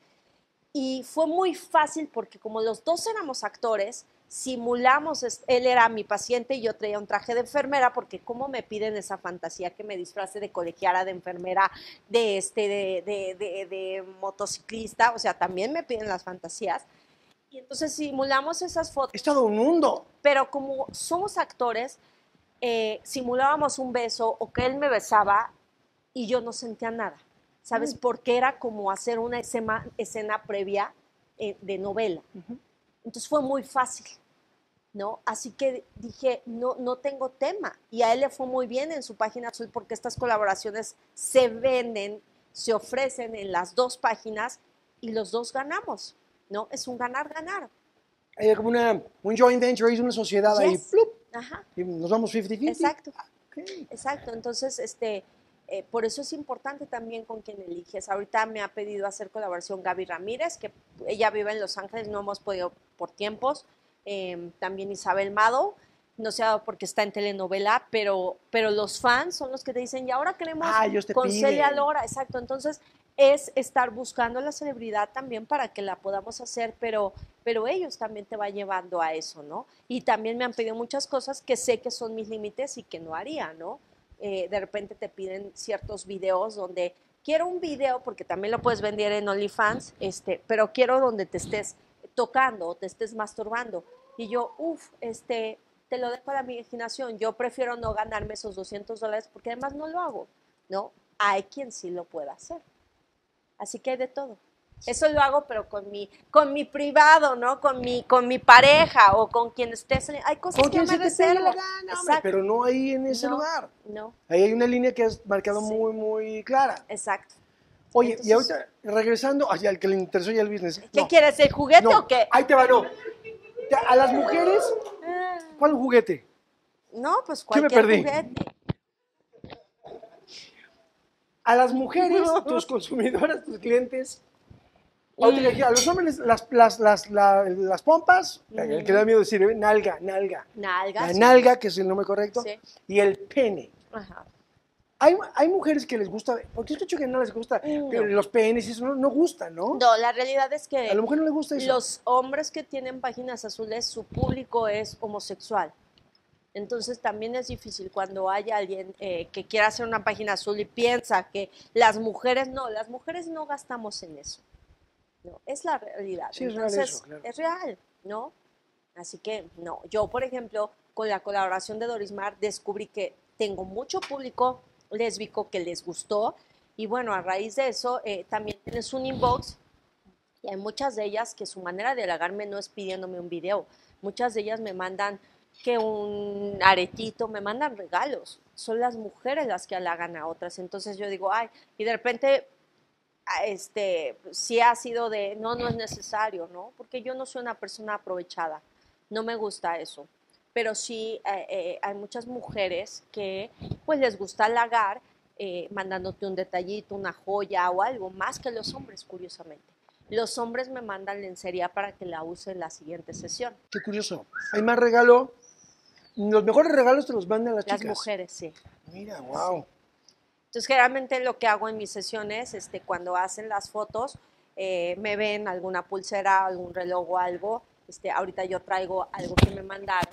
y fue muy fácil porque como los dos éramos actores, simulamos, es- él era mi paciente y yo traía un traje de enfermera, porque cómo me piden esa fantasía que me disfrace de colegiala, de enfermera, de, este, de, de, de, de motociclista, o sea, también me piden las fantasías. Y entonces simulamos esas fotos,
Es todo un mundo.
pero como somos actores, eh, simulábamos un beso o que él me besaba y yo no sentía nada, ¿sabes? Porque era como hacer una escena, escena previa eh, de novela. Entonces fue muy fácil, ¿no? Así que dije, no, no tengo tema. Y a él le fue muy bien en su página azul porque estas colaboraciones se venden, se ofrecen en las dos páginas y los dos ganamos, ¿no? Es un ganar-ganar.
Hay como una, un joint venture, es una sociedad ahí.
Yes.
¡plup!
Ajá.
Y nos vamos cincuenta cincuenta.
Exacto.
Ok.
Exacto, entonces, este, eh, por eso es importante también con quien eliges. Ahorita me ha pedido hacer colaboración Gaby Ramírez, que ella vive en Los Ángeles, no hemos podido por tiempos. Eh, también Isabel Mado, no se ha dado porque está en telenovela, pero, pero los fans son los que te dicen, y ahora queremos
Ah, ellos te
con
piden.
Celia Lora, exacto. Entonces, es estar buscando la celebridad también para que la podamos hacer, pero, pero ellos también te van llevando a eso, ¿no? Y también me han pedido muchas cosas que sé que son mis límites y que no haría, ¿no? Eh, de repente te piden ciertos videos donde quiero un video, porque también lo puedes vender en OnlyFans, este, pero quiero donde te estés tocando o te estés masturbando. Y yo, uff, este, te lo dejo a la imaginación. Yo prefiero no ganarme esos doscientos dólares porque además no lo hago, ¿no? Hay quien sí lo pueda hacer. Así que hay de todo. Eso lo hago, pero con mi, con mi privado, ¿no? Con mi, con mi pareja o con quien estés. Hay cosas
Con
que
quien
me
se te pegue
reservo.
la gana, hombre,
Exacto.
pero no ahí en ese
No,
lugar.
No,
Ahí hay una línea que has marcado
Sí.
muy, muy clara.
exacto.
Oye, y
Entonces-
ahorita, regresando hacia el que le interesó ya el business.
¿Qué
No,
quieres, el juguete
no,
o qué?
ahí te va, no. Ya, a las mujeres,
Ah,
¿cuál juguete?
No, pues
¿Qué me
cualquier
perdí?
juguete.
A las mujeres, tus consumidoras, tus clientes, ahorita que dije, a los hombres las, las, las, la- las pompas, el que da miedo decir, ¿eh? nalga, nalga.
Nalgas.
La nalga, que es el nombre correcto,
Sí.
y el pene.
Ajá.
Hay, hay mujeres que les gusta, porque escucho que no les gusta,
No.
pero los penes y eso no, no gustan, ¿no?
No, la realidad es que
A la mujer no le gusta eso.
los hombres que tienen páginas azules, su público es homosexual. Entonces también es difícil cuando hay alguien eh, que quiera hacer una página azul y piensa que las mujeres no, las mujeres no gastamos en eso. No, es la realidad.
Sí, es real
Entonces,
eso, claro.
es real, ¿no? Así que no, yo por ejemplo, con la colaboración de Doris Mar descubrí que tengo mucho público lésbico que les gustó y bueno, a raíz de eso eh, también tienes un inbox y hay muchas de ellas que su manera de halagarme no es pidiéndome un video, muchas de ellas me mandan que un aretito, me mandan regalos, son las mujeres las que halagan a otras, entonces yo digo, ay, y de repente a- este, sí ha sido de, no, no es necesario, ¿no? Porque yo no soy una persona aprovechada, no me gusta eso, pero sí eh, eh, hay muchas mujeres que pues les gusta halagar eh, mandándote un detallito, una joya o algo, más que los hombres, curiosamente. los hombres me mandan lencería para que la use en la siguiente sesión.
Qué curioso. Hay más regalo. Los mejores regalos te los mandan las,
las
chicas.
Las mujeres, sí.
Mira, wow.
Sí. Entonces, generalmente lo que hago en mis sesiones, este, cuando hacen las fotos, eh, me ven alguna pulsera, algún reloj o algo. Este, ahorita yo traigo algo que me mandaron.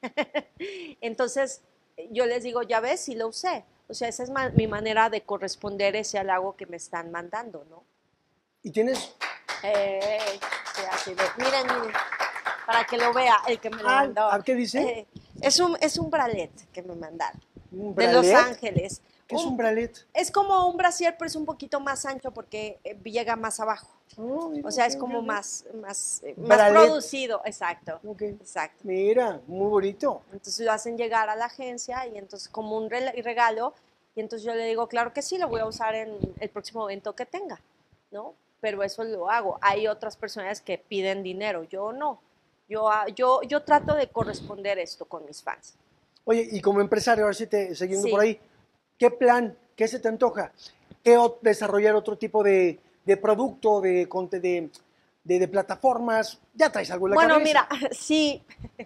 Entonces, yo les digo, ya ves, sí lo usé. O sea, esa es ma mi manera de corresponder ese halago que me están mandando, ¿no?
¿Y tienes?
Eh, sí, así de, miren, miren, para que lo vea el que me lo
ah,
mandó.
¿Qué dice?
Eh, es, un, es un bralet que me mandaron.
¿Un
de Los Ángeles.
¿Qué un, es un bralet?
Es como un brasier, pero es un poquito más ancho porque eh, llega más abajo. Oh, mira, o sea, okay, es como okay. más, más, eh, más producido. Exacto,
okay.
exacto.
Mira, muy bonito.
Entonces lo hacen llegar a la agencia y entonces como un regalo, y entonces yo le digo, claro que sí, lo voy a usar en el próximo evento que tenga, ¿no? Pero eso lo hago. Hay otras personas que piden dinero, yo no. Yo, yo, yo trato de corresponder esto con mis fans.
Oye, y como empresario, ahora sí te siguiendo
sí.
por ahí, ¿qué plan, qué se te antoja? ¿Qué desarrollar otro tipo de, de producto, de, de, de, de plataformas? ¿Ya traes algo en la
bueno,
cabeza?
Bueno, mira, sí,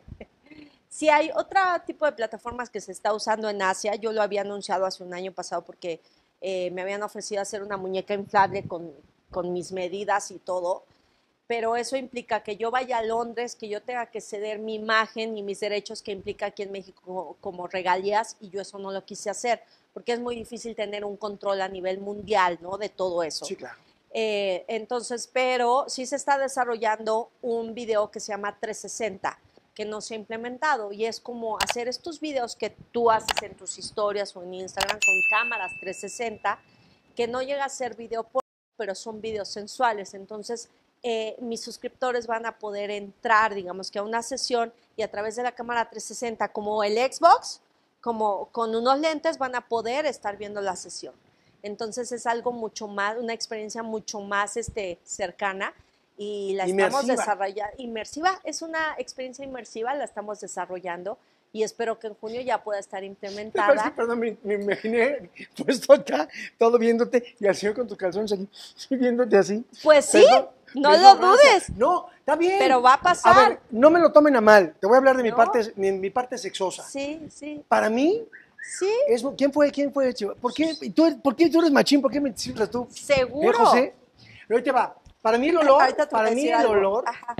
sí hay otro tipo de plataformas que se está usando en Asia. Yo lo había anunciado hace un año pasado porque eh, me habían ofrecido hacer una muñeca inflable con, con mis medidas y todo. Pero eso implica que yo vaya a Londres, que yo tenga que ceder mi imagen y mis derechos que implica aquí en México como regalías, y yo eso no lo quise hacer, porque es muy difícil tener un control a nivel mundial, ¿no? De todo eso.
Sí, claro.
Eh, entonces, pero sí se está desarrollando un video que se llama trescientos sesenta, que no se ha implementado, y es como hacer estos videos que tú haces en tus historias o en Instagram con cámaras trescientos sesenta, que no llega a ser video porno, pero son videos sensuales. Entonces, Eh, mis suscriptores van a poder entrar, digamos que a una sesión, y a través de la cámara trescientos sesenta, como el Xbox, como con unos lentes, van a poder estar viendo la sesión. Entonces es algo mucho más, una experiencia mucho más este, cercana, y la
inmersiva.
estamos desarrollando. Inmersiva, es una experiencia inmersiva, la estamos desarrollando, y espero que en junio ya pueda estar implementada.
Perdón, me, me imaginé puesto acá, todo viéndote, y al señor con tus calzones aquí, viéndote así.
Pues sí.
Perdón.
No lo dudes.
No, está bien.
Pero va a pasar.
A ver, no me lo tomen a mal. Te voy a hablar de mi,
¿No?
parte, mi, mi parte sexosa.
Sí, sí.
Para mí,
sí.
Es, ¿quién fue? ¿Quién fue? ¿Por qué tú, ¿Por qué tú eres machín? ¿Por qué me cifras tú?
Seguro.
¿Eh, José? Pero ahí te va. Para mí el olor, para mí el
algo.
olor
Ajá.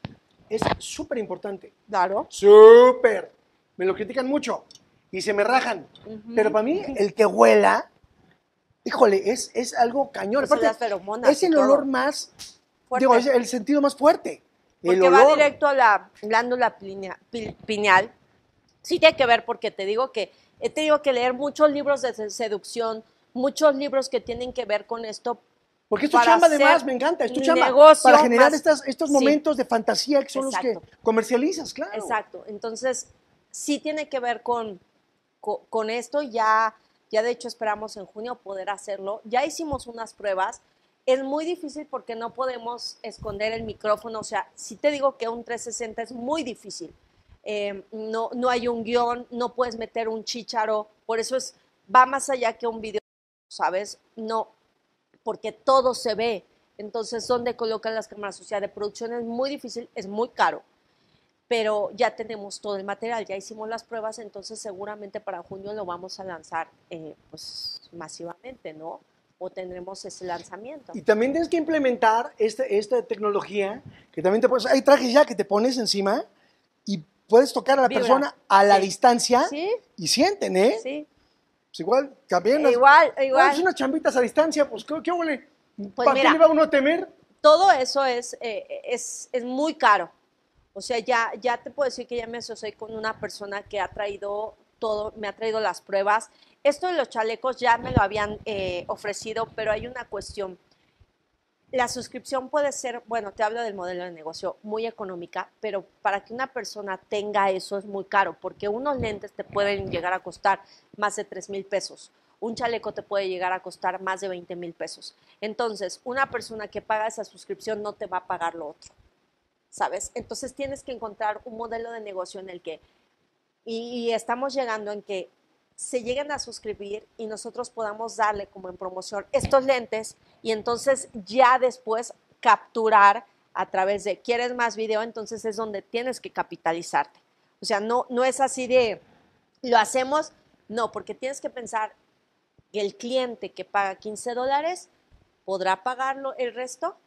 es súper importante.
Claro.
Súper. Me lo critican mucho y se me rajan. Uh-huh. Pero para mí el que huela, híjole, es, es algo cañón.
Aparte, las feromonas
es el
todo.
olor más... Digo, es el sentido más fuerte.
Porque
el olor.
va directo a la glándula pineal. Sí tiene que ver, porque te digo que he tenido que leer muchos libros de seducción, muchos libros que tienen que ver con esto.
Porque es tu chamba además, me encanta, es tu chamba.
Negocio
para generar
más,
estas, estos momentos
sí.
de fantasía que son
Exacto.
los que comercializas, claro.
Exacto, entonces sí tiene que ver con, con, con esto. Ya, ya de hecho esperamos en junio poder hacerlo. Ya hicimos unas pruebas. Es muy difícil porque no podemos esconder el micrófono. O sea, si te digo que un trescientos sesenta es muy difícil. Eh, no, no hay un guión, no puedes meter un chícharo. Por eso es, va más allá que un video, ¿sabes? No, porque todo se ve. Entonces, ¿dónde colocan las cámaras? O sea, de producción es muy difícil, es muy caro. Pero ya tenemos todo el material, ya hicimos las pruebas, entonces seguramente para junio lo vamos a lanzar eh, pues, masivamente, ¿no? O tendremos ese lanzamiento.
Y también tienes que implementar este, esta tecnología, que también te pones, hay trajes ya que te pones encima y puedes tocar a la
Vibra.
persona a la
sí.
distancia
¿Sí?
y sienten, ¿eh?
Sí.
Pues igual, también.
E
las,
igual, igual.
Pues unas chambitas a distancia, pues, ¿qué, qué huele?
Pues
¿Para
mira,
qué le va uno a temer?
Todo eso es, eh, es, es muy caro. O sea, ya, ya te puedo decir que ya me asocié con una persona que ha traído todo, me ha traído las pruebas. Esto de los chalecos ya me lo habían eh, ofrecido, pero hay una cuestión. La suscripción puede ser, bueno, te hablo del modelo de negocio, muy económica, pero para que una persona tenga eso es muy caro, porque unos lentes te pueden llegar a costar más de tres mil pesos. Un chaleco te puede llegar a costar más de veinte mil pesos. Entonces, una persona que paga esa suscripción no te va a pagar lo otro, ¿sabes? Entonces, tienes que encontrar un modelo de negocio en el que, y, y estamos llegando en que se lleguen a suscribir y nosotros podamos darle como en promoción estos lentes, y entonces ya después capturar a través de, ¿quieres más video? Entonces es donde tienes que capitalizarte. O sea, no, no es así de, lo hacemos, no, porque tienes que pensar que el cliente que paga quince dólares, ¿podrá pagarlo el resto?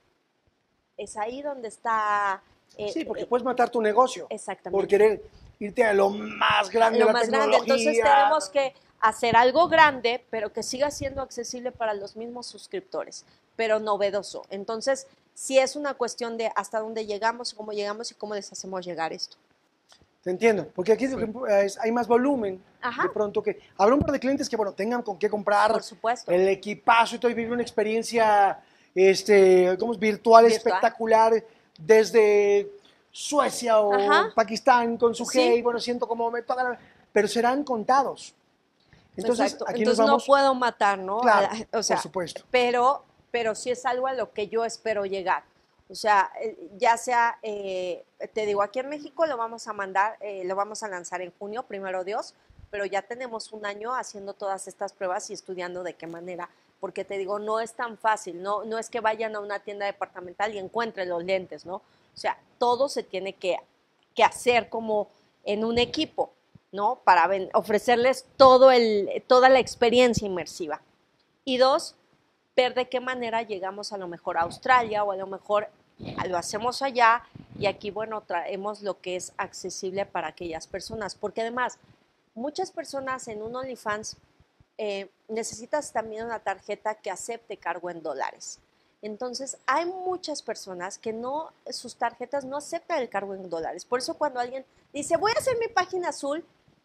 Es ahí donde está... Eh,
sí, porque
eh,
puedes matar tu negocio.
Exactamente.
Por querer irte a lo más grande
lo
de la
más
tecnología.
grande. Entonces tenemos que hacer algo grande, pero que siga siendo accesible para los mismos suscriptores, pero novedoso. Entonces, sí es una cuestión de hasta dónde llegamos, cómo llegamos y cómo les hacemos llegar esto.
Te entiendo, porque aquí sí. es, hay más volumen.
Ajá.
De pronto que habrá un par de clientes que, bueno, tengan con qué comprar.
Por supuesto.
El equipazo y todo, y vivir una experiencia este, ¿cómo es? virtual, virtual espectacular desde Suecia o Ajá. Pakistán con su sí. Hey, bueno, siento como me toca, pero serán contados. Entonces,
Exacto.
aquí
Entonces
nos vamos,
no puedo matar, ¿no?
Claro,
o sea,
por supuesto.
Pero, pero sí es algo a lo que yo espero llegar. O sea, ya sea, eh, te digo, aquí en México lo vamos a mandar, eh, lo vamos a lanzar en junio, primero Dios, pero ya tenemos un año haciendo todas estas pruebas y estudiando de qué manera, porque te digo, no es tan fácil, no, no es que vayan a una tienda departamental y encuentren los lentes, ¿no? O sea, todo se tiene que, que hacer como en un equipo, ¿no? Para ven, ofrecerles todo el, toda la experiencia inmersiva. Y dos, ver de qué manera llegamos a lo mejor a Australia o a lo mejor lo hacemos allá y aquí, bueno, traemos lo que es accesible para aquellas personas. Porque además, muchas personas en un OnlyFans eh, necesitas también una tarjeta que acepte cargo en dólares. Entonces, hay muchas personas que no, sus tarjetas no aceptan el cargo en dólares. Por eso cuando alguien dice, voy a hacer mi página azul,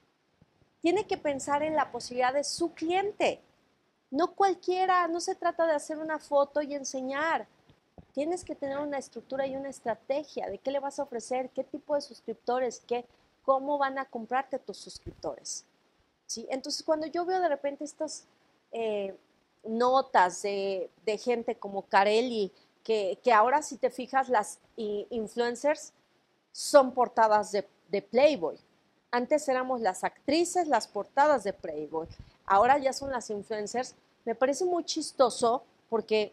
tiene que pensar en la posibilidad de su cliente. No cualquiera, no se trata de hacer una foto y enseñar. Tienes que tener una estructura y una estrategia de qué le vas a ofrecer, qué tipo de suscriptores, qué, cómo van a comprarte tus suscriptores. ¿Sí? Entonces, cuando yo veo de repente estas eh, notas de, de gente como Carelli, que, que ahora si te fijas, las influencers son portadas de, de Playboy. Antes éramos las actrices, las portadas de Playboy. Ahora ya son las influencers. Me parece muy chistoso porque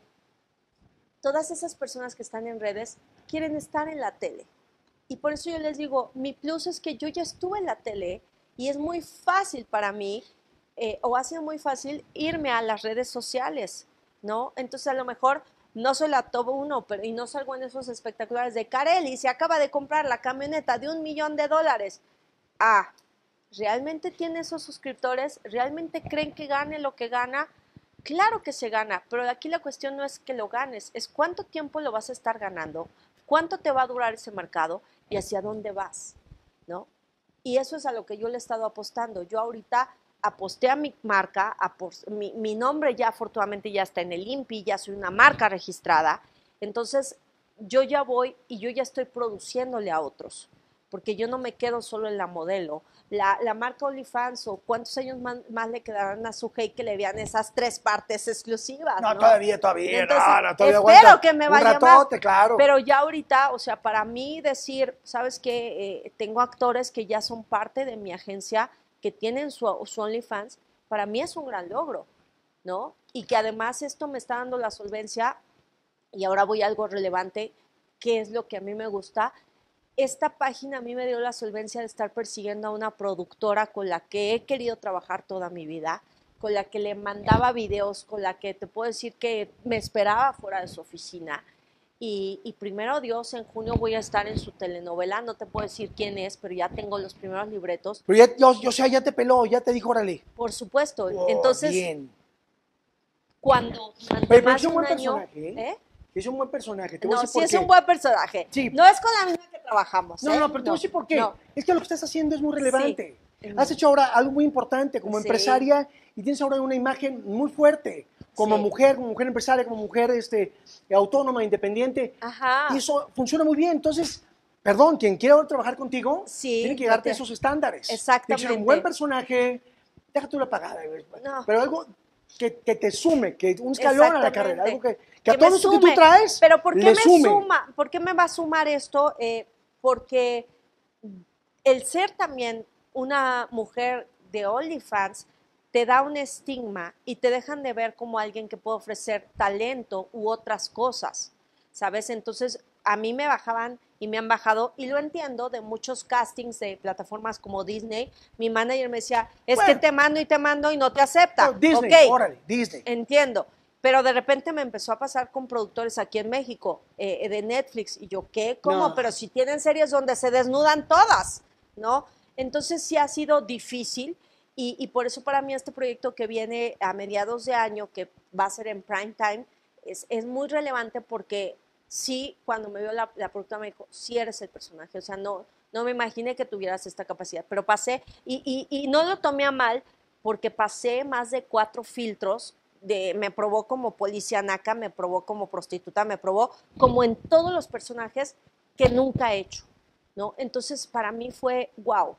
todas esas personas que están en redes quieren estar en la tele. Y por eso yo les digo, mi plus es que yo ya estuve en la tele y es muy fácil para mí, eh, o ha sido muy fácil irme a las redes sociales, ¿no? Entonces a lo mejor no soy la top uno, pero, y no salgo en esos espectaculares de Carelli, se acaba de comprar la camioneta de un millón de dólares. Ah, ¿realmente tiene esos suscriptores? ¿Realmente creen que gane lo que gana? Claro que se gana, pero aquí la cuestión no es que lo ganes, es cuánto tiempo lo vas a estar ganando, cuánto te va a durar ese mercado y hacia dónde vas, ¿no? Y eso es a lo que yo le he estado apostando. Yo ahorita aposté a mi marca, apost- mi, mi nombre ya afortunadamente ya está en el I N P I, ya soy una marca registrada, entonces yo ya voy y yo ya estoy produciéndole a otros, porque yo no me quedo solo en la modelo. La, la marca OnlyFans, o cuántos años más, más le quedarán a su hey que le vean esas tres partes exclusivas, ¿no?
No, todavía, todavía,
Entonces,
no, no, todavía
espero
aguanta
que me
un
vaya
ratote,
más,
claro.
pero ya ahorita, o sea, para mí decir, ¿sabes qué? Eh, tengo actores que ya son parte de mi agencia, que tienen su, su OnlyFans, para mí es un gran logro, ¿no? Y que además esto me está dando la solvencia, y ahora voy a algo relevante, que es lo que a mí me gusta. Esta página a mí me dio la solvencia de estar persiguiendo a una productora con la que he querido trabajar toda mi vida, con la que le mandaba videos, con la que te puedo decir que me esperaba fuera de su oficina. Y, y primero Dios, en junio voy a estar en su telenovela, no te puedo decir quién es, pero ya tengo los primeros libretos.
Pero ya, yo, yo, o sea, ya te peló, ya te dijo, órale.
Por supuesto.
Oh,
Entonces,
bien.
cuando
Oye, pero
más
es un buen
año,
personaje, ¿eh?
¿eh?
Es un buen personaje. Te
no,
voy a decir
sí
por
es
qué.
un buen personaje.
Sí.
No es con la misma que trabajamos.
No,
¿eh?
no, pero te voy a decir por qué.
No.
Es que lo que estás haciendo es muy relevante.
Sí.
Has hecho ahora algo muy importante como
Sí.
empresaria y tienes ahora una imagen muy fuerte como
Sí.
mujer, como mujer empresaria, como mujer este, autónoma, independiente.
Ajá.
Y eso funciona muy bien. Entonces, perdón, quien quiera ahora trabajar contigo,
Sí,
tiene que darte
te-
esos estándares.
Exactamente.
Tiene que ser un buen personaje, déjate una pagada, güey.
No.
Pero algo que, que te sume, que un escalón a la carrera, algo que, que a
me
todo eso que
sume.
tú traes
Pero ¿por qué
le
me
sume.
suma? ¿Por qué me va a sumar esto? Eh, porque el ser también una mujer de OnlyFans te da un estigma y te dejan de ver como alguien que puede ofrecer talento u otras cosas. ¿sabes? Entonces, a mí me bajaban y me han bajado, y lo entiendo, de muchos castings de plataformas como Disney. Mi manager me decía, es bueno, que te mando y te mando y no te acepta.
No, Disney,
okay,
órale, Disney.
Entiendo. Pero de repente me empezó a pasar con productores aquí en México, eh, de Netflix, y yo, ¿qué? ¿Cómo? No. Pero si tienen series donde se desnudan todas, ¿no? Entonces sí ha sido difícil, y, y por eso para mí este proyecto que viene a mediados de año, que va a ser en prime time, es, es muy relevante porque sí, cuando me vio la, la productora me dijo, sí eres el personaje, o sea, no, no me imaginé que tuvieras esta capacidad, pero pasé, y, y, y no lo tomé a mal, porque pasé más de cuatro filtros, de, me probó como policía naca, me probó como prostituta, me probó como en todos los personajes que nunca he hecho, ¿no? Entonces, para mí fue, wow.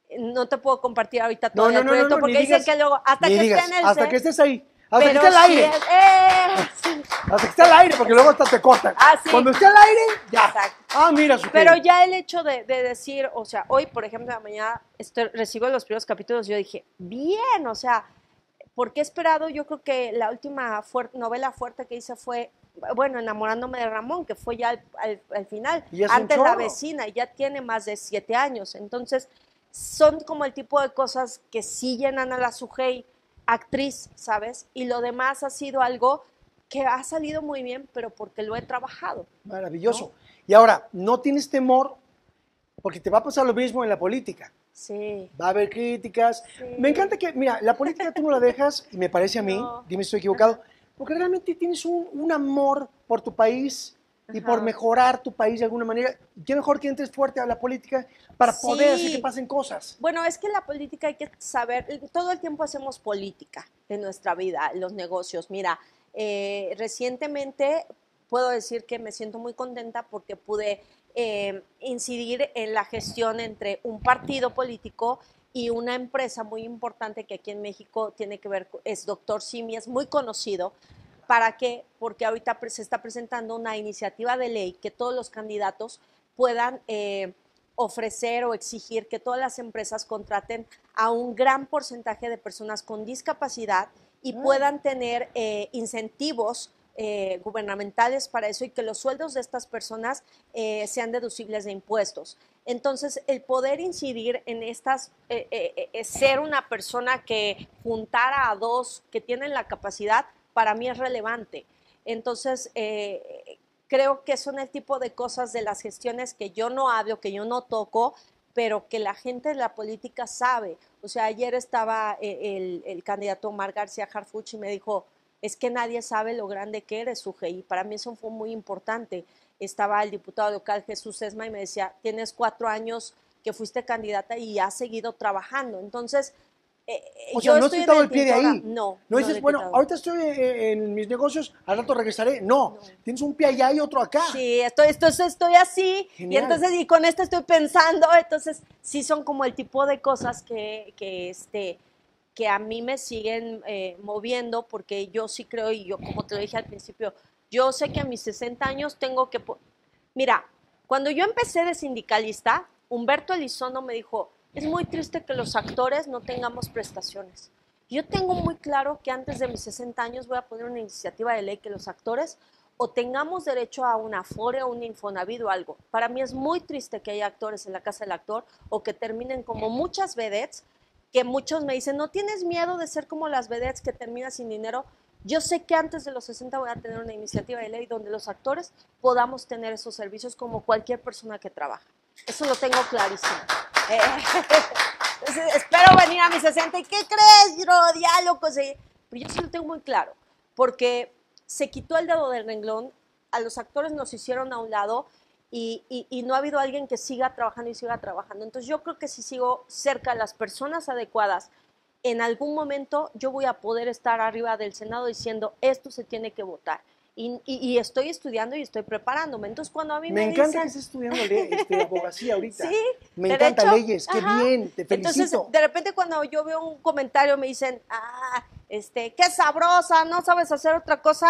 No te puedo compartir ahorita todo no, no, el proyecto, no, no, no, porque dicen que luego, hasta que
digas,
esté en el
hasta
set,
que estés ahí, hasta
pero
que esté al aire.
Sí es, eh, sí.
Hasta que esté al aire, porque luego hasta te cortan.
Ah, sí.
Cuando esté al aire, ya.
Exacto.
Ah, mira. Su
pero ya el hecho de, de decir, o sea, hoy, por ejemplo, de la mañana estoy, recibo los primeros capítulos, yo dije, bien, o sea, porque he esperado, yo creo que la última fuer novela fuerte que hice fue, bueno, Enamorándome de Ramón, que fue ya al, al, al final, antes La Vecina, y ya tiene más de siete años, entonces son como el tipo de cosas que sí llenan a la Sujei actriz, ¿sabes? Y lo demás ha sido algo que ha salido muy bien, pero porque lo he trabajado.
Maravilloso. ¿No? Y ahora, ¿no tienes temor? Porque te va a pasar lo mismo en la política.
Sí.
Va a haber críticas. Sí. Me encanta que, mira, la política tú no la dejas, y me parece a mí, no. Dime si estoy equivocado, ajá, porque realmente tienes un, un amor por tu país y ajá, por mejorar tu país de alguna manera. Qué mejor que entres fuerte a la política para sí, poder hacer que pasen cosas.
Bueno, es que en la política hay que saber, todo el tiempo hacemos política en nuestra vida, en los negocios. Mira, eh, recientemente puedo decir que me siento muy contenta porque pude eh, incidir en la gestión entre un partido político y una empresa muy importante que aquí en México tiene que ver, es Doctor Simi, es muy conocido. ¿Para qué? Porque ahorita se está presentando una iniciativa de ley que todos los candidatos puedan eh, ofrecer o exigir que todas las empresas contraten a un gran porcentaje de personas con discapacidad y mm. puedan tener eh, incentivos eh, gubernamentales para eso, y que los sueldos de estas personas eh, sean deducibles de impuestos. Entonces, el poder incidir en estas, eh, eh, eh, ser una persona que juntara a dos que tienen la capacidad, para mí es relevante. Entonces, eh, creo que son el tipo de cosas de las gestiones que yo no hablo, que yo no toco, pero que la gente de la política sabe. O sea, ayer estaba el, el candidato Omar García Harfuch y me dijo, es que nadie sabe lo grande que eres, Sujei. Y para mí eso fue muy importante. Estaba el diputado local Jesús Esma y me decía, tienes cuatro años que fuiste candidata y has seguido trabajando. Entonces, Eh,
o sea,
yo
no has quitado el pie de ahí.
No.
No dices, no bueno, quitado. Ahorita estoy en, en mis negocios, al rato regresaré. No, no, tienes un pie allá y otro acá.
Sí, estoy, estoy, estoy así. Genial. Y entonces, y con esto estoy pensando. Entonces, sí son como el tipo de cosas que, que, este, que a mí me siguen eh, moviendo, porque yo sí creo, y yo, como te lo dije al principio, yo sé que a mis sesenta años tengo que... Mira, cuando yo empecé de sindicalista, Humberto Elizondo me dijo, es muy triste que los actores no tengamos prestaciones. Yo tengo muy claro que antes de mis sesenta años voy a poner una iniciativa de ley que los actores o tengamos derecho a una Afore o un Infonavit o algo. Para mí es muy triste que haya actores en la casa del actor o que terminen como muchas vedettes, que muchos me dicen, ¿no tienes miedo de ser como las vedettes que terminan sin dinero? Yo sé que antes de los sesenta voy a tener una iniciativa de ley donde los actores podamos tener esos servicios como cualquier persona que trabaja. Eso lo tengo clarísimo. Eh, entonces, espero venir a mis sesenta. ¿Y qué crees, Giro? Diálogo. Sí. Pero yo sí lo tengo muy claro, porque se quitó el dedo del renglón, a los actores nos hicieron a un lado y, y, y no ha habido alguien que siga trabajando y siga trabajando. Entonces yo creo que si sigo cerca de las personas adecuadas, en algún momento yo voy a poder estar arriba del Senado diciendo, esto se tiene que votar. Y, y, y estoy estudiando y estoy preparándome. Entonces, cuando a mí me,
me encanta
dicen...
que estés estudiando este, abogacía ahorita.
Sí.
Me encanta
derecho,
leyes, qué
ajá.
bien, te felicito.
Entonces, de repente cuando yo veo un comentario me dicen, ah, este, qué sabrosa, no sabes hacer otra cosa.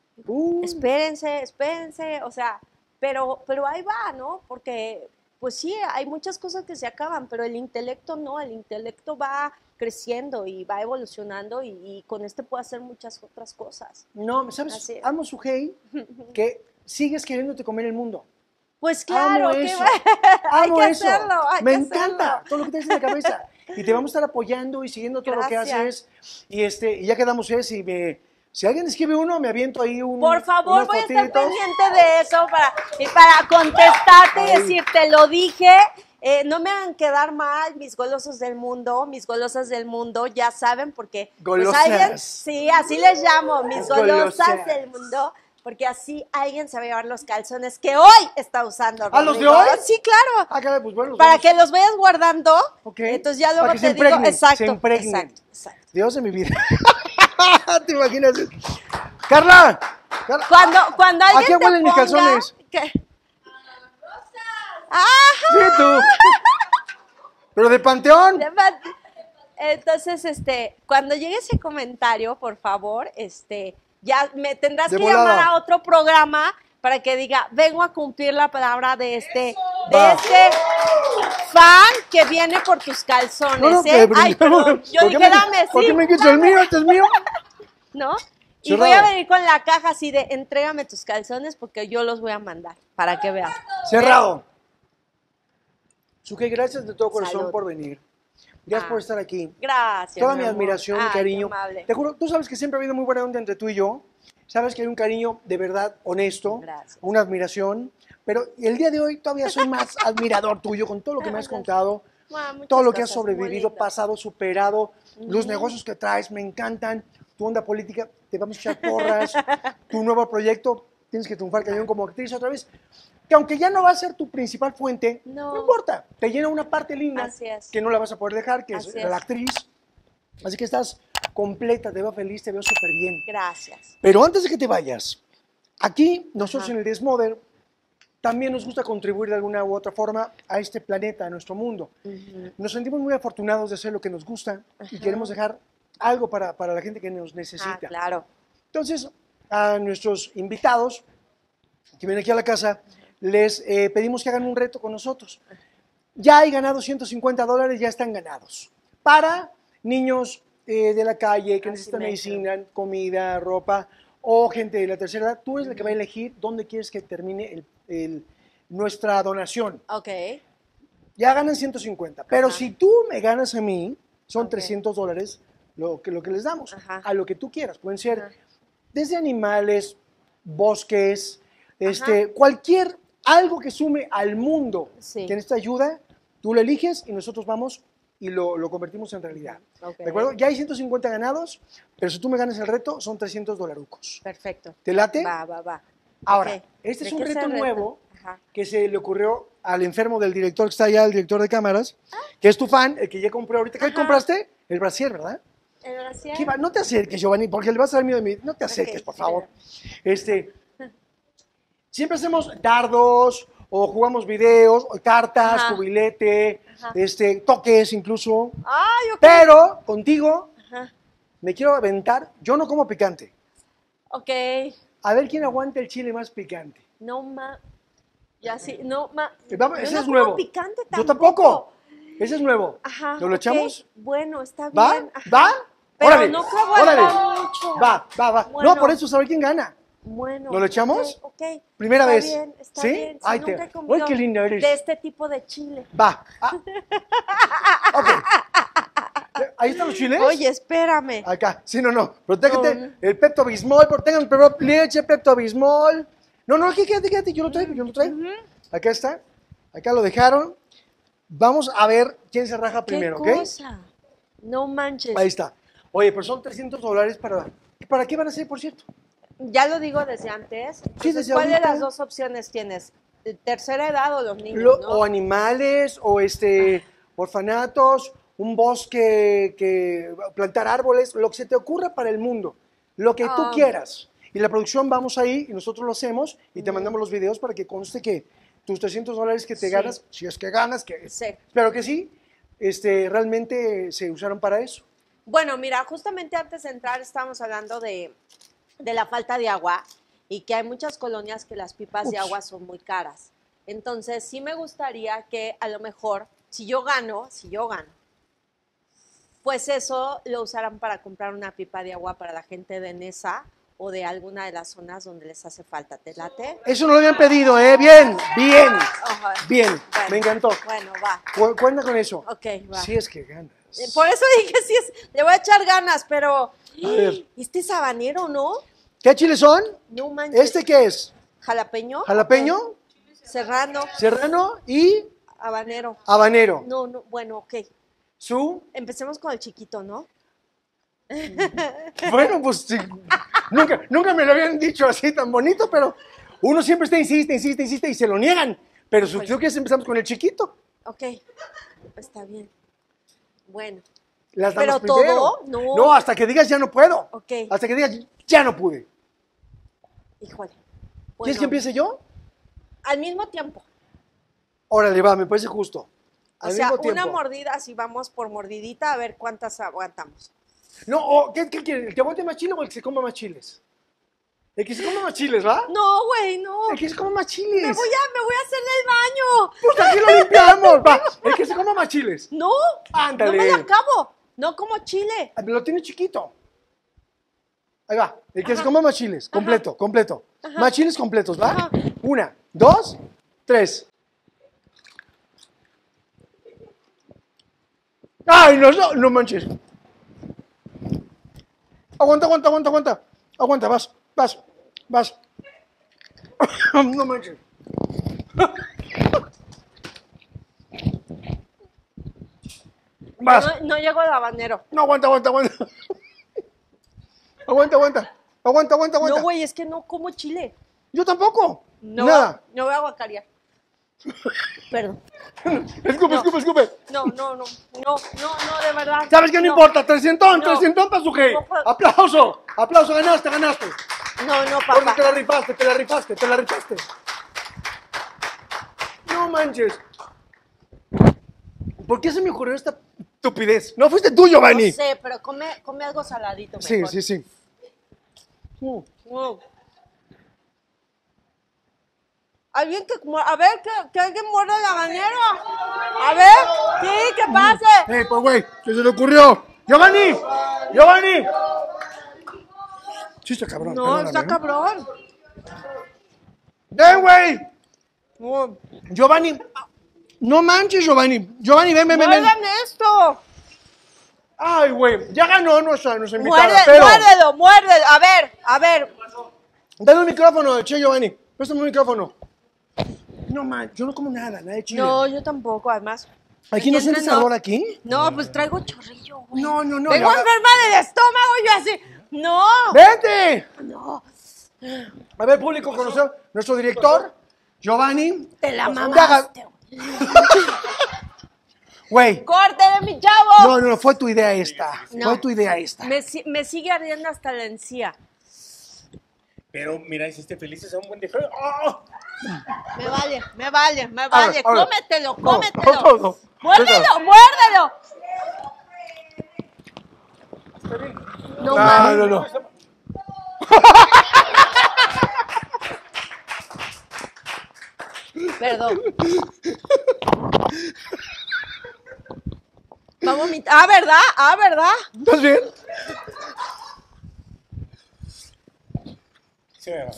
Uh. Espérense, espérense, o sea, pero, pero ahí va, ¿no? Porque, pues sí, hay muchas cosas que se acaban, pero el intelecto no, el intelecto va creciendo y va evolucionando y, y con este puedo hacer muchas otras cosas.
No, ¿sabes? Amo Sujei, que sigues queriéndote comer el mundo.
Pues claro,
Amo
que
eso.
va- hay
Amo
que
eso.
hacerlo, hay
Me
que
encanta
hacerlo.
todo lo que tienes en la cabeza. Y te vamos a estar apoyando y siguiendo todo
Gracias.
lo que haces. Y, este, y ya quedamos, ¿eh? Si, me, si alguien escribe uno, me aviento ahí un.
Por favor,
unas
voy a estar
fotitos.
pendiente de eso para, y para contestarte
Ay.
y decirte, lo dije. Eh, no me hagan quedar mal, mis golosos del mundo, mis golosas del mundo, ya saben, porque pues,
Golosas.
alguien, sí, así les llamo, mis golosas,
Golosas.
del mundo, porque así alguien se va a llevar los calzones que hoy está usando.
¿Ah, los de
Rodrigo.
hoy?
Sí, claro.
Ah, caray, pues bueno. los
Para
vamos-
que los vayas guardando,
Ok.
entonces ya
Para
luego
que
te
se
digo,
impregnen,
exacto,
se impregnen.
exacto, exacto.
Dios de mi vida. ¿Te imaginas? Carla. Carla.
Cuando, cuando alguien
¿A qué
te
huelen mis
ponga-
calzones?
¿Qué? ¡Ajá!
Sí, tú. Pero de Panteón.
De pat- Entonces, este, cuando llegue ese comentario, por favor, este, ya me tendrás
De
que
volada.
llamar a otro programa para que diga, vengo a cumplir la palabra de este, de
Va.
este fan que viene por tus calzones,
No, no,
¿eh?
que
Ay, perdón, yo
¿por qué
dije,
me-
dame,
¿Por
sí,
qué me quitas el mío? ¿Este es mío?
¿no? Y
Cerrado.
voy a venir con la caja así de, entrégame tus calzones porque yo los voy a mandar, para que veas.
Cerrado. Suke, gracias de todo corazón
Salud.
por venir. Gracias
Ah.
por estar aquí.
Gracias.
Toda mi
amor.
admiración, mi
Ay, qué
cariño.
amable.
Te juro, tú sabes que siempre ha habido muy buena onda entre tú y yo. Sabes que hay un cariño de verdad honesto,
Gracias.
una admiración. Pero el día de hoy todavía soy más admirador tuyo con todo lo que me has contado,
Bueno, muchas
todo lo que has
cosas muy
sobrevivido,
lindas.
pasado, superado, los negocios que traes, me encantan. Tu onda política, te vamos a echar porras. Tu nuevo proyecto, tienes que triunfar cañón como actriz otra vez. Que aunque ya no va a ser tu principal fuente, no,
No.
importa, te llena una parte linda
Así es.
que no la vas a poder dejar, que es
Así
la
es.
actriz. Así que estás completa, te veo feliz, te veo súper bien.
Gracias.
Pero antes de que te vayas, aquí nosotros
Ajá.
en el Desmoder también nos gusta contribuir de alguna u otra forma a este planeta, a nuestro mundo.
Ujú.
Nos sentimos muy afortunados de hacer lo que nos gusta y
Ajá.
queremos dejar algo para, para la gente que nos
Ah,
necesita.
claro.
Entonces, a nuestros invitados que vienen aquí a la casa, les eh, pedimos que hagan un reto con nosotros. Ya hay ganados ciento cincuenta dólares, ya están ganados. Para niños eh, de la calle que
Así
necesitan
me
medicina, comida, ropa, o gente de la tercera edad, tú eres la que va a elegir dónde quieres que termine el- el- nuestra donación.
Ok.
Ya ganan ciento cincuenta, pero
Ajá.
si tú me ganas a mí, son
Ok.
trescientos dólares lo que, lo que les damos,
Ajá.
a lo que tú quieras. Pueden ser
Ajá.
desde animales, bosques, este, cualquier, algo que sume al mundo
Sí.
que necesita ayuda, tú lo eliges y nosotros vamos y lo, lo convertimos en realidad.
Ok.
¿De acuerdo? Ya hay ciento cincuenta ganados, pero si tú me ganas el reto, son trescientos dolarucos.
Perfecto.
¿Te late?
Va, va, va.
Ahora,
Ok.
este es
¿De
un
qué
reto
se
nuevo
Ajá.
que se le ocurrió al enfermo del director que está allá, el director de cámaras, que es tu fan, el que ya compré ahorita. ¿Qué
Ajá.
compraste? El brasier, ¿verdad?
¿El brasier?
¿Qué va? No te acerques, Giovanni, porque le vas a dar miedo a mí. No te acerques,
Ok,
por favor. Este, siempre hacemos dardos, o jugamos videos, o cartas,
Ajá.
cubilete,
Ajá.
este, toques incluso.
Ay, ok.
Pero contigo
Ajá.
me quiero aventar. Yo no como picante.
Ok.
A ver quién aguanta el chile más picante.
No ma. Ya sí, no ma.
Vamos,
Yo
ese
no
es
como
nuevo.
picante
Yo
tampoco.
tampoco. Ese es nuevo.
Ajá.
¿Nos lo
ok.
echamos?
Bueno, está
¿Va?
bien. ajá.
¿Va?
Pero
Órale,
no puedo aguantar
órale.
mucho.
Va, va, va.
Bueno.
No, por eso saber quién gana.
Bueno.
¿Nos lo echamos?
Ok. ok.
Primera
Está
vez.
Bien, está
¿Sí?
bien. Sí,
Ay, te-
nunca he
Ay,
comido
qué linda eres.
de este tipo de chile.
Va. Ah. Ok. Ahí están los chiles.
Oye, espérame.
Acá. Sí, no, no. Protégete.
No.
El Pepto Bismol. Tengan pero leche, Pepto Bismol. No, no, aquí quédate, quédate. Yo lo traigo, yo lo traigo. Acá está. Acá lo dejaron. Vamos a ver quién se raja primero,
¿Qué
¿ok?
cosa? No manches.
Ahí está. Oye, pero son trescientos dólares para... ¿Para qué van a ser, por cierto?
Ya lo digo desde antes. Entonces,
desde
¿cuál de
ahorita.
las dos opciones tienes? ¿De ¿Tercera edad o los niños?
Lo-
¿no?
O animales, o este, orfanatos, un bosque, que plantar árboles, lo que se te ocurra para el mundo, lo que tú
Ah.
quieras. Y la producción vamos ahí y nosotros lo hacemos y te mandamos los videos para que conste que tus trescientos dólares que te
Sí.
ganas, si es que ganas, que
Sí.
espero que sí, este, realmente se usaron para eso.
Bueno, mira, justamente antes de entrar estábamos hablando de, de la falta de agua y que hay muchas colonias que las pipas de
Ups.
agua son muy caras. Entonces, sí me gustaría que a lo mejor, si yo gano, si yo gano, pues eso lo usaran para comprar una pipa de agua para la gente de Nesa o de alguna de las zonas donde les hace falta. ¿Te late?
Eso no lo habían pedido, ¿eh? Bien, bien,
Ajá.
bien.
Bueno,
Me encantó.
Bueno, va.
Cu- Cuenta con eso.
Ok, va.
Sí, es que ganas.
Por eso dije, sí, es, le voy a echar ganas, pero...
ver.
Este es habanero, ¿no?
¿Qué chiles son?
No manches.
¿Este qué es?
¿Jalapeño?
¿Jalapeño?
Serrano,
¿Serrano? ¿Y
habanero.
habanero?
No, no, bueno, ok.
¿Su?
Empecemos con el chiquito, ¿no?
Bueno, pues sí. nunca, nunca me lo habían dicho así tan bonito, pero uno siempre está, insiste, insiste, insiste y se lo niegan. Pero su- creo que ya empezamos con el chiquito.
Ok, está bien. Bueno,
Las
¿Pero
damas primero.
todo? No.
No, hasta que digas ya no puedo.
Ok.
Hasta que digas ya no pude.
híjole.
¿Quieres
Bueno,
que empiece yo?
al mismo tiempo.
Órale, va, me parece justo.
O
Al
sea,
mismo
una
tiempo.
mordida, si vamos por mordidita, a ver cuántas aguantamos.
No, o, ¿qué, qué quieres? ¿El que aguante más chile o el que se coma más chiles? El que se coma más chiles, ¿va?
No, güey, no.
El que se coma más chiles.
Me voy a, me voy a hacer el baño.
Pues aquí lo limpiamos, va. El que se coma más chiles.
No,
Ándale.
no me la acabo. No como chile.
Ah, lo tiene chiquito. Ahí va. El que se coma más chiles. Completo, completo. Más chiles completos, ¿va?
Ajá.
Una, dos, tres. Ay, no, no, no manches. Aguanta, aguanta, aguanta, aguanta. Aguanta, vas, vas, vas. No manches. Vas.
No, no llego al habanero.
No, aguanta, aguanta, aguanta. Aguanta, aguanta. Aguanta, aguanta, aguanta.
No, güey, es que no como chile.
Yo tampoco.
No,
Nada.
no voy a guacarear. Perdón.
Escupe,
No.
escupe, escupe.
No, no, no, no, no, no, de verdad.
¿Sabes qué? No, importa. Trescientón,
No.
trescientón para su G.
No puedo.
Aplauso. Aplauso, ganaste, ganaste.
No, no,
Porque
papá.
te la rifaste, te la rifaste, te la rifaste. No manches. ¿Por qué se me ocurrió esta estupidez? No fuiste tú, Giovanni.
No sé, pero come, come algo saladito
Sí,
mejor.
sí, sí. Mm.
Mm. Alguien que, mu- a ver, que, que alguien muerda el habanero. A ver, sí, que pase.
Eh, pues güey, ¿qué se le ocurrió? ¡Giovanni! ¡Giovanni! Sí, está cabrón.
No,
perdóname,
está
¿eh?
cabrón.
¡Ven, güey!
Mm.
Giovanni. No manches, Giovanni. Giovanni, ven, ven, ven. ven.
Muerdan esto.
Ay, güey, ya ganó nuestra, nuestra invitada,
Muerde,
pero...
muérdelo, muérdelo. A ver, a ver.
Dale un micrófono, che, Giovanni. Préstame un micrófono. No manches, yo no como nada, nada de chile.
No, yo tampoco, además.
¿Aquí no
Aquí
sientes
entre nos-
sabor aquí?
No, pues traigo chorrillo, güey.
No, no, no.
Vengo
ya-
enferma del estómago, yo así. No.
¡Vete!
No.
A ver, público, conocer nuestro director, Giovanni.
Te la
Haga-
mamaste.
Güey,
¡Corte de mi chavo!
no, no, no, fue tu idea esta.
No.
Fue tu idea esta.
Me, si- me sigue ardiendo hasta la encía.
Pero mira, hiciste felices a un buen de feo. ¡Oh!
Me vale, me vale, me vale.
ahora.
Cómetelo,
No,
cómetelo.
no, no.
Muérdelo, muérdelo. No,
No,
mames.
no, no.
Perdón. Va a vomitar. Ah, ¿verdad? Ah, ¿verdad?
¿Estás bien?
Sí, me mame.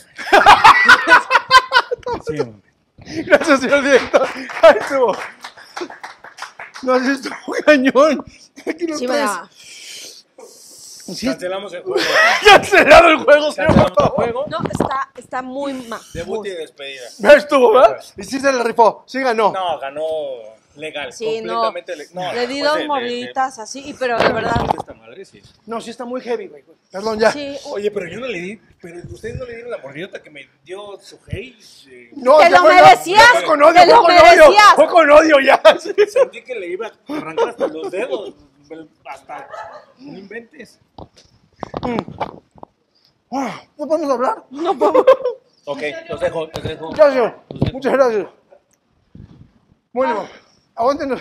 Sí, me mame.
Gracias, señor director. Ahí estuvo. No, sí estuvo cañón. Aquí lo
Sí,
traes.
¿verdad?
Sí,
Cancelamos el juego.
cancelado el juego, señor, por
Cancelamos el
favor.
juego.
No, está, está muy mal.
Debut y despedida.
Ya estuvo, ¿verdad? Y sí se le rifó. Sí ganó.
No, ganó legal.
Sí, no.
completamente le- no.
Le di
pues
dos
de- de-
morditas así, y- pero de
de-
verdad.
de esta madre, sí.
No, sí está muy heavy, güey. Perdón, ya.
Sí.
Oye, pero yo no le di, pero ustedes no le dieron la mordidota que me dio su hate. eh.
No,
Te
ya
lo
fue-
merecías,
Fue con odio,
te
fue
lo
con odio.
merecías.
Fue con odio ya.
Sentí que le iba a arrancar hasta los dedos. Hasta. No inventes.
Ah, ¿no podemos hablar?
No puedo.
Ok, los dejo, los dejo.
Gracias. Muchas gracias. Bueno, aguántenos.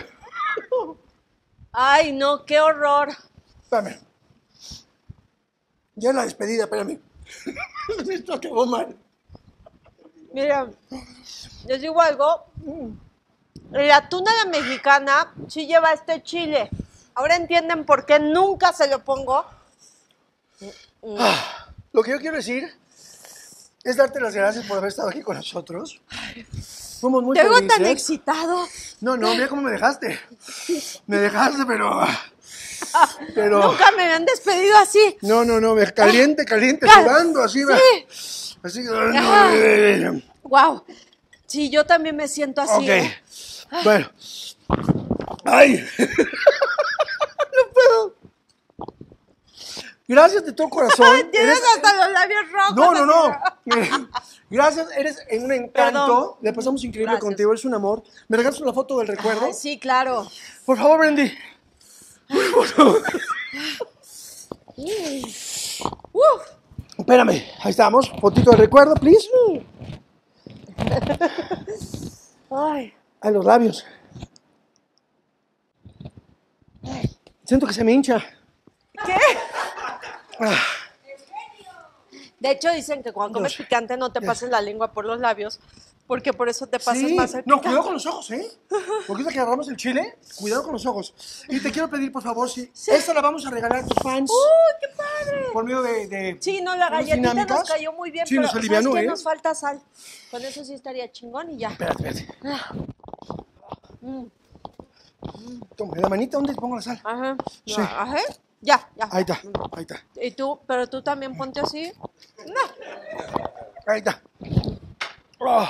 Ay, no, qué horror.
Espérame. Ya es la despedida, espérame. Esto acabó mal.
Mira, les digo algo. La tuna de mexicana sí lleva este chile. Ahora entienden por qué nunca se lo pongo.
lo que yo quiero decir es darte las gracias por haber estado aquí con nosotros. Fuimos muy
Te veo
felices.
tan excitado.
No, no, mira cómo me dejaste. Me dejaste, pero... pero
Nunca me habían despedido así.
no, no, no, me caliente, caliente,
Cal-
sudando, así.
Sí.
Así.
Wow. Sí, yo también me siento así.
Ok.
¿eh?
Bueno. ¡Ay! No puedo. Gracias de todo corazón.
Tienes
Eres-
hasta los labios rojos.
No, no, no.
así.
Gracias, eres un encanto.
Perdón.
Le pasamos increíble
Gracias.
contigo, eres un amor. ¿Me regalas una foto del recuerdo?
Ay, sí, claro.
Por favor, Brandy. Por favor.
Uf.
Espérame, ahí estamos. Fotito del recuerdo, please.
Ay.
Ay, los labios. Siento que se me hincha.
¿Qué?
Ah,
De hecho, dicen que cuando comes
Dos.
picante no te pases la lengua por los labios, porque por eso te pasas
sí.
más el
No,
picante.
cuidado con los ojos, ¿eh? Porque ahorita que agarramos el chile, cuidado con los ojos. Y te quiero pedir, por favor, si esta la vamos a regalar a tus fans.
¡Uy, qué padre!
Por medio de... de
Sí, no, la
unas
galletita
dinámicas.
nos cayó muy bien,
Sí,
pero
nos
¿sabes
alivianó,
qué?
¿eh?
Nos falta sal. Con eso sí estaría chingón y ya.
Espérate, espérate.
Mm,
Toma, la manita, ¿dónde pongo la sal?
Ajá.
Sí.
No, ajá. Ya, ya.
Ahí está, ahí está.
Y tú, pero tú también ponte así. No.
Ahí está. Oh.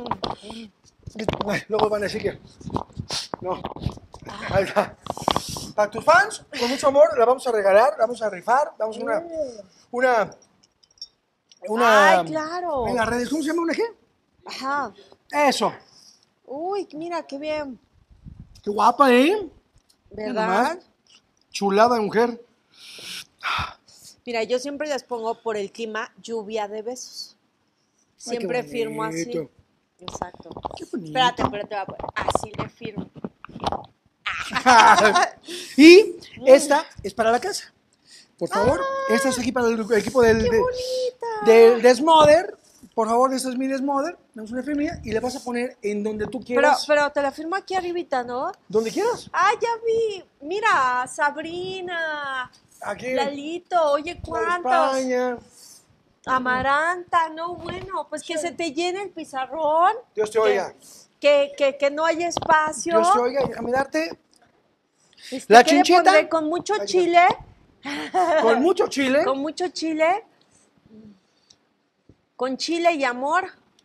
Ay, luego van a decir que... No. Ahí está. Para tus fans, con mucho amor, la vamos a regalar, la vamos a rifar, damos una... Una... Una...
Ay, claro.
En las redes, ¿cómo se llama? ¿Una qué?
Ajá.
Eso.
Uy, mira, qué bien.
Qué guapa, ¿eh?
¿Verdad?
Chulada de mujer.
Mira, yo siempre les pongo por el clima lluvia de besos.
Ay, qué
Siempre firmo así.
bonito.
Exacto.
Qué bonito.
Espérate, espérate, va a poner- así le firmo.
Y esta es para la casa. Por favor, esta es aquí para el equipo del, de- del Desmother. Por favor, esta es mi Desmother. Damos una firmilla y le vas a poner en donde tú
Pero,
quieras.
pero te la firmo aquí arribita, ¿no?
Donde quieras.
Ah, ya vi. Mira, Sabrina,
Aquí.
Lalito, oye,
en
¿cuántos?
España.
Amaranta, no, bueno, pues que se te llene el pizarrón.
Dios te
que-
oiga.
Que, que, que no haya espacio.
Dios te oiga. Déjame darte
Este,
La
¿qué le
chinchita.
pondré? Con mucho
Ahí está.
chile.
con mucho chile.
Con mucho chile. Con chile y amor.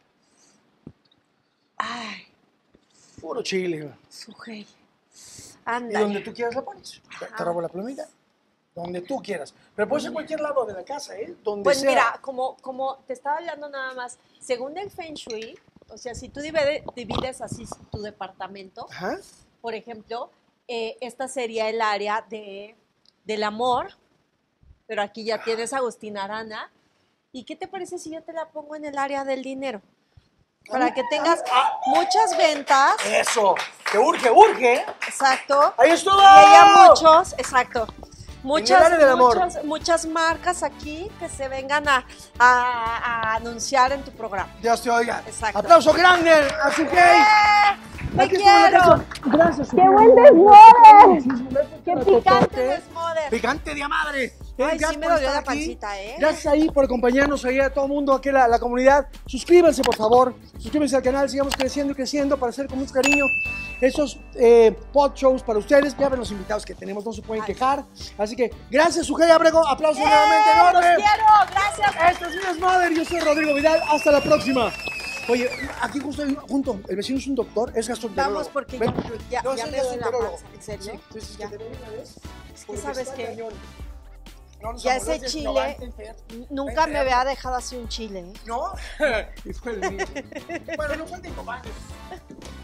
Ay,
Puro chile.
sujei.
Y
Ándale.
donde tú quieras la pones. Te, te robo la plumita. Donde tú quieras. Pero puede ser cualquier lado de la casa, ¿eh? Donde
Pues
sea.
mira, como, como te estaba hablando nada más, según el Feng Shui, o sea, si tú divide- divides así tu departamento,
Ajá.
por ejemplo, eh, esta sería el área de, del amor, pero aquí ya tienes a Agustina Arana. ¿Y qué te parece si yo te la pongo en el área del dinero? Para que tengas muchas ventas,
Eso. Que urge, urge.
exacto.
Ahí estuvo.
Y haya muchos, exacto. Muchas,
área del amor.
muchas, muchas marcas aquí que se vengan a, a- a anunciar en tu programa.
Dios te oiga.
Exacto.
Aplauso grande a Sujei.
¡Eh! ¡Te
Aquí está la
quiero!
casa. Gracias, Sujei.
¡Qué buen desmoder!
¡Qué picante desmoder!
Picante de a madre.
Ay,
Gracias
sí me
por
dolió
estar
la
aquí.
pancita, ¿eh?
Gracias ahí por acompañarnos ahí a todo el mundo, aquí la, la comunidad. Suscríbanse, por favor. Suscríbanse al canal. Sigamos creciendo y creciendo para hacer con mucho cariño esos eh, pod shows para ustedes. Ya ven los invitados que tenemos, no se pueden quejar. Así que gracias, Sujei Abrego. Aplauso
¡Eh!
nuevamente
¡Los
enorme.
quiero! ¡Gracias!
Esta es mi Desmother, yo soy Rodrigo Vidal, hasta la próxima. Oye, aquí justo hay- junto, el vecino es un doctor, es gastroenterólogo.
Vamos porque
Ven.
ya, ya,
No,
ya
sí,
me duele la
gastroenterólogo.
panza. ¿En serio?
Sí, tú dices
Ya.
que te duele una vez.
Es que
porque
sabes
está
que
cañón. No nos
ya ese
amolaces, no va a
chile
entender.
nunca
Va a
me había dejado así un chile. ¿eh?
¿No? Y fue el mío. Bueno, no fue el de Cobán.